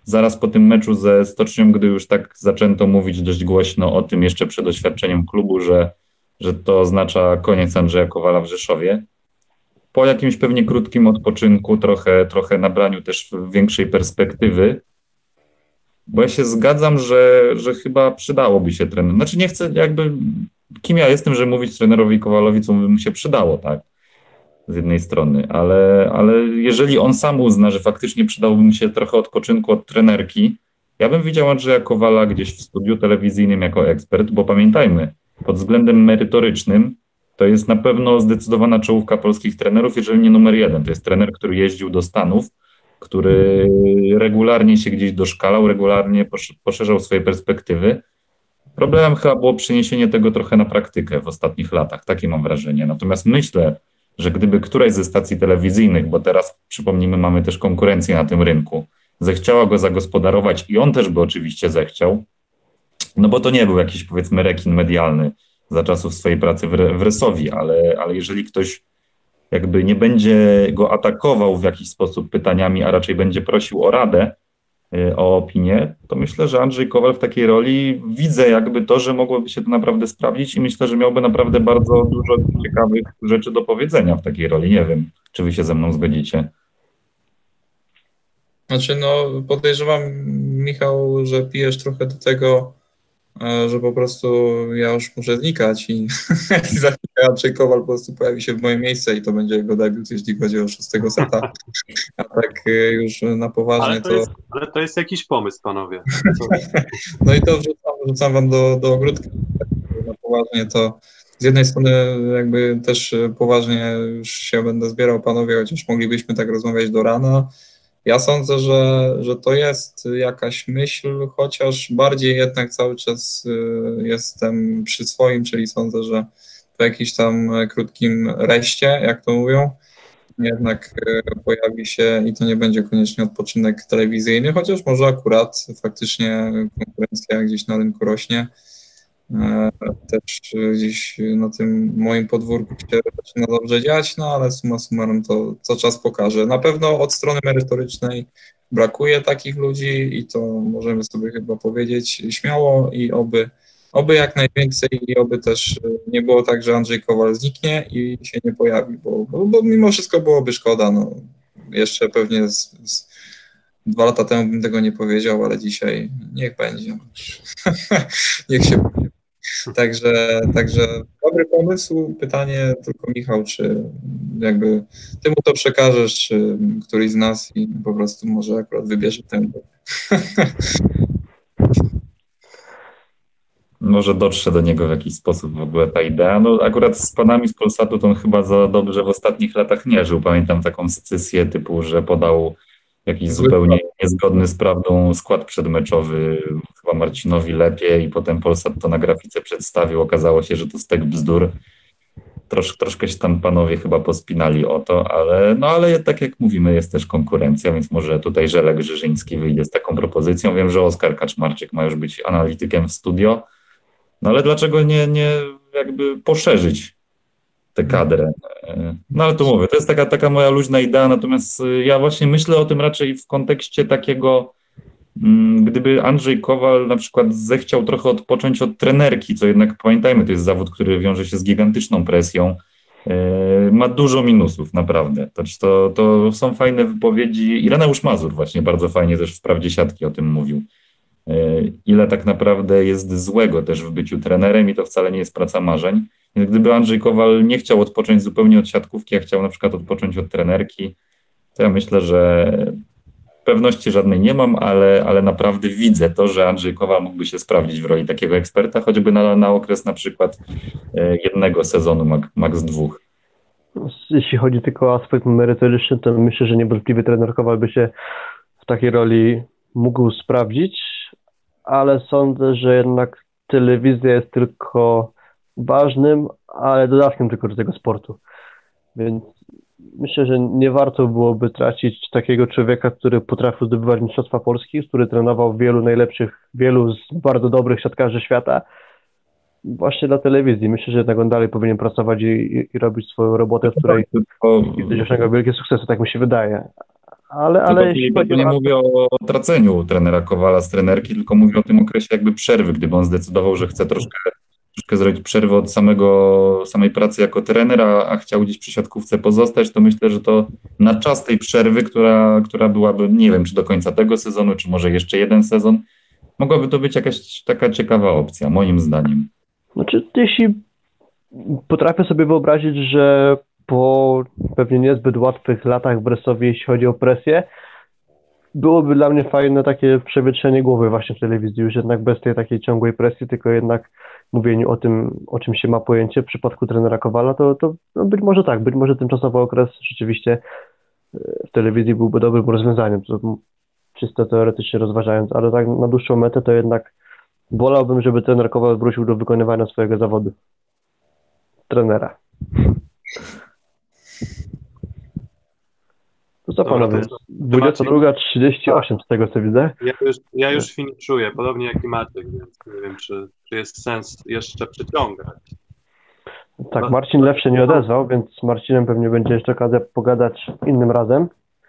zaraz po tym meczu ze Stocznią, gdy już tak zaczęto mówić dość głośno o tym jeszcze przed oświadczeniem klubu, że to oznacza koniec Andrzeja Kowala w Rzeszowie. Po jakimś pewnie krótkim odpoczynku, trochę nabraniu też większej perspektywy, bo ja się zgadzam, że chyba przydałoby się trener. Znaczy nie chcę jakby, kim ja jestem, że mówić trenerowi Kowalowi, co by mu się przydało, tak? Z jednej strony, ale jeżeli on sam uzna, że faktycznie przydałoby mu się trochę odpoczynku od trenerki, ja bym widział Andrzeja Kowala gdzieś w studiu telewizyjnym jako ekspert, bo pamiętajmy, pod względem merytorycznym to jest na pewno zdecydowana czołówka polskich trenerów, jeżeli nie numer jeden. To jest trener, który jeździł do Stanów, który regularnie się gdzieś doszkalał, regularnie poszerzał swoje perspektywy. Problemem chyba było przeniesienie tego trochę na praktykę w ostatnich latach, takie mam wrażenie. Natomiast myślę, że gdyby któraś ze stacji telewizyjnych, bo teraz przypomnijmy, mamy też konkurencję na tym rynku, zechciała go zagospodarować i on też by oczywiście zechciał, no bo to nie był jakiś powiedzmy rekin medialny za czasów swojej pracy w Resowi, ale jeżeli ktoś jakby nie będzie go atakował w jakiś sposób pytaniami, a raczej będzie prosił o radę, o opinię, to myślę, że Andrzej Kowal w takiej roli widzę jakby to, że mogłoby się to naprawdę sprawdzić i myślę, że miałby naprawdę bardzo dużo ciekawych rzeczy do powiedzenia w takiej roli. Nie wiem, czy wy się ze mną zgodzicie. Znaczy, no podejrzewam, Michał, że pijesz trochę do tego, że po prostu ja już muszę znikać i za chwilę Andrzej Kowal po prostu pojawi się w moje miejsce i to będzie jego debiut, jeśli chodzi o 6 seta. A tak już na poważnie Ale to jest jakiś pomysł, panowie. No i to wrzucam wam do ogródka. Na poważnie to z jednej strony jakby też poważnie już się będę zbierał, panowie, chociaż moglibyśmy tak rozmawiać do rana. Ja sądzę, że to jest jakaś myśl, chociaż bardziej jednak cały czas jestem przy swoim, czyli sądzę, że po jakimś tam krótkim reście, jak to mówią, jednak pojawi się i to nie będzie koniecznie odpoczynek telewizyjny, chociaż może akurat faktycznie konkurencja gdzieś na rynku rośnie. Też gdzieś na tym moim podwórku się zaczyna dobrze dziać, no ale summa summarum to co czas pokaże. Na pewno od strony merytorycznej brakuje takich ludzi i to możemy sobie chyba powiedzieć śmiało i oby jak najwięcej i oby też nie było tak, że Andrzej Kowal zniknie i się nie pojawi, bo mimo wszystko byłoby szkoda. No. Jeszcze pewnie 2 lata temu bym tego nie powiedział, ale dzisiaj niech będzie. Niech się. Także dobry pomysł. Pytanie tylko, Michał, czy jakby ty mu to przekażesz, czy któryś z nas i po prostu może akurat wybierze ten. Może dotrze do niego w jakiś sposób w ogóle ta idea. No akurat z panami z Polsatu to on chyba za dobrze w ostatnich latach nie żył. Pamiętam taką scysję typu, że podał jakiś zupełnie niezgodny z prawdą skład przedmeczowy chyba Marcinowi Lepie i potem Polsat to na grafice przedstawił. Okazało się, że to stek bzdur. Troszkę się tam panowie chyba pospinali o to, ale tak jak mówimy, jest też konkurencja, więc może tutaj Żelek Żyżyński wyjdzie z taką propozycją. Wiem, że Oskar Kaczmarczyk ma już być analitykiem w studio, no ale dlaczego nie jakby poszerzyć tę kadrę? No ale tu mówię, to jest taka moja luźna idea, natomiast ja właśnie myślę o tym raczej w kontekście takiego, gdyby Andrzej Kowal na przykład zechciał trochę odpocząć od trenerki, co jednak pamiętajmy, to jest zawód, który wiąże się z gigantyczną presją, ma dużo minusów, naprawdę. To są fajne wypowiedzi. Ireneusz Mazur właśnie bardzo fajnie też w Prawdzie Siatki o tym mówił. Ile tak naprawdę jest złego też w byciu trenerem i to wcale nie jest praca marzeń. Więc gdyby Andrzej Kowal nie chciał odpocząć zupełnie od siatkówki, a chciał na przykład odpocząć od trenerki, to ja myślę, że pewności żadnej nie mam, ale naprawdę widzę to, że Andrzej Kowal mógłby się sprawdzić w roli takiego eksperta, choćby na okres na przykład 1 sezonu, max 2. Jeśli chodzi tylko o aspekt merytoryczny, to myślę, że niewątpliwie trener Kowal by się w takiej roli mógł sprawdzić, ale sądzę, że jednak telewizja jest tylko ważnym, ale dodatkiem tylko do tego sportu. Więc myślę, że nie warto byłoby tracić takiego człowieka, który potrafił zdobywać mistrzostwa Polski, który trenował wielu z bardzo dobrych siatkarzy świata właśnie dla telewizji. Myślę, że jednak on dalej powinien pracować i robić swoją robotę, w której osiąga wielkie sukcesy, tak mi się wydaje. Ale jeśli chodzi nie mówię o traceniu trenera Kowala z trenerki, tylko mówię o tym okresie jakby przerwy, gdyby on zdecydował, że chce troszkę zrobić przerwę od samej pracy jako trener, a chciał gdzieś przy siatkówce pozostać, to myślę, że to na czas tej przerwy, która byłaby, nie wiem, czy do końca tego sezonu, czy może jeszcze jeden sezon, mogłaby to być jakaś taka ciekawa opcja, moim zdaniem. Znaczy, jeśli potrafię sobie wyobrazić, że po pewnie niezbyt łatwych latach w Brestowie, jeśli chodzi o presję, byłoby dla mnie fajne takie przewietrzenie głowy właśnie w telewizji, już jednak bez tej takiej ciągłej presji, tylko jednak mówieniu o tym, o czym się ma pojęcie. W przypadku trenera Kowala to no być może tak, być może tymczasowy okres rzeczywiście w telewizji byłby dobrym rozwiązaniem, to czysto teoretycznie rozważając, ale tak na dłuższą metę to jednak wolałbym, żeby trener Kowal wrócił do wykonywania swojego zawodu. Trenera. To co panowie? 22:38 z tego co widzę. Ja już finiszuję, podobnie jak i Maciek, więc nie wiem, czy jest sens jeszcze przyciągać. Tak, Marcin Lew się nie odezwał, więc z Marcinem pewnie będzie jeszcze okazja pogadać innym razem.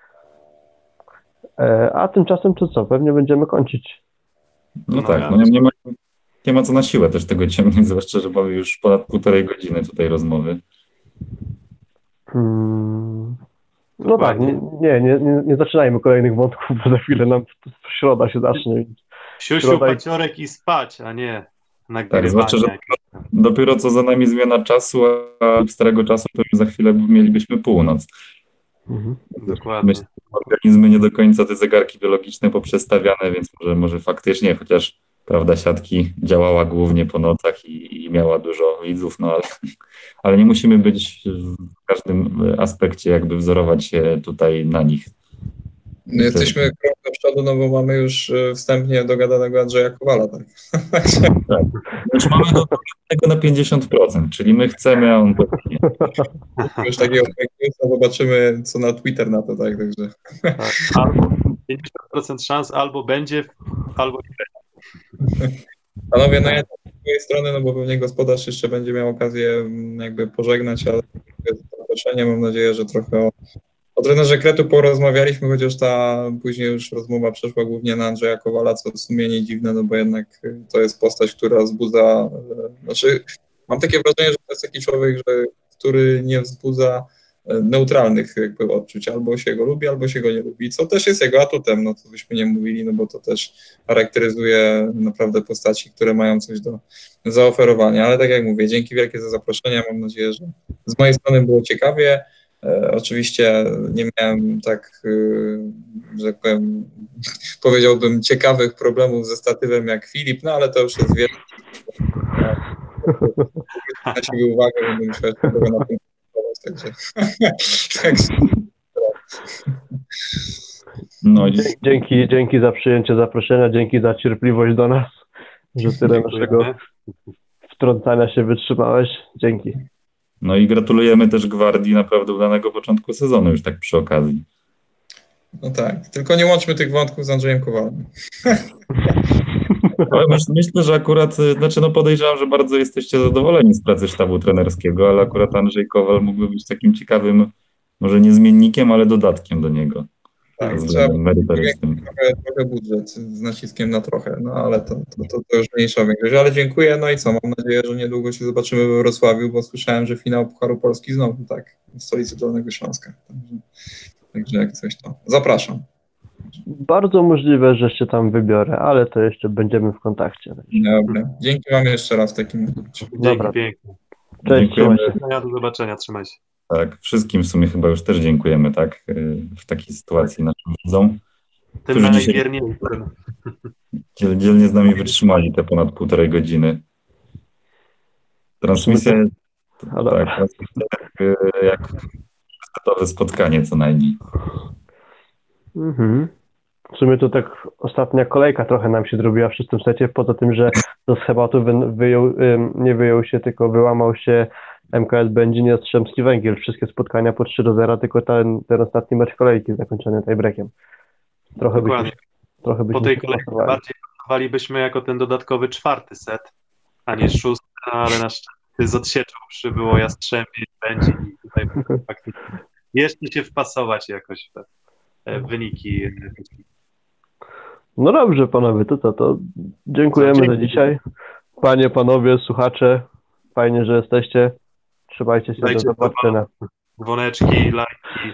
A tymczasem to co? Pewnie będziemy kończyć. No tak, nie ma co na siłę też tego ciągnąć, zwłaszcza, że mamy już ponad 1,5 godziny tutaj rozmowy. No tak, nie zaczynajmy kolejnych wątków, bo za chwilę nam środa się zacznie. Siusiu, paciorek i spać, a nie nagrywanie. Tak, zwłaszcza, że dopiero co za nami zmiana czasu, a starego czasu to już za chwilę mielibyśmy północ. Dokładnie. Myślę, że organizmy nie do końca te zegarki biologiczne poprzestawiane, więc może faktycznie, chociaż prawda, siatki działała głównie po nocach i miała dużo widzów, no ale nie musimy być w każdym aspekcie jakby wzorować się tutaj na nich. Jesteśmy krok do przodu, no bo mamy już wstępnie dogadanego Andrzeja Kowala, tak? Tak. Już mamy go na 50%, czyli my chcemy, a on to nie. Już takiego projektu zobaczymy, co na Twitter na to, tak? Także. Tak, albo 50% szans, albo będzie, albo nie. Panowie, no ja z mojej strony, no bo pewnie gospodarz jeszcze będzie miał okazję jakby pożegnać, ale z zaproszeniem mam nadzieję, że trochę o trenerze Kretu porozmawialiśmy, chociaż ta później już rozmowa przeszła głównie na Andrzeja Kowala, co w sumie nie dziwne, no bo jednak to jest postać, która wzbudza, znaczy mam takie wrażenie, że to jest taki człowiek, który nie wzbudza neutralnych jakby odczuć, albo się go lubi, albo się go nie lubi, co też jest jego atutem, no to byśmy nie mówili, no bo to też charakteryzuje naprawdę postaci, które mają coś do zaoferowania, ale tak jak mówię, dzięki wielkie za zaproszenie, mam nadzieję, że z mojej strony było ciekawie. Oczywiście nie miałem tak, że tak powiem, powiedziałbym, ciekawych problemów ze statywem jak Filip, no ale to już jest wiele. Na siebie uwagę, będę musiał tego na tym także. No, dzięki za przyjęcie zaproszenia, dzięki za cierpliwość do nas, że tyle naszego wtrącania się wytrzymałeś. Dzięki. No i gratulujemy też Gwardii naprawdę udanego początku sezonu, już tak przy okazji. No tak, tylko nie łączmy tych wątków z Andrzejem Kowalem. Myślę, że akurat, podejrzewam, że bardzo jesteście zadowoleni z pracy sztabu trenerskiego, ale akurat Andrzej Kowal mógłby być takim ciekawym, może nie zmiennikiem, ale dodatkiem do niego. Tak, trzeba trochę budżet z naciskiem na trochę, no ale to już mniejsza większość, ale dziękuję, no i co, mam nadzieję, że niedługo się zobaczymy we Wrocławiu, bo słyszałem, że finał Pucharu Polski znowu, tak, w stolicy Dolnego Śląska, także jak coś to zapraszam. Bardzo możliwe, że się tam wybiorę, ale to jeszcze będziemy w kontakcie. Dobra, dzięki wam jeszcze raz w takim razie. Dobra. Pięknie. Cześć, trzymaj się. Do zobaczenia, trzymaj się. Tak, wszystkim w sumie chyba już też dziękujemy, tak, w takiej sytuacji naszym widzom, którzy dzisiaj dzielnie z nami wytrzymali te ponad 1,5 godziny. Transmisja jak gotowe spotkanie co najmniej. W sumie to tak ostatnia kolejka trochę nam się zrobiła w szóstym secie, poza tym, że do schematu nie wyjął się, tylko wyłamał się MKS Będzin i Jastrzębski Węgiel. Wszystkie spotkania po 3-0, tylko ten ostatni mecz kolejki zakończony tiebreakiem. Trochę byśmy po tej kolejce bardziej pracowalibyśmy jako ten dodatkowy 4. set, a nie 6, ale na szczęście z odsieczą przybyło Jastrzębie i Będzin i tutaj faktycznie jeszcze się wpasować jakoś w te wyniki. No dobrze, panowie, to co, to dziękujemy za dzisiaj. Panie, panowie, słuchacze, fajnie, że jesteście. Trzymajcie się, do zobaczenia. Dzwoneczki, lajki.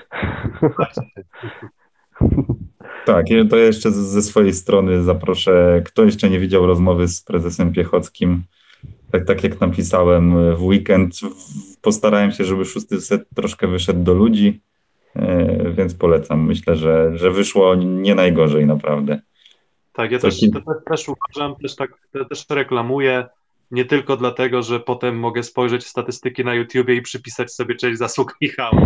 Tak, to jeszcze ze swojej strony zaproszę, kto jeszcze nie widział rozmowy z prezesem Piechockim, tak jak napisałem w weekend, postarałem się, żeby 6. set troszkę wyszedł do ludzi, więc polecam. Myślę, że wyszło nie najgorzej naprawdę. Tak, ja też uważam, też reklamuję, nie tylko dlatego, że potem mogę spojrzeć w statystyki na YouTubie i przypisać sobie cześć zasług Michała.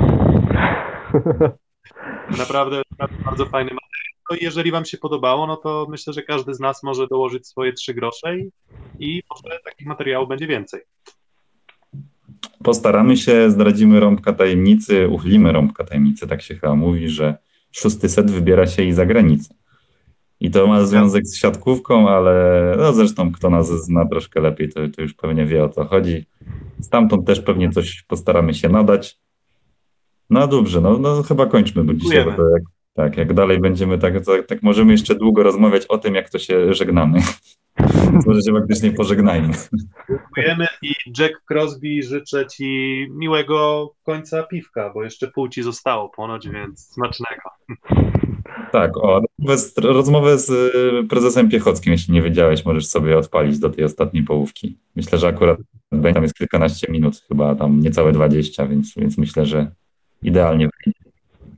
Naprawdę bardzo fajny materiał. No, jeżeli wam się podobało, no to myślę, że każdy z nas może dołożyć swoje 3 grosze i może takich materiałów będzie więcej. Postaramy się, zdradzimy rąbka tajemnicy, uchylimy rąbka tajemnicy, tak się chyba mówi, że 6. set wybiera się i za granicę. I to ma związek z siatkówką, ale no zresztą kto nas zna troszkę lepiej, to już pewnie wie, o co chodzi. Stamtąd też pewnie coś postaramy się nadać. No dobrze, no chyba kończmy, bo dzisiaj jak dalej będziemy tak możemy jeszcze długo rozmawiać o tym, jak to się żegnamy. Może się faktycznie pożegnajmy. Dziękujemy i Jack Crosby, życzę ci miłego końca piwka, bo jeszcze pół ci zostało ponoć, więc smacznego. Tak, rozmowę z prezesem Piechockim, jeśli nie wiedziałeś, możesz sobie odpalić do tej ostatniej połówki. Myślę, że akurat tam jest kilkanaście minut, chyba tam niecałe 20, więc myślę, że idealnie wyjdzie.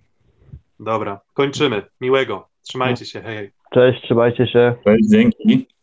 Dobra, kończymy. Miłego. Trzymajcie się, hej. Cześć, trzymajcie się. Cześć, dzięki.